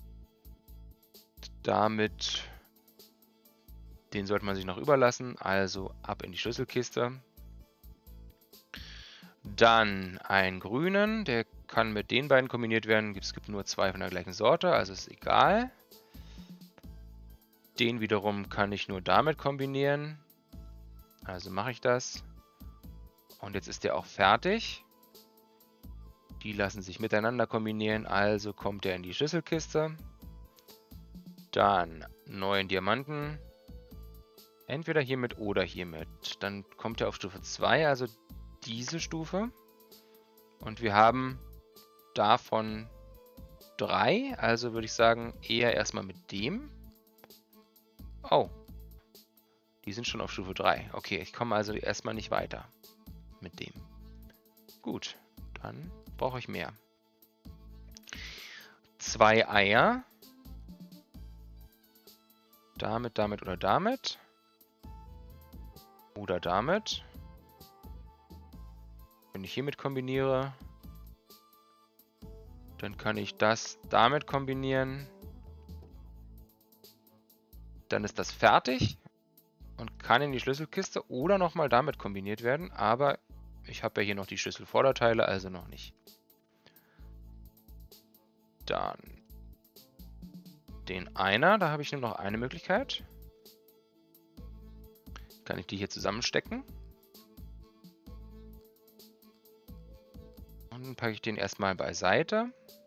damit, den sollte man sich noch überlassen, also ab in die Schlüsselkiste. Dann einen grünen, der kann mit den beiden kombiniert werden. Es gibt nur 2 von der gleichen Sorte, also ist egal. Den wiederum kann ich nur damit kombinieren. Also mache ich das. Und jetzt ist der auch fertig. Die lassen sich miteinander kombinieren, also kommt er in die Schlüsselkiste. Dann neuen Diamanten. Entweder hiermit oder hiermit. Dann kommt er auf Stufe 2, also diese Stufe. Und wir haben davon 3, also würde ich sagen, eher erstmal mit dem. Oh, die sind schon auf Stufe 3. Okay, ich komme also erstmal nicht weiter mit dem. Gut, dann brauche ich mehr. 2 Eier. Damit, damit oder damit. Oder damit. Wenn ich hiermit kombiniere, dann kann ich das damit kombinieren. Dann ist das fertig und kann in die Schlüsselkiste oder nochmal damit kombiniert werden. Aber ich habe ja hier noch die Schlüsselvorderteile, also noch nicht. Dann den Einer, da habe ich nur noch eine Möglichkeit. Kann ich die hier zusammenstecken. Und dann packe ich den erstmal beiseite.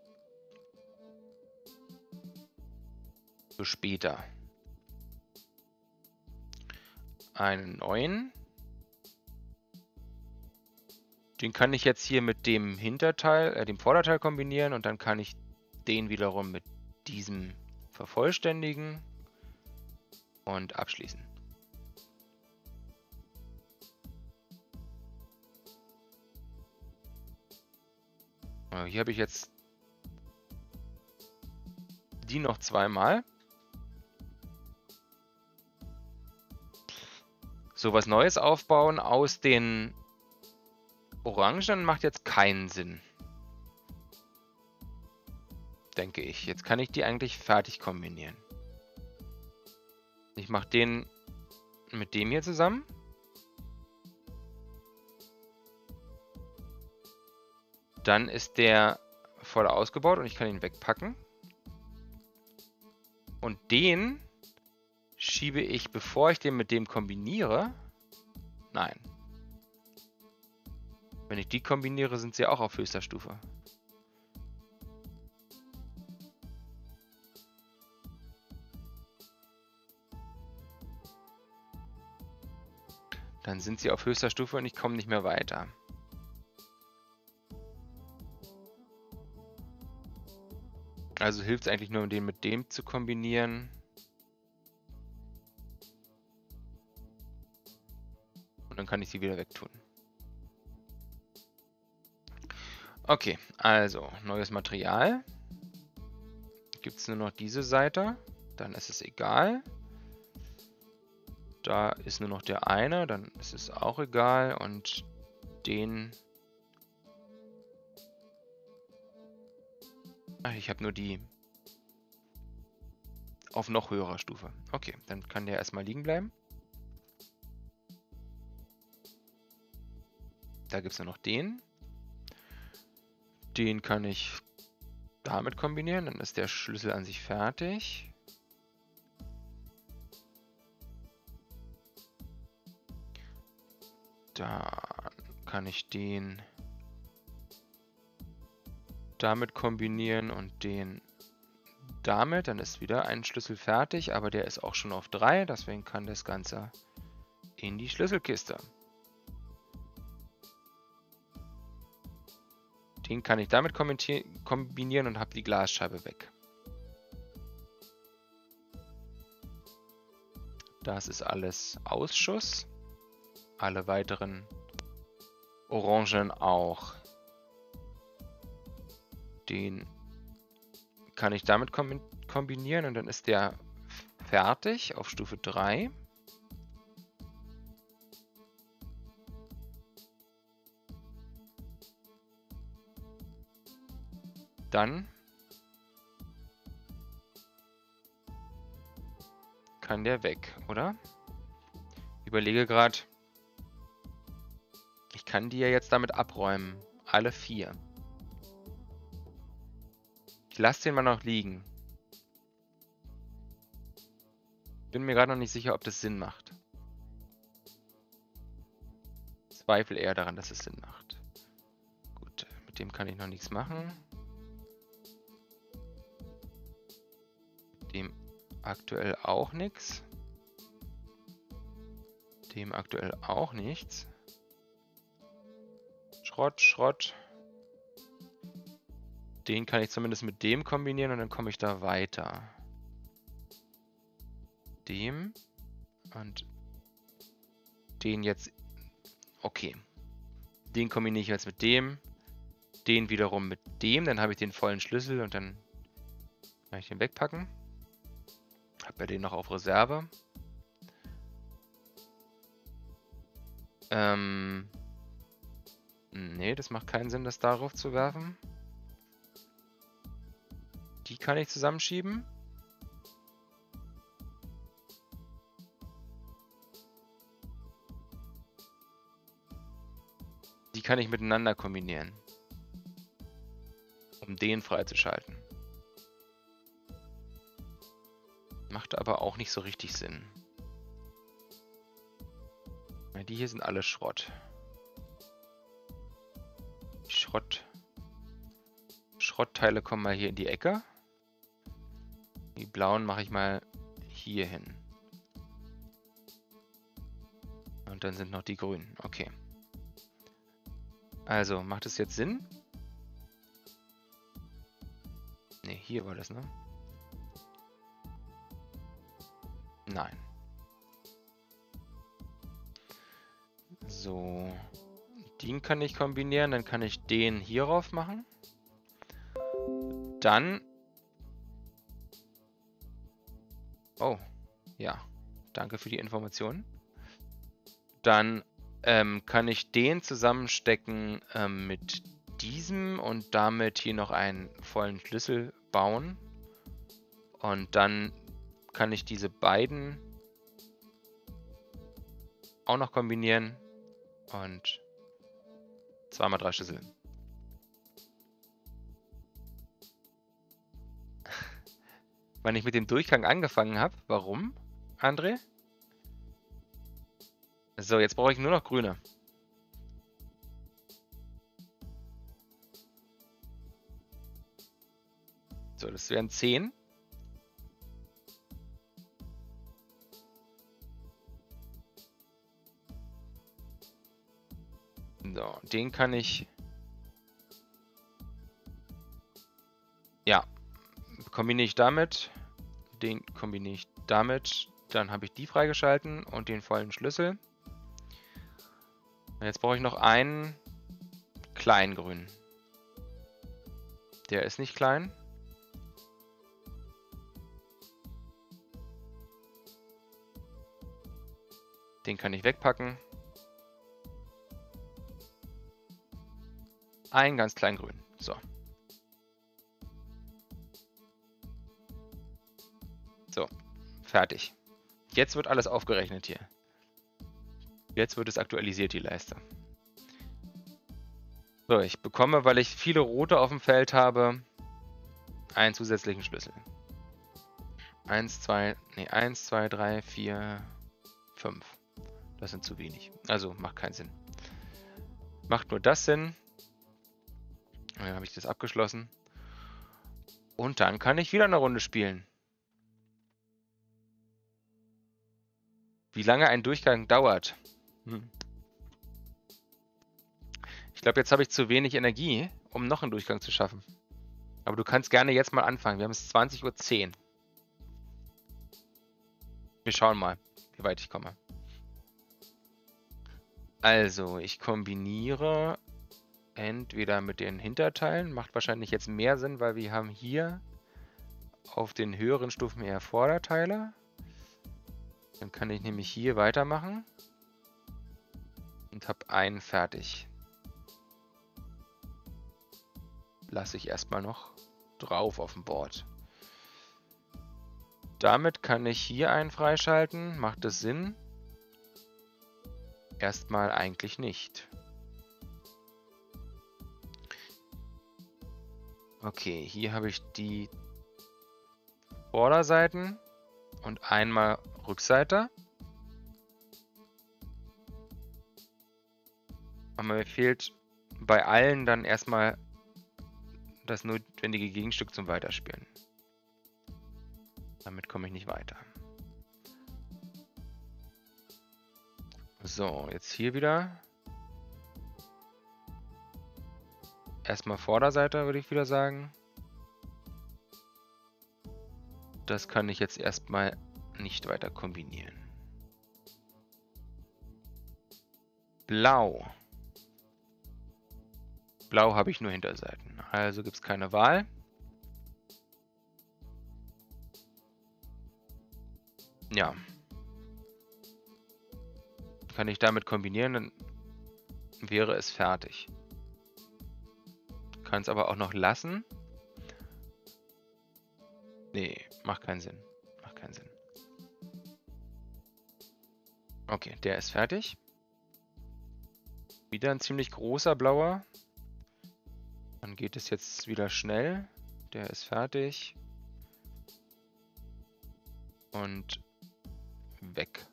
Für später. Einen neuen. Den kann ich jetzt hier mit dem Hinterteil, dem Vorderteil kombinieren und dann kann ich den wiederum mit diesem vervollständigen und abschließen. Hier habe ich jetzt die noch zweimal. So, was Neues aufbauen aus den Orangen macht jetzt keinen Sinn. Denke ich. Jetzt kann ich die eigentlich fertig kombinieren. Ich mache den mit dem hier zusammen. Dann ist der voll ausgebaut und ich kann ihn wegpacken. Und den schiebe ich, bevor ich den mit dem kombiniere. Nein. Wenn ich die kombiniere, sind sie auch auf höchster Stufe. Dann sind sie auf höchster Stufe und ich komme nicht mehr weiter. Also hilft es eigentlich nur, den mit dem zu kombinieren. Und dann kann ich sie wieder wegtun. Okay, also neues Material. Gibt es nur noch diese Seite, dann ist es egal. Da ist nur noch der eine, dann ist es auch egal. Und den... Ach, ich habe nur die auf noch höherer Stufe. Okay, dann kann der erstmal liegen bleiben. Da gibt es nur noch den. Den kann ich damit kombinieren, dann ist der Schlüssel an sich fertig. Dann kann ich den damit kombinieren und den damit. Dann ist wieder ein Schlüssel fertig, aber der ist auch schon auf 3, deswegen kann das Ganze in die Schlüsselkiste. Den kann ich damit kombinieren und habe die Glasscheibe weg. Das ist alles Ausschuss. Alle weiteren Orangen auch. Den kann ich damit kombinieren und dann ist der fertig auf Stufe 3. Dann kann der weg, oder? Überlege gerade. Ich kann die ja jetzt damit abräumen. Alle 4. Ich lasse den mal noch liegen. Bin mir gerade noch nicht sicher, ob das Sinn macht. Zweifel eher daran, dass es Sinn macht. Gut, mit dem kann ich noch nichts machen. Dem aktuell auch nichts. Dem aktuell auch nichts. Schrott, Schrott. Den kann ich zumindest mit dem kombinieren und dann komme ich da weiter. Dem und den jetzt. Okay. Den kombiniere ich jetzt mit dem. Den wiederum mit dem. Dann habe ich den vollen Schlüssel und dann kann ich den wegpacken. Habe ja den noch auf Reserve. Nee, das macht keinen Sinn, das darauf zu werfen. Die kann ich zusammenschieben. Die kann ich miteinander kombinieren, um den freizuschalten. Macht aber auch nicht so richtig Sinn. Die hier sind alle Schrott. Schrottteile kommen mal hier in die Ecke. Die blauen mache ich mal hier hin. Und dann sind noch die grünen. Okay. Also, macht es jetzt Sinn? Ne, hier war das, ne? Nein. So. Den kann ich kombinieren, dann kann ich den hierauf machen. Dann... Oh, ja. Danke für die Informationen. Dann kann ich den zusammenstecken mit diesem und damit hier noch einen vollen Schlüssel bauen. Und dann kann ich diese beiden auch noch kombinieren und 2 mal 3 Schlüssel. Wann ich mit dem Durchgang angefangen habe. Warum, André? So, jetzt brauche ich nur noch grüne. So, das wären 10. So, den kann ich... Ja, kombiniere ich damit. Den kombiniere ich damit. Dann habe ich die freigeschalten und den vollen Schlüssel. Und jetzt brauche ich noch einen kleinen grünen. Der ist nicht klein. Den kann ich wegpacken. Einen ganz kleinen grünen. So. So, fertig. Jetzt wird alles aufgerechnet hier. Jetzt wird es aktualisiert, die Leiste. So, ich bekomme, weil ich viele rote auf dem Feld habe, einen zusätzlichen Schlüssel. 1, 2, 3, 4, 5. Das sind zu wenig. Also macht keinen Sinn. Macht nur das Sinn. Dann habe ich das abgeschlossen. Und dann kann ich wieder eine Runde spielen. Wie lange ein Durchgang dauert. Ich glaube, jetzt habe ich zu wenig Energie, um noch einen Durchgang zu schaffen. Aber du kannst gerne jetzt mal anfangen. Wir haben es 20:10 Uhr. Wir schauen mal, wie weit ich komme. Also, ich kombiniere entweder mit den Hinterteilen. Macht wahrscheinlich jetzt mehr Sinn, weil wir haben hier auf den höheren Stufen eher Vorderteile. Dann kann ich nämlich hier weitermachen. Und habe einen fertig. Lasse ich erstmal noch drauf auf dem Board. damit kann ich hier einen freischalten. Macht das Sinn? Erstmal eigentlich nicht. Okay, hier habe ich die Vorderseiten und einmal Rückseite. Aber mir fehlt bei allen dann erstmal das notwendige Gegenstück zum Weiterspielen. Damit komme ich nicht weiter. So, jetzt hier wieder. Erstmal Vorderseite, würde ich wieder sagen. Das kann ich jetzt erstmal nicht weiter kombinieren. Blau. Blau habe ich nur Hinterseiten, also gibt es keine Wahl. Ja. Kann ich damit kombinieren, dann wäre es fertig. Kann es aber auch noch lassen. Nee, macht keinen Sinn. Macht keinen Sinn. Okay, der ist fertig. Wieder ein ziemlich großer blauer. Dann geht es jetzt wieder schnell. Der ist fertig. Und weg.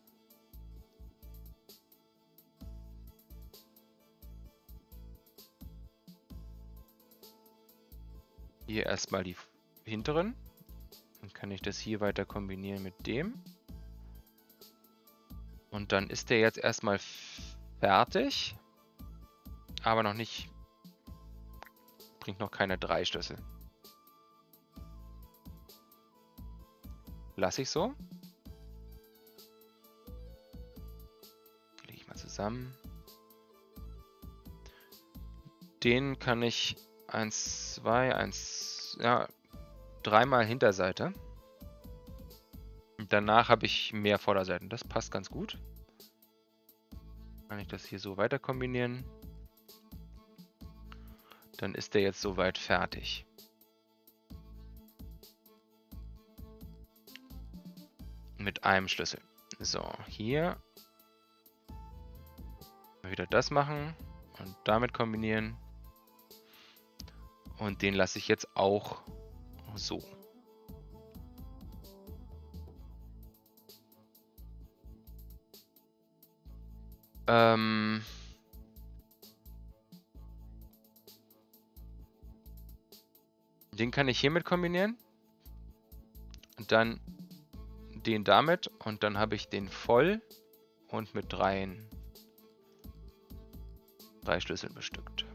Hier erstmal die hinteren. Dann kann ich das hier weiter kombinieren mit dem. Und dann ist der jetzt erstmal fertig. Aber noch nicht. Bringt noch keine 3 Schlüssel. Lasse ich so. Lege ich mal zusammen. Den kann ich 1, 2, 1, ja, 3-mal Hinterseite. Und danach habe ich mehr Vorderseiten. Das passt ganz gut. Kann ich das hier so weiter kombinieren. Dann ist der jetzt soweit fertig. Mit einem Schlüssel. So, hier wieder das machen und damit kombinieren. Und den lasse ich jetzt auch so. Den kann ich hiermit kombinieren. Und dann den damit. Und dann habe ich den voll und mit 3 Schlüsseln bestückt.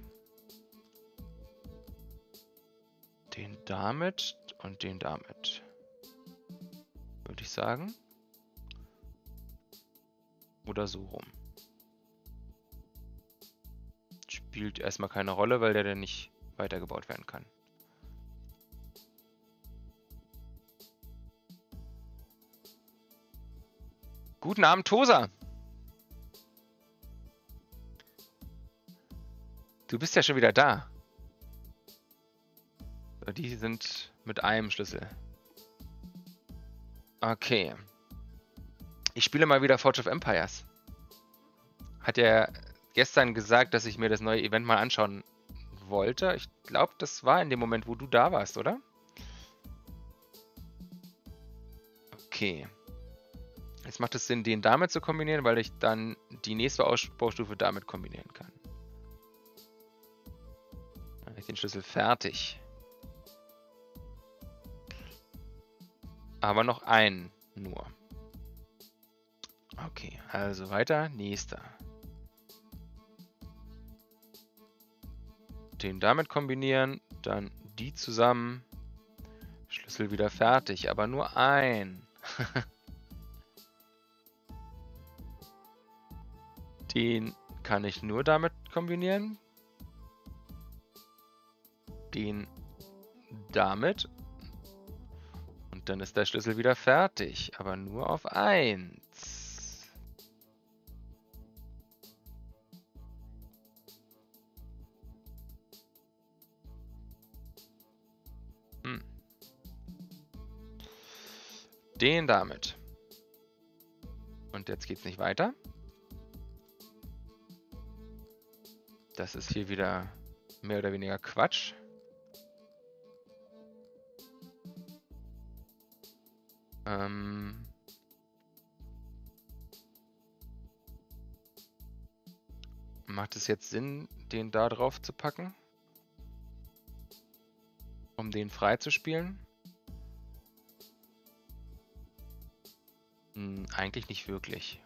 Den damit und den damit. Würde ich sagen. Oder so rum. Spielt erstmal keine Rolle, weil der dann nicht weitergebaut werden kann. Guten Abend, Tosa. Du bist ja schon wieder da. Die sind mit einem Schlüssel. Okay. Ich spiele mal wieder Forge of Empires. Hat er gestern gesagt, dass ich mir das neue Event mal anschauen wollte. Ich glaube, das war in dem Moment, wo du da warst, oder? Okay. Jetzt macht es Sinn, den damit zu kombinieren, weil ich dann die nächste Ausbaustufe damit kombinieren kann. Dann habe ich den Schlüssel fertig. Aber noch einen nur. Okay, also weiter. Nächster. Den damit kombinieren, dann die zusammen. Schlüssel wieder fertig, aber nur ein. Den kann ich nur damit kombinieren. Den damit. Und dann ist der Schlüssel wieder fertig, aber nur auf 1. den damit. Und jetzt geht's nicht weiter. Das ist hier wieder mehr oder weniger Quatsch. Macht es jetzt Sinn, den da drauf zu packen? Um den frei zu spielen? Eigentlich nicht wirklich.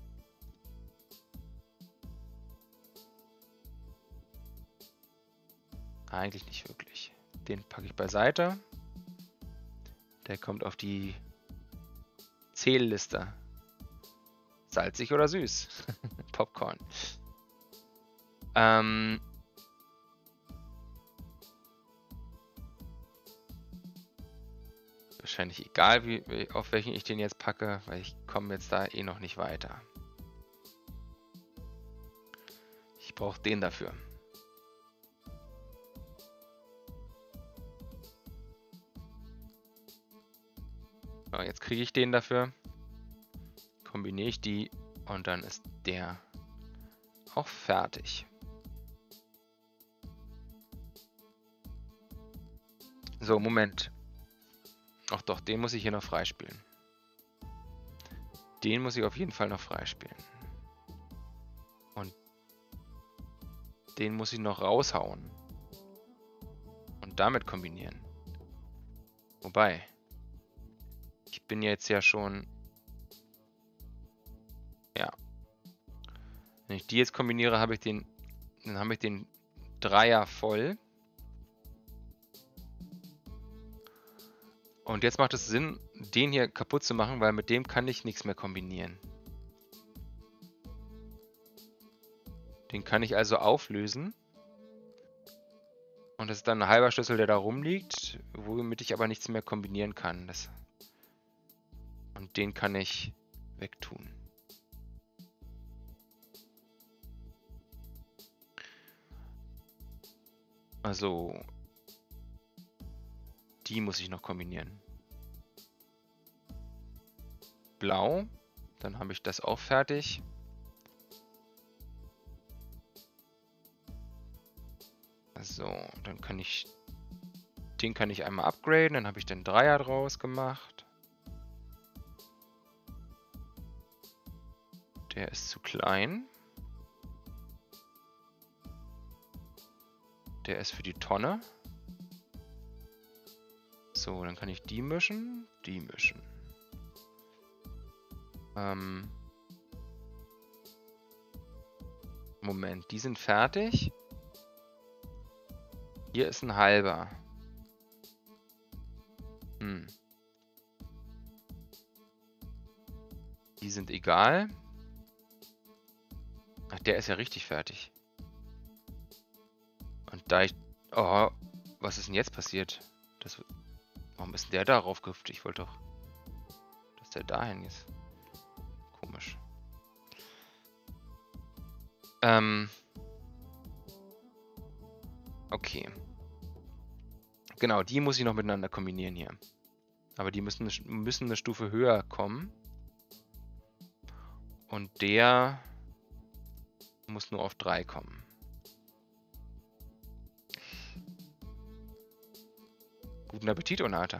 Eigentlich nicht wirklich. Den packe ich beiseite. Der kommt auf die Zählliste. Salzig oder süß? Popcorn. Wahrscheinlich egal, auf welchen ich den jetzt packe, weil ich komme jetzt da eh noch nicht weiter. Ich brauche den dafür. So, jetzt kriege ich den dafür. Kombiniere ich die und dann ist der auch fertig. So, Moment. Ach doch, den muss ich hier noch freispielen. Den muss ich auf jeden Fall noch freispielen. Und den muss ich noch raushauen. Und damit kombinieren. Wobei, ich bin jetzt ja schon... Ja. Wenn ich die jetzt kombiniere, dann habe ich den Dreier voll. Und jetzt macht es Sinn, den hier kaputt zu machen, weil mit dem kann ich nichts mehr kombinieren. Den kann ich also auflösen. Und das ist dann ein halber Schlüssel, der da rumliegt, womit ich aber nichts mehr kombinieren kann. Und den kann ich wegtun. Also, die muss ich noch kombinieren. Blau, dann habe ich das auch fertig. So, dann kann ich den einmal upgraden, dann habe ich den Dreier draus gemacht. Der ist zu klein. Der ist für die Tonne. So, dann kann ich die mischen, die mischen. Moment, die sind fertig. Hier ist ein halber. Die sind egal. Ach, der ist ja richtig fertig. Und da ich... Oh, was ist denn jetzt passiert? Warum ist denn der darauf gehüpft? Ich wollte doch, dass der dahin ist. Komisch. Okay. Genau, die muss ich noch miteinander kombinieren hier. Aber die müssen eine Stufe höher kommen. Und der muss nur auf 3 kommen. Guten Appetit, Onata.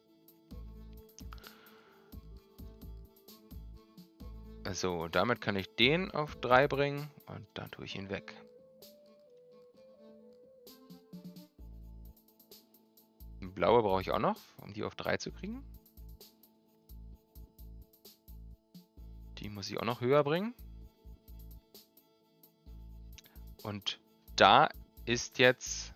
So, damit kann ich den auf 3 bringen und dann tue ich ihn weg. Blaue brauche ich auch noch, um die auf 3 zu kriegen. Die muss ich auch noch höher bringen. Und da ist jetzt...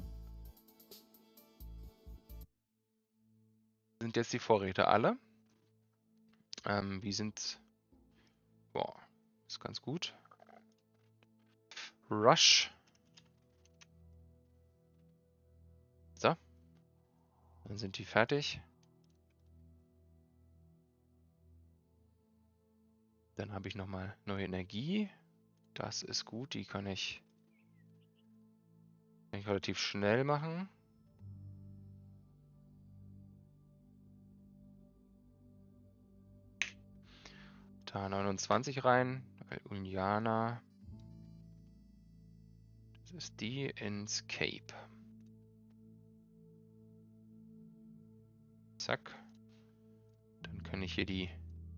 sind jetzt die Vorräte alle. Wie sind's? Boah, ist ganz gut. Rush. So. Dann sind die fertig. Dann habe ich nochmal neue Energie. Das ist gut, die kann ich relativ schnell machen. Da 29 rein, weil Uljana. Das ist die ins Cape. Zack. Dann kann ich hier die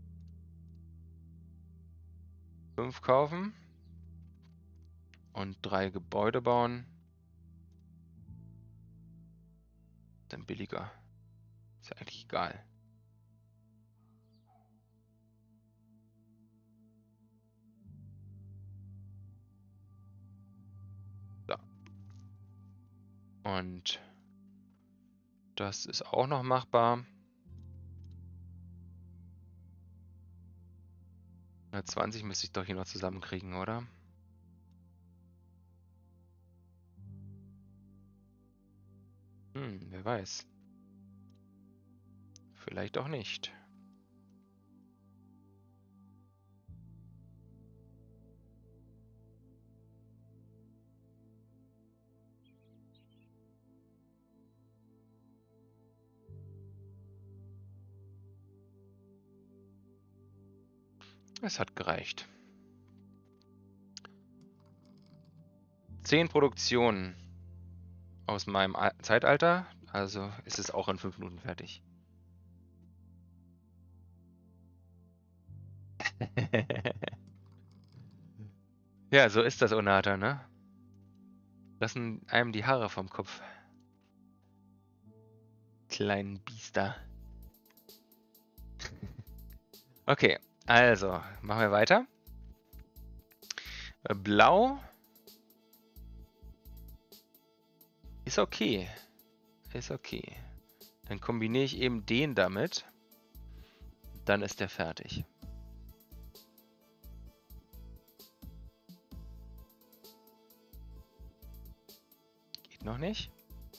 5 kaufen und 3 Gebäude bauen. Dann billiger. Ist ja eigentlich egal. So. Und das ist auch noch machbar. 120 müsste ich doch hier noch zusammenkriegen, oder? Wer weiß. Vielleicht auch nicht. Es hat gereicht. 10 Produktionen aus meinem Zeitalter, also ist es auch in 5 Minuten fertig. Ja, so ist das Onata, ne? Lassen einem die Haare vom Kopf. Kleinen Biester. Okay, also, machen wir weiter. Blau ist okay. Ist okay. Dann kombiniere ich eben den damit. Dann ist der fertig. Geht noch nicht.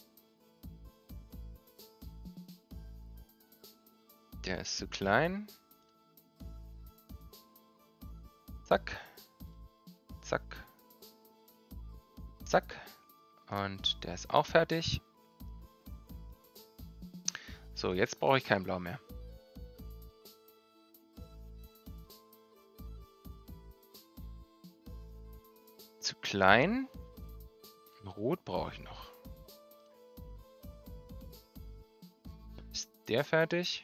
Der ist zu klein. Zack. Zack. Zack. Und der ist auch fertig. So, jetzt brauche ich kein Blau mehr. Zu klein. Rot brauche ich noch. Ist der fertig?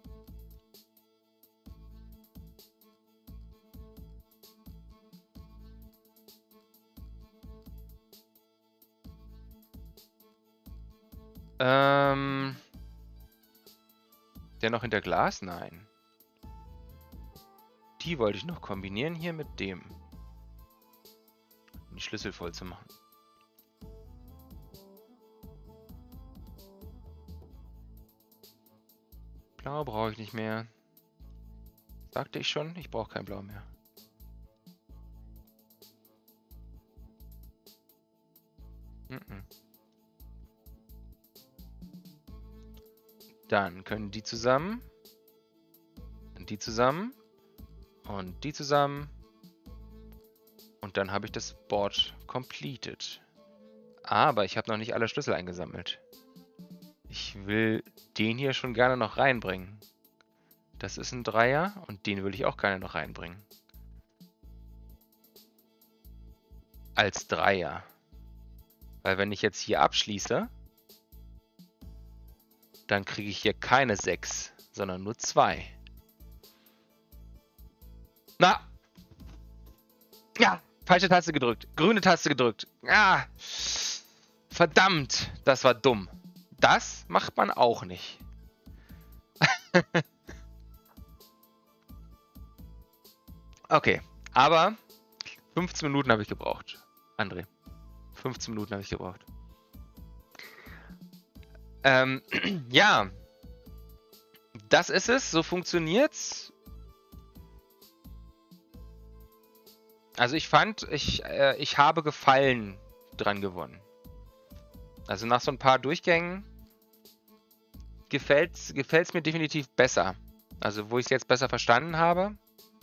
Der noch hinter Glas? Nein. Die wollte ich noch kombinieren hier mit dem. Um die Schlüssel voll zu machen. Blau brauche ich nicht mehr. Sagte ich schon, ich brauche kein Blau mehr. Dann können die zusammen. Und die zusammen. Und die zusammen. Und dann habe ich das Board completed. Aber ich habe noch nicht alle Schlüssel eingesammelt. Ich will den hier schon gerne noch reinbringen. Das ist ein Dreier und den will ich auch gerne noch reinbringen. Als Dreier. Weil wenn ich jetzt hier abschließe, dann kriege ich hier keine 6, sondern nur 2. Na! Ja, falsche Taste gedrückt. Grüne Taste gedrückt. Ah! Verdammt, das war dumm. Das macht man auch nicht. Okay, aber 15 Minuten habe ich gebraucht, André. 15 Minuten habe ich gebraucht. Ja, das ist es. So funktioniert's. Also ich fand, ich habe Gefallen dran gewonnen. Also nach so ein paar Durchgängen gefällt's mir definitiv besser. Also wo ich es jetzt besser verstanden habe.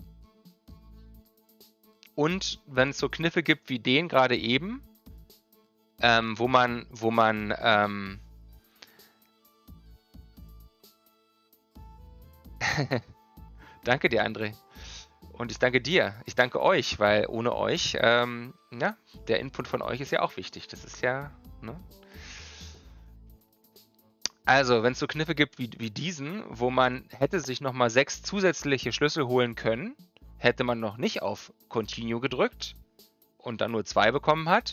Und wenn es so Kniffe gibt wie den gerade eben, wo man Danke dir, André. Und ich danke dir. Ich danke euch, weil ohne euch, ja, der Input von euch ist ja auch wichtig. Das ist ja, ne? Also, wenn es so Kniffe gibt wie diesen, wo man hätte sich nochmal 6 zusätzliche Schlüssel holen können, hätte man noch nicht auf Continue gedrückt und dann nur 2 bekommen hat.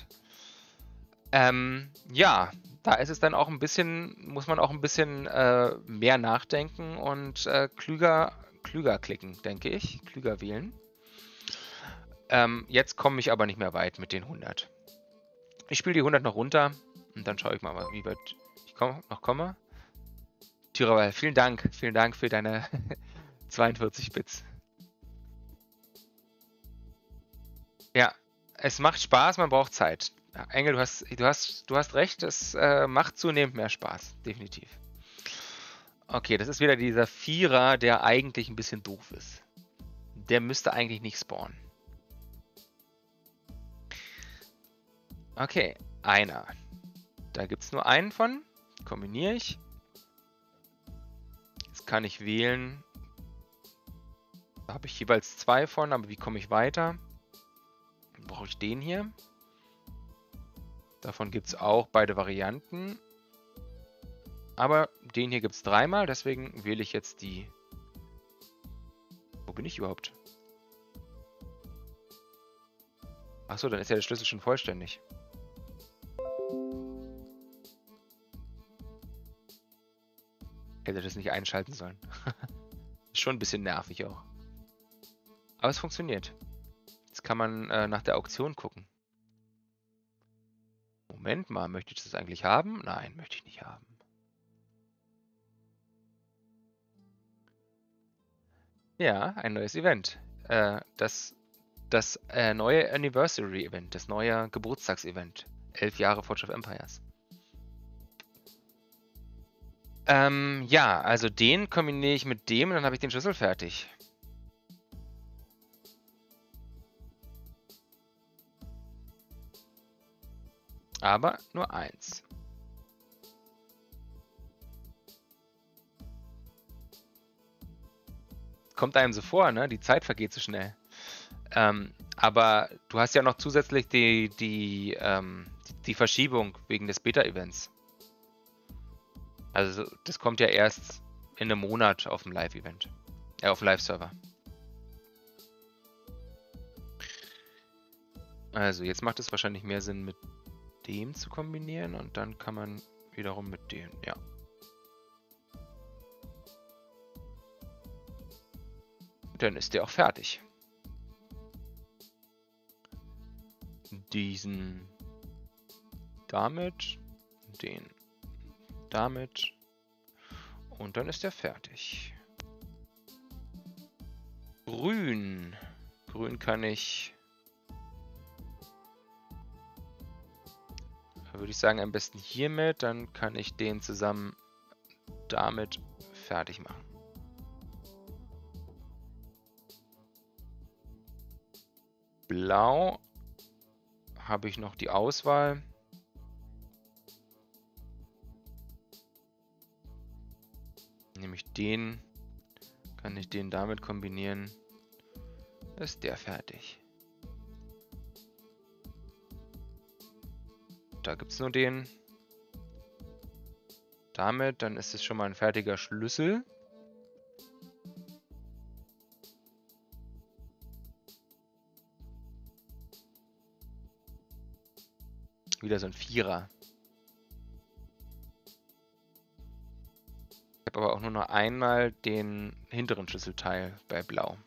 Ja, da ist es dann auch ein bisschen, muss man auch ein bisschen mehr nachdenken und klüger klicken, denke ich. Klüger wählen. Jetzt komme ich aber nicht mehr weit mit den 100. Ich spiele die 100 noch runter und dann schaue ich mal, wie weit ich noch komme. Tyrell, vielen Dank für deine 42 Bits. Ja, es macht Spaß, man braucht Zeit. Engel, du hast recht, es macht zunehmend mehr Spaß, definitiv. Okay, das ist wieder dieser Vierer, der eigentlich ein bisschen doof ist. Der müsste eigentlich nicht spawnen. Okay, einer. Da gibt es nur einen von. Kombiniere ich. Jetzt kann ich wählen. Da habe ich jeweils 2 von, aber wie komme ich weiter? Dann brauche ich den hier. Davon gibt es auch beide Varianten. Aber den hier gibt es 3-mal, deswegen wähle ich jetzt die. Wo bin ich überhaupt? Achso, dann ist ja der Schlüssel schon vollständig. Hätte das nicht einschalten sollen. Ist schon ein bisschen nervig auch. Aber es funktioniert. Jetzt kann man nach der Auktion gucken. Moment mal, möchte ich das eigentlich haben? Nein, möchte ich nicht haben. Ja, ein neues Event. Das neue Anniversary Event, das neue Geburtstagsevent. 11 Jahre Forge of Empires. Ja, also den kombiniere ich mit dem und dann habe ich den Schlüssel fertig. Aber nur 1. Kommt einem so vor, ne? Die Zeit vergeht so schnell. Aber du hast ja noch zusätzlich die Verschiebung wegen des Beta-Events. Also das kommt ja erst in einem Monat auf dem Live-Event. Auf dem Live-Server. Also jetzt macht es wahrscheinlich mehr Sinn, mit dem zu kombinieren und dann kann man wiederum mit dem, ja. Dann ist der auch fertig. Diesen damit, den damit und dann ist der fertig. Grün. Grün kann ich, würde ich sagen, am besten hiermit, dann kann ich den zusammen damit fertig machen. Blau habe ich noch die Auswahl. Nämlich den, kann ich den damit kombinieren. Ist der fertig. Da gibt es nur den. Damit, dann ist es schon mal ein fertiger Schlüssel. Wieder so ein Vierer. Ich habe aber auch nur noch einmal den hinteren Schlüsselteil bei Blau.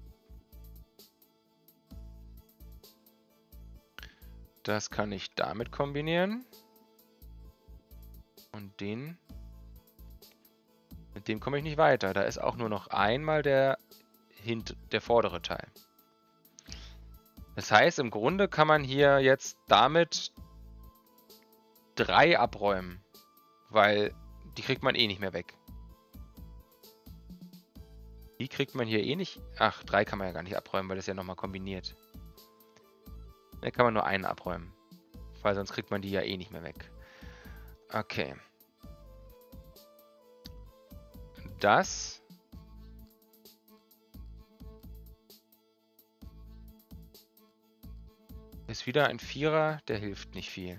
Das kann ich damit kombinieren. Und den. Mit dem komme ich nicht weiter. Da ist auch nur noch einmal der vordere Teil. Das heißt, im Grunde kann man hier jetzt damit 3 abräumen. Weil die kriegt man eh nicht mehr weg. Die kriegt man hier eh nicht. Ach, 3 kann man ja gar nicht abräumen, weil das ja nochmal kombiniert. Da kann man nur einen abräumen. Weil sonst kriegt man die ja eh nicht mehr weg. Okay. Das Ist wieder ein Vierer, der hilft nicht viel.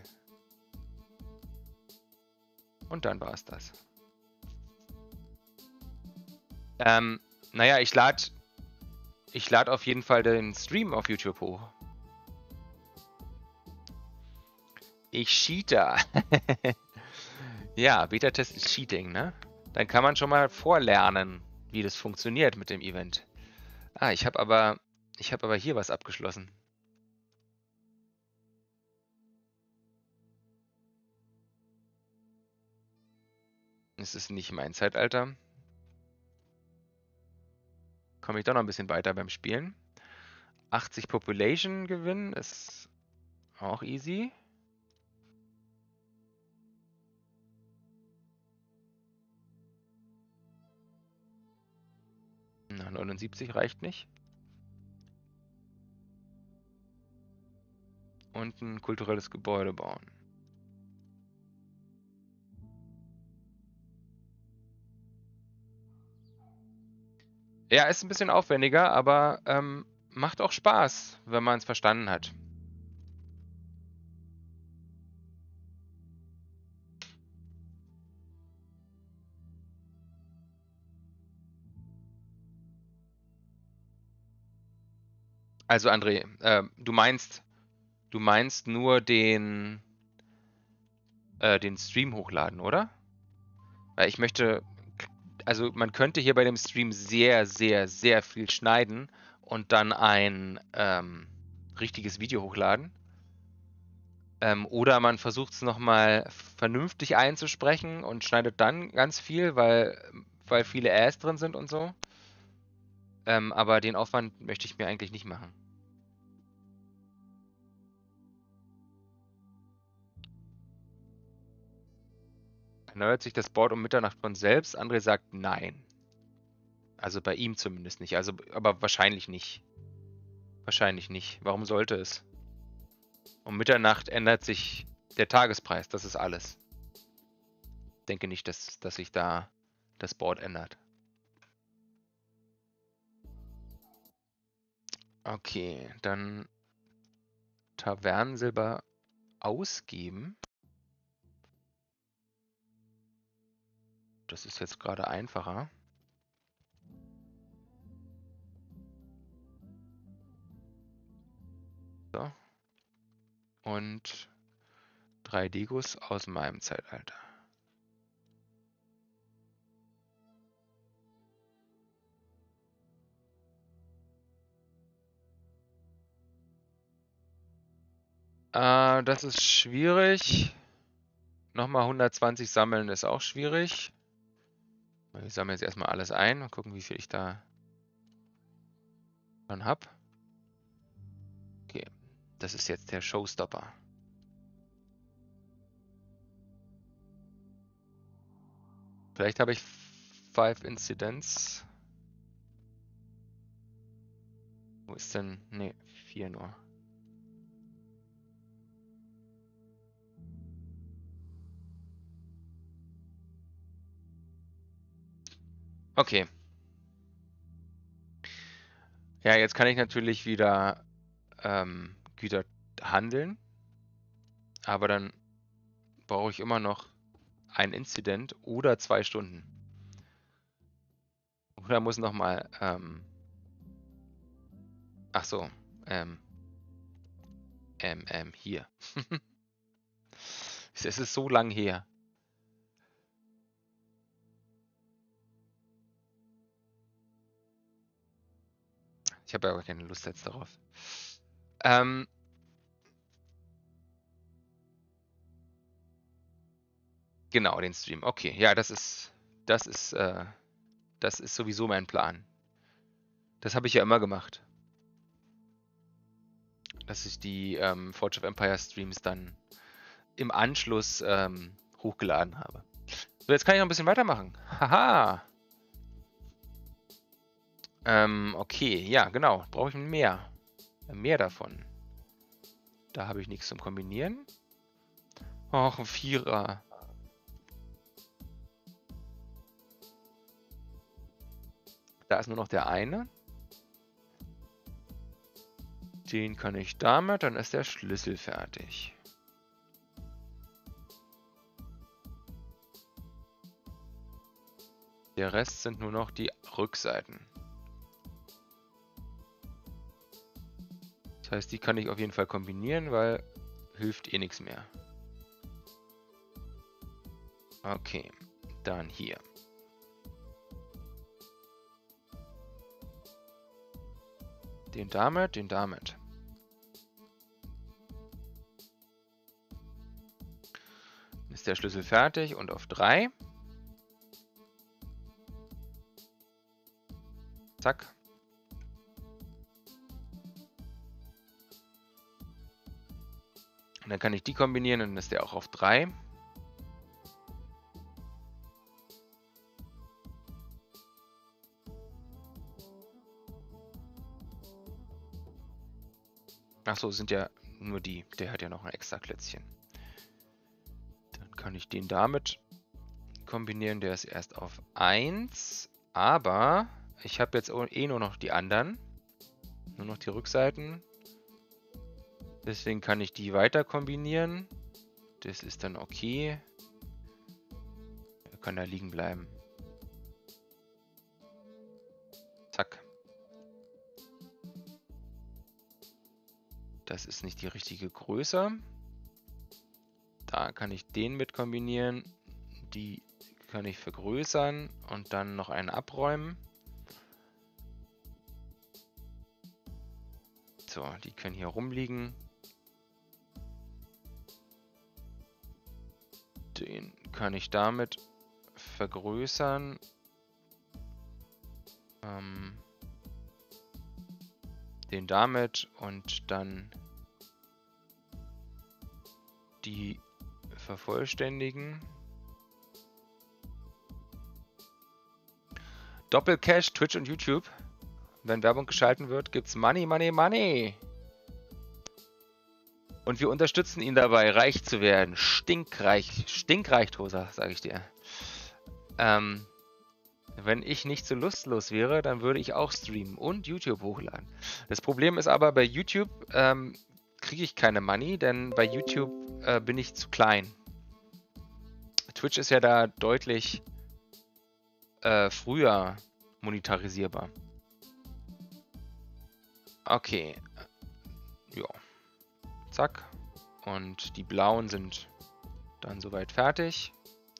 Und dann war es das. Naja, ich lade auf jeden Fall den Stream auf YouTube hoch. Ich cheate. Ja, Beta-Test ist Cheating, ne? Dann kann man schon mal vorlernen, wie das funktioniert mit dem Event. Ah, ich habe aber hier was abgeschlossen. Es ist nicht mein Zeitalter. Komme ich doch noch ein bisschen weiter beim Spielen. 80 Population gewinnen ist auch easy. Na, 79 reicht nicht. Und ein kulturelles Gebäude bauen. Ja, ist ein bisschen aufwendiger, aber macht auch Spaß, wenn man es verstanden hat. Also André, du meinst nur den Stream hochladen, oder? Weil ich möchte, also man könnte hier bei dem Stream sehr, sehr, sehr viel schneiden und dann ein richtiges Video hochladen. Oder man versucht es nochmal vernünftig einzusprechen und schneidet dann ganz viel, weil viele Äs drin sind und so. Aber den Aufwand möchte ich mir eigentlich nicht machen. Erneuert sich das Board um Mitternacht von selbst? André sagt nein. Also bei ihm zumindest nicht. Also, aber wahrscheinlich nicht. Wahrscheinlich nicht. Warum sollte es? Um Mitternacht ändert sich der Tagespreis. Das ist alles. Ich denke nicht, dass sich da das Board ändert. Okay, dann Tavernensilber ausgeben. Das ist jetzt gerade einfacher. So. Und 3 Degos aus meinem Zeitalter. Das ist schwierig. Nochmal 120 sammeln ist auch schwierig. Ich sammle jetzt erstmal alles ein und gucken, wie viel ich da schon habe. Okay, das ist jetzt der Showstopper. Vielleicht habe ich 5 Incidents. Wo ist denn? Ne, 4 nur. Okay. Ja, jetzt kann ich natürlich wieder Güter handeln. Aber dann brauche ich immer noch ein Incident oder 2 Stunden. Oder muss nochmal, ach so, hier. Es ist so lang her. Ich habe ja aber keine Lust jetzt darauf. Genau, den Stream. Okay, ja, das ist sowieso mein Plan. Das habe ich ja immer gemacht. Dass ich die Forge of Empire Streams dann im Anschluss hochgeladen habe. So, jetzt kann ich noch ein bisschen weitermachen. Haha. Okay, ja, genau. Brauche ich mehr. Mehr davon. Da habe ich nichts zum Kombinieren. Och, ein Vierer. Da ist nur noch der eine. Den kann ich damit, dann ist der Schlüssel fertig. Der Rest sind nur noch die Rückseiten. Das heißt, die kann ich auf jeden Fall kombinieren, weil hilft eh nichts mehr. Okay, dann hier. Den damit, den damit. Dann ist der Schlüssel fertig und auf 3. Zack. Und dann kann ich die kombinieren und dann ist der auch auf 3. Achso, sind ja nur die. Der hat ja noch ein extra Klötzchen. Dann kann ich den damit kombinieren. Der ist erst auf 1. Aber ich habe jetzt eh nur noch die anderen. Nur noch die Rückseiten. Deswegen kann ich die weiter kombinieren. Das ist dann okay. Er kann da liegen bleiben. Zack. Das ist nicht die richtige Größe. Da kann ich den mit kombinieren. Die kann ich vergrößern und dann noch einen abräumen. So, die können hier rumliegen. Den kann ich damit vergrößern. Den damit und dann die vervollständigen. Doppelcash, Twitch und YouTube. Wenn Werbung geschalten wird, gibt's Money, Money, Money. Und wir unterstützen ihn dabei, reich zu werden. Stinkreich. Stinkreich, Tosa, sage ich dir. Wenn ich nicht so lustlos wäre, dann würde ich auch streamen und YouTube hochladen. Das Problem ist aber, bei YouTube kriege ich keine Money, denn bei YouTube bin ich zu klein. Twitch ist ja da deutlich früher monetarisierbar. Okay. Ja. Zack. Und die blauen sind dann soweit fertig.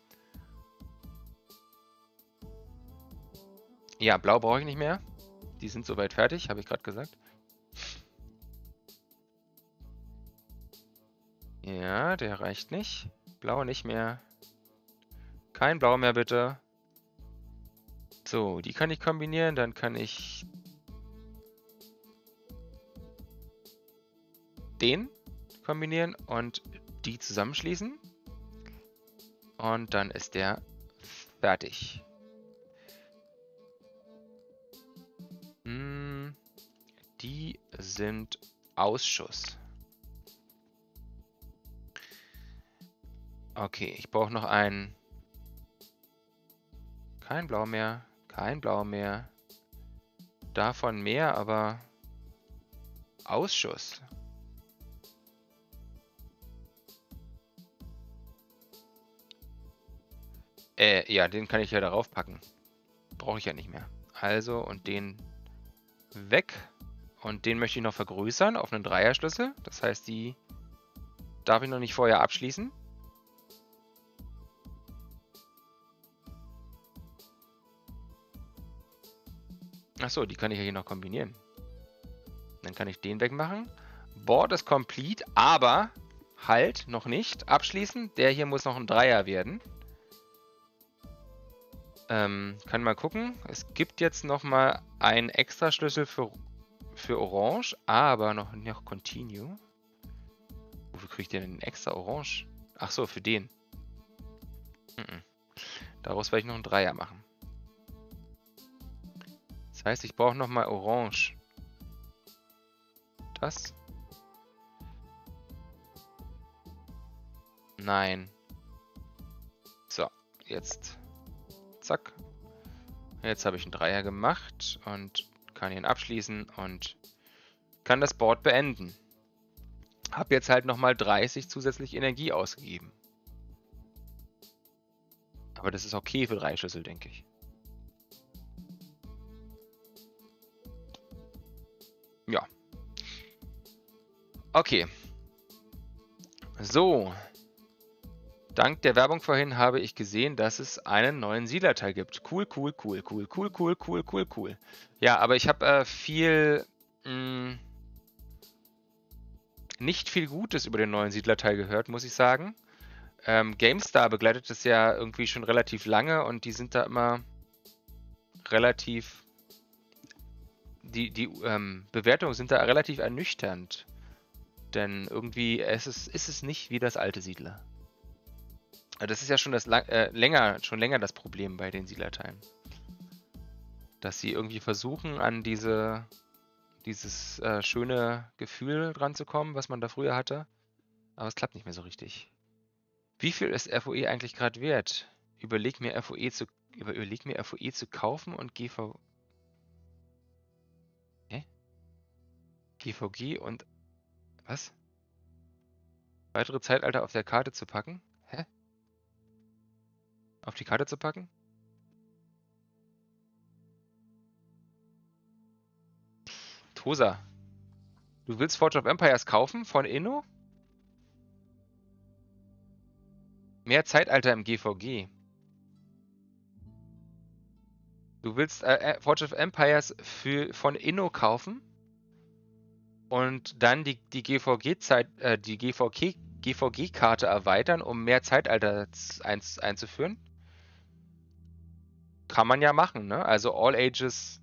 Ja, blau brauche ich nicht mehr. Die sind soweit fertig, habe ich gerade gesagt. Ja, der reicht nicht. Blau nicht mehr. Kein Blau mehr, bitte. So, die kann ich kombinieren. Dann kann ich den kombinieren und die zusammenschließen. Und dann ist der fertig. Die sind Ausschuss. Okay, ich brauche noch einen. Kein Blau mehr. Kein Blau mehr. Davon mehr, aber Ausschuss. Ja, den kann ich ja darauf packen. Brauche ich ja nicht mehr. Also, und den weg. Und den möchte ich noch vergrößern auf einen Dreierschlüssel. Das heißt, die darf ich noch nicht vorher abschließen. Achso, die kann ich ja hier noch kombinieren. Dann kann ich den wegmachen. Board ist complete, aber halt noch nicht abschließen. Der hier muss noch ein Dreier werden. Kann mal gucken. Es gibt jetzt noch mal einen extra Schlüssel für Orange, aber noch Continue. Wofür kriege ich denn einen extra Orange? Ach so, für den. Daraus werde ich noch einen Dreier machen. Das heißt, ich brauche noch mal Orange. Das? Nein. So, jetzt. Zack. Jetzt habe ich einen Dreier gemacht und kann ihn abschließen und kann das Board beenden. Hab jetzt halt nochmal 30 zusätzlich Energie ausgegeben. Aber das ist okay für 3 Schlüssel, denke ich. Ja. Okay. So. Dank der Werbung vorhin habe ich gesehen, dass es einen neuen Siedlerteil gibt. Cool, cool, cool, cool, cool, cool, cool, cool, cool. Ja, aber ich habe nicht viel Gutes über den neuen Siedlerteil gehört, muss ich sagen. GameStar begleitet das ja irgendwie schon relativ lange und die sind da immer relativ... Die Bewertungen sind da relativ ernüchternd. Denn irgendwie ist es nicht wie das alte Siedler. Das ist ja schon schon länger das Problem bei den Siedlerteilen. Dass sie irgendwie versuchen, an dieses schöne Gefühl dran zu kommen, was man da früher hatte. Aber es klappt nicht mehr so richtig. Wie viel ist FOE eigentlich gerade wert? Überleg mir FOE zu kaufen und GVG und... Was? Weitere Zeitalter auf der Karte zu packen? Hä? Auf die Karte zu packen? Tosa. Du willst Forge of Empires kaufen von Inno? Mehr Zeitalter im GVG. Du willst Forge of Empires von Inno kaufen und dann die GVG-Karte erweitern, um mehr Zeitalter einzuführen? Kann man ja machen, ne? Also All Ages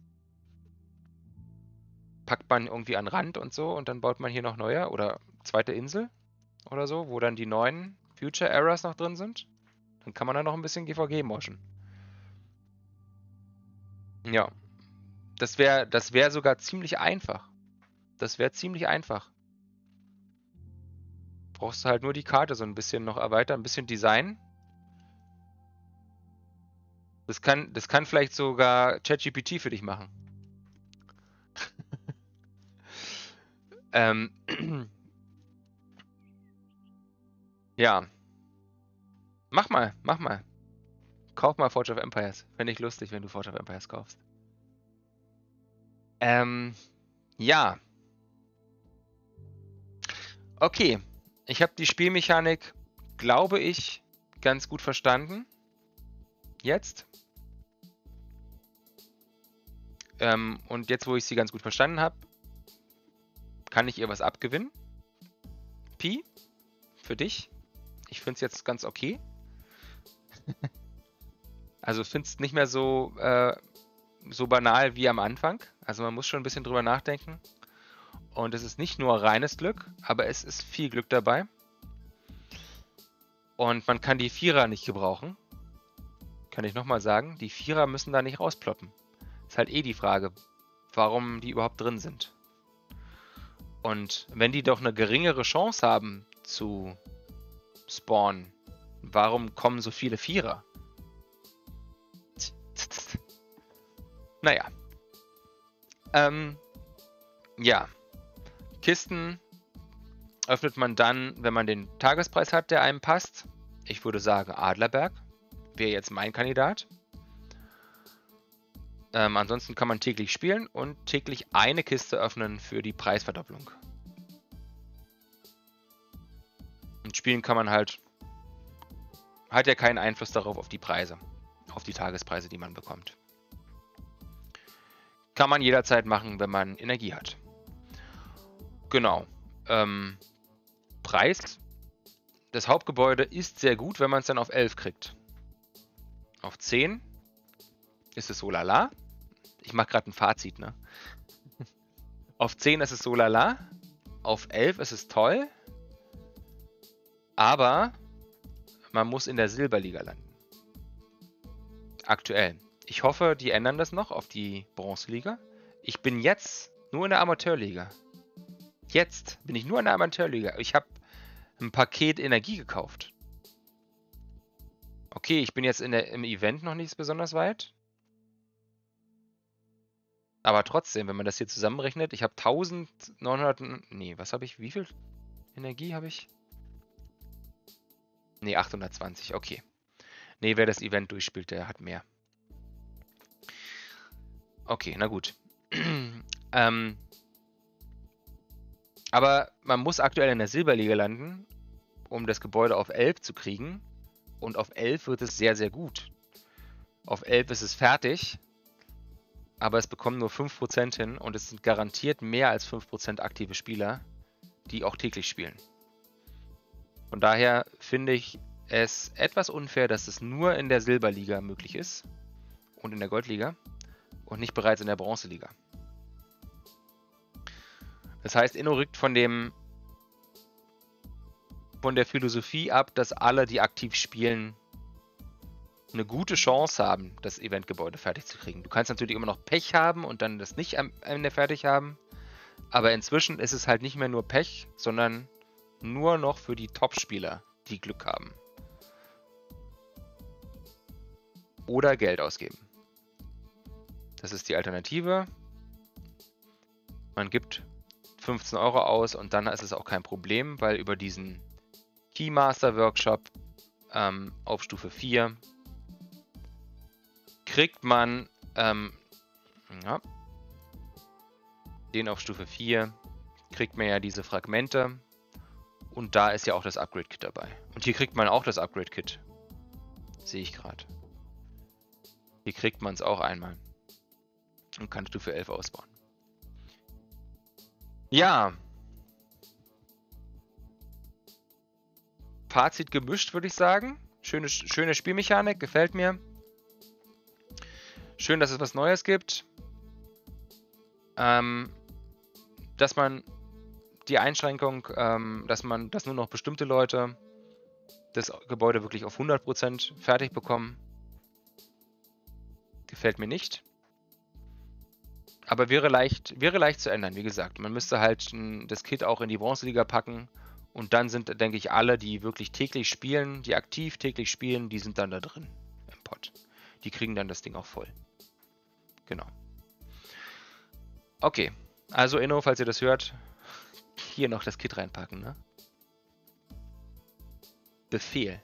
packt man irgendwie an Rand und so und dann baut man hier noch neue oder zweite Insel oder so, wo dann die neuen Future Eras noch drin sind. Dann kann man da noch ein bisschen GVG moschen. Ja. Das wär sogar ziemlich einfach. Das wäre ziemlich einfach. Brauchst du halt nur die Karte so ein bisschen noch erweitern, ein bisschen Design. Das kann vielleicht sogar ChatGPT für dich machen. Ja. Mach mal. Kauf mal Forge of Empires. Fände ich lustig, wenn du Forge of Empires kaufst. Ja. Okay. Ich habe die Spielmechanik, glaube ich, ganz gut verstanden. Jetzt. Und jetzt, wo ich sie ganz gut verstanden habe, kann ich ihr was abgewinnen. Pi, für dich. Ich finde es jetzt ganz okay. Also finde es nicht mehr so banal wie am Anfang. Also man muss schon ein bisschen drüber nachdenken. Und es ist nicht nur reines Glück, aber es ist viel Glück dabei. Und man kann die Vierer nicht gebrauchen. Kann ich nochmal sagen. Die Vierer müssen da nicht rausploppen. Ist halt eh die Frage, warum die überhaupt drin sind. Und wenn die doch eine geringere Chance haben zu spawnen, warum kommen so viele Vierer? Naja. Ja. Kisten öffnet man dann, wenn man den Tagespreis hat, der einem passt. Ich würde sagen, Adlerberg wäre jetzt mein Kandidat. Ansonsten kann man täglich spielen und täglich eine Kiste öffnen für die Preisverdopplung. Und spielen kann man halt... Hat ja keinen Einfluss darauf auf die Preise. Auf die Tagespreise, die man bekommt. Kann man jederzeit machen, wenn man Energie hat. Genau. Preis. Das Hauptgebäude ist sehr gut, wenn man es dann auf 11 kriegt. Auf 10 ist es so lala. Ich mache gerade ein Fazit, ne? Auf 10 ist es so lala. Auf 11 ist es toll. Aber man muss in der Silberliga landen. Aktuell. Ich hoffe, die ändern das noch auf die Bronzeliga. Ich bin jetzt nur in der Amateurliga. Jetzt bin ich nur in der Amateurliga. Ich habe ein Paket Energie gekauft. Okay, ich bin jetzt im Event noch nicht besonders weit. Aber trotzdem, wenn man das hier zusammenrechnet, ich habe 1900, nee, was habe ich, wie viel Energie habe ich? Nee, 820, okay. Nee, wer das Event durchspielt, der hat mehr. Okay, na gut. Aber man muss aktuell in der Silberliga landen, um das Gebäude auf 11 zu kriegen. Und auf 11 wird es sehr, sehr gut. Auf 11 ist es fertig, aber es bekommen nur 5% hin und es sind garantiert mehr als 5% aktive Spieler, die auch täglich spielen. Von daher finde ich es etwas unfair, dass es nur in der Silberliga möglich ist und in der Goldliga und nicht bereits in der Bronzeliga. Das heißt, Inno rückt von der Philosophie ab, dass alle, die aktiv spielen, eine gute Chance haben, das Eventgebäude fertig zu kriegen. Du kannst natürlich immer noch Pech haben und dann das nicht am Ende fertig haben. Aber inzwischen ist es halt nicht mehr nur Pech, sondern nur noch für die Top-Spieler, die Glück haben. Oder Geld ausgeben. Das ist die Alternative. Man gibt 15 € aus und dann ist es auch kein Problem, weil über diesen Keymaster Workshop auf Stufe 4 kriegt man ja, den auf Stufe 4 kriegt man ja diese Fragmente und da ist ja auch das Upgrade-Kit dabei. Und hier kriegt man auch das Upgrade-Kit. Sehe ich gerade. Hier kriegt man es auch einmal und kann Stufe 11 ausbauen. Ja. Fazit gemischt, würde ich sagen. Schöne Spielmechanik, gefällt mir. Schön, dass es was Neues gibt. Dass man die Einschränkung, dass nur noch bestimmte Leute das Gebäude wirklich auf 100% fertig bekommen. Gefällt mir nicht. Aber wäre leicht zu ändern, wie gesagt. Man müsste halt das Kit auch in die Bronzeliga packen. Und dann sind, denke ich, alle, die wirklich täglich spielen, die aktiv täglich spielen, die sind dann da drin im Pot. Die kriegen dann das Ding auch voll. Genau. Okay. Also Inno, falls ihr das hört, hier noch das Kit reinpacken, ne? Befehl.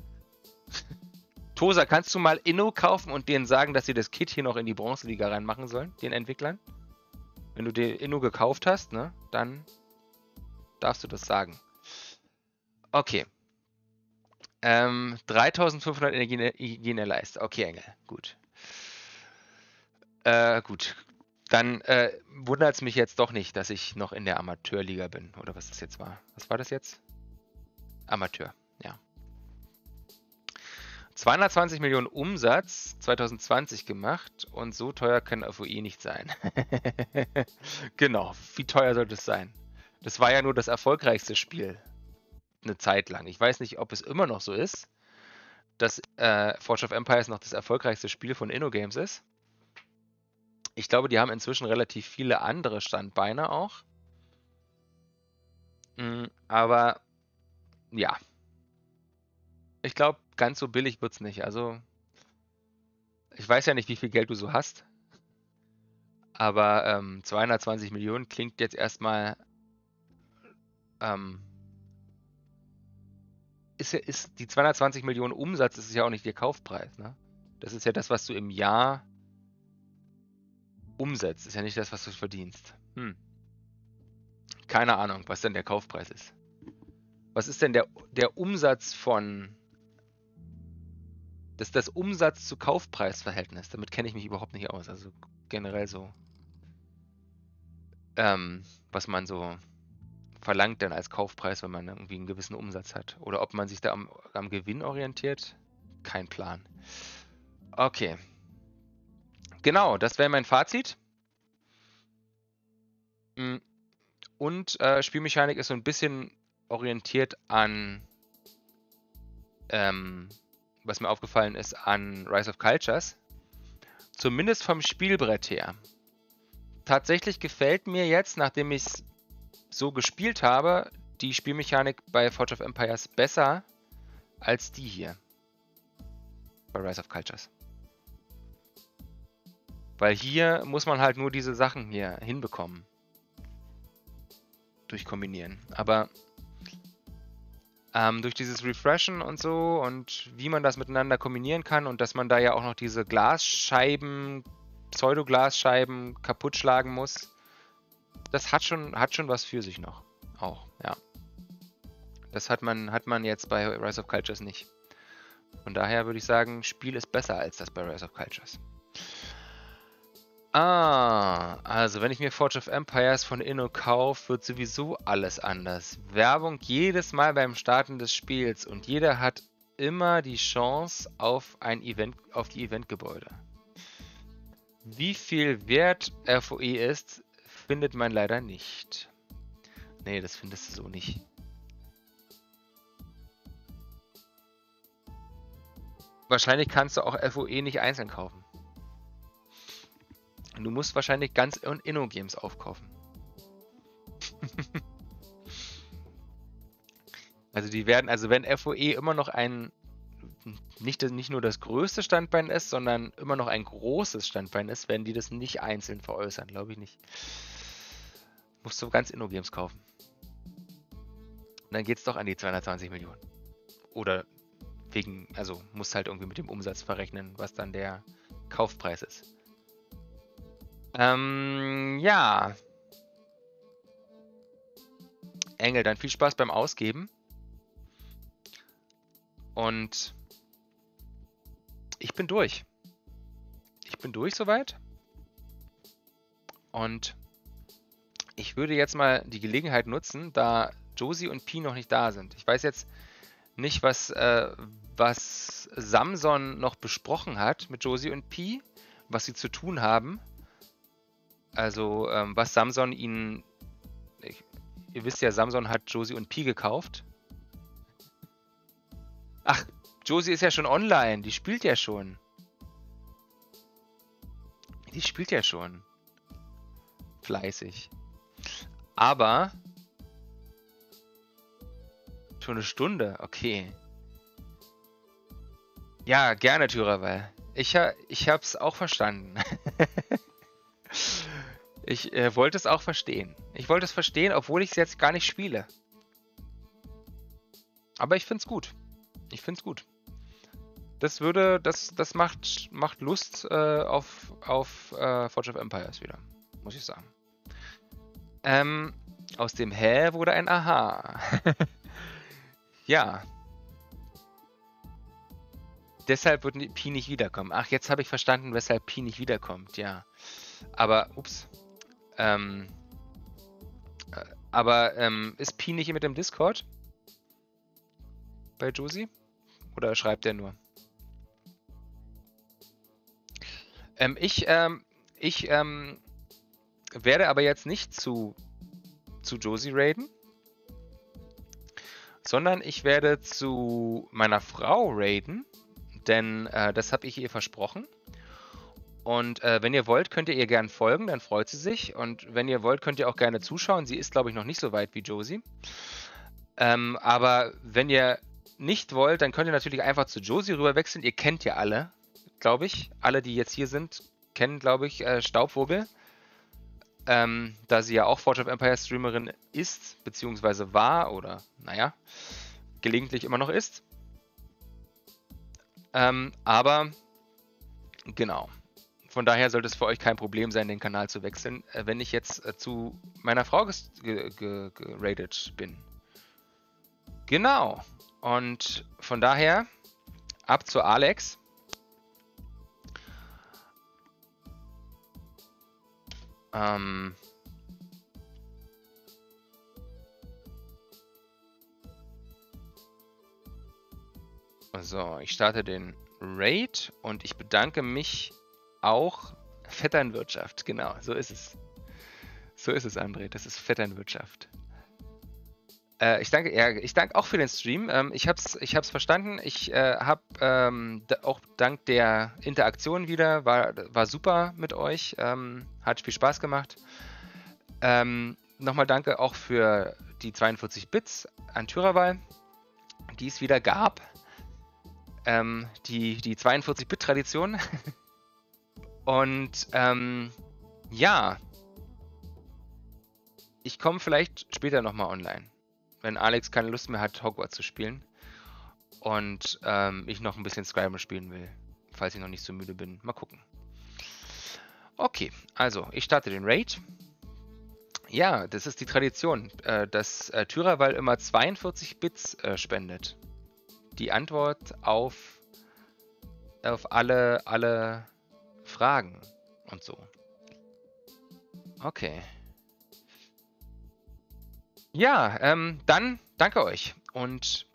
Tosa, kannst du mal Inno kaufen und denen sagen, dass sie das Kit hier noch in die Bronzeliga reinmachen sollen, den Entwicklern? Wenn du den Inno gekauft hast, ne, dann darfst du das sagen. Okay. 3500 Energie in der Leiste. Okay, Engel. Gut. Gut. Dann wundert es mich jetzt doch nicht, dass ich noch in der Amateurliga bin. Oder was das jetzt war. Was war das jetzt? Amateur, ja. 220 Millionen Umsatz 2020 gemacht und so teuer kann FOE nicht sein. Genau, wie teuer sollte es sein? Das war ja nur das erfolgreichste Spiel eine Zeit lang. Ich weiß nicht, ob es immer noch so ist, dass Forge of Empires noch das erfolgreichste Spiel von InnoGames ist. Ich glaube, die haben inzwischen relativ viele andere Standbeine auch. Aber ja. Ich glaube, ganz so billig wird es nicht. Also, ich weiß ja nicht, wie viel Geld du so hast. Aber 220 Millionen klingt jetzt erstmal. Ist die 220 Millionen Umsatz, ist ja auch nicht der Kaufpreis, ne? Das ist ja das, was du im Jahr umsetzt. Das ist ja nicht das, was du verdienst. Keine Ahnung, was denn der Kaufpreis ist. Was ist denn der Umsatz von. Das ist das Umsatz-zu-Kaufpreis-Verhältnis. Damit kenne ich mich überhaupt nicht aus. Also generell so. Was man so verlangt dann als Kaufpreis, wenn man irgendwie einen gewissen Umsatz hat. Oder ob man sich da am Gewinn orientiert. Kein Plan. Okay. Genau, das wäre mein Fazit. Und Spielmechanik ist so ein bisschen orientiert an, was mir aufgefallen ist, an Rise of Cultures. Zumindest vom Spielbrett her. Tatsächlich gefällt mir jetzt, nachdem ich es so gespielt habe, die Spielmechanik bei Forge of Empires besser als die hier. Bei Rise of Cultures. Weil hier muss man halt nur diese Sachen hier hinbekommen. Durch Kombinieren. Aber durch dieses Refreshen und so und wie man das miteinander kombinieren kann und dass man da ja auch noch diese Glasscheiben, Pseudoglasscheiben kaputt schlagen muss, das hat schon was für sich noch. Auch, ja. Das hat man jetzt bei Rise of Cultures nicht. Von daher würde ich sagen, Spiel ist besser als das bei Rise of Cultures. Also wenn ich mir Forge of Empires von Inno kaufe, wird sowieso alles anders. Werbung jedes Mal beim Starten des Spiels und jeder hat immer die Chance auf die Eventgebäude. Wie viel wert FOE ist, findet man leider nicht. Nee, das findest du so nicht. Wahrscheinlich kannst du auch FOE nicht einzeln kaufen. Du musst wahrscheinlich ganz Inno-Games aufkaufen. Also die werden, also wenn FOE immer noch nicht nur das größte Standbein ist, sondern immer noch ein großes Standbein ist, werden die das nicht einzeln veräußern, glaube ich nicht. Musst du ganz Inno-Games kaufen. Und dann geht's doch an die 220 Millionen. Oder also musst halt irgendwie mit dem Umsatz verrechnen, was dann der Kaufpreis ist. Ja. Engel, dann viel Spaß beim Ausgeben. Und ich bin durch. Ich bin durch soweit. Und ich würde jetzt mal die Gelegenheit nutzen, da Josie und Pi noch nicht da sind. Ich weiß jetzt nicht, was Samson noch besprochen hat mit Josie und Pi, was sie zu tun haben. Also, was Samson ihnen... Ihr wisst ja, Samson hat Josie und Pi gekauft. Ach, Josie ist ja schon online. Die spielt ja schon. Die spielt ja schon. Fleißig. Aber... Schon eine Stunde, okay. Ja, gerne, Tyraval. Ich hab's auch verstanden. Ich wollte es auch verstehen. Ich wollte es verstehen, obwohl ich es jetzt gar nicht spiele. Aber ich find's gut. Ich find's gut. Das macht Lust auf Forge of Empires wieder, muss ich sagen. Aus dem Hä wurde ein Aha. Ja. Deshalb wird Pi nicht wiederkommen. Ach, jetzt habe ich verstanden, weshalb Pi nicht wiederkommt, ja. Aber, ups. Ist Pi nicht mit dem Discord? Bei Josie? Oder schreibt er nur? Ich werde aber jetzt nicht zu Josie raiden, sondern ich werde zu meiner Frau raiden, denn das habe ich ihr versprochen. Und wenn ihr wollt, könnt ihr gerne folgen, dann freut sie sich. Und wenn ihr wollt, könnt ihr auch gerne zuschauen. Sie ist, glaube ich, noch nicht so weit wie Josie. Aber wenn ihr nicht wollt, dann könnt ihr natürlich einfach zu Josie rüber wechseln. Ihr kennt ja alle, glaube ich. Alle, die jetzt hier sind, kennen, glaube ich, Staubvogel. Da sie ja auch Forge of Empires Streamerin ist, beziehungsweise war oder, naja, gelegentlich immer noch ist. Aber, genau. Von daher sollte es für euch kein Problem sein, den Kanal zu wechseln, wenn ich jetzt zu meiner Frau geradet bin. Genau. Und von daher ab zu Alex. So, ich starte den Raid und ich bedanke mich auch. Vetternwirtschaft, genau, so ist es. So ist es, André, das ist Vetternwirtschaft. Ich danke auch für den Stream. Ich hab's verstanden. Ich habe auch dank der Interaktion wieder, war super mit euch. Hat viel Spaß gemacht. Nochmal danke auch für die 42 Bits an Tyraval, die es wieder gab. Die 42-Bit-Tradition. Und ja, ich komme vielleicht später nochmal online, wenn Alex keine Lust mehr hat, Hogwarts zu spielen und ich noch ein bisschen Skyrim spielen will, falls ich noch nicht so müde bin. Mal gucken. Okay, also ich starte den Raid. Ja, das ist die Tradition, dass Tyrawal immer 42 Bits spendet. Die Antwort auf alle Fragen und so. Okay. Ja, dann danke euch und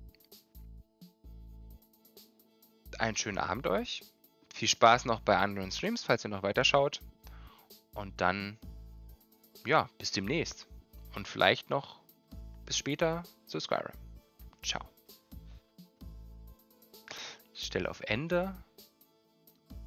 einen schönen Abend euch. Viel Spaß noch bei anderen Streams, falls ihr noch weiterschaut. Und dann, ja, bis demnächst. Und vielleicht noch bis später zu Skyrim. Ciao. Ich stelle auf Ende.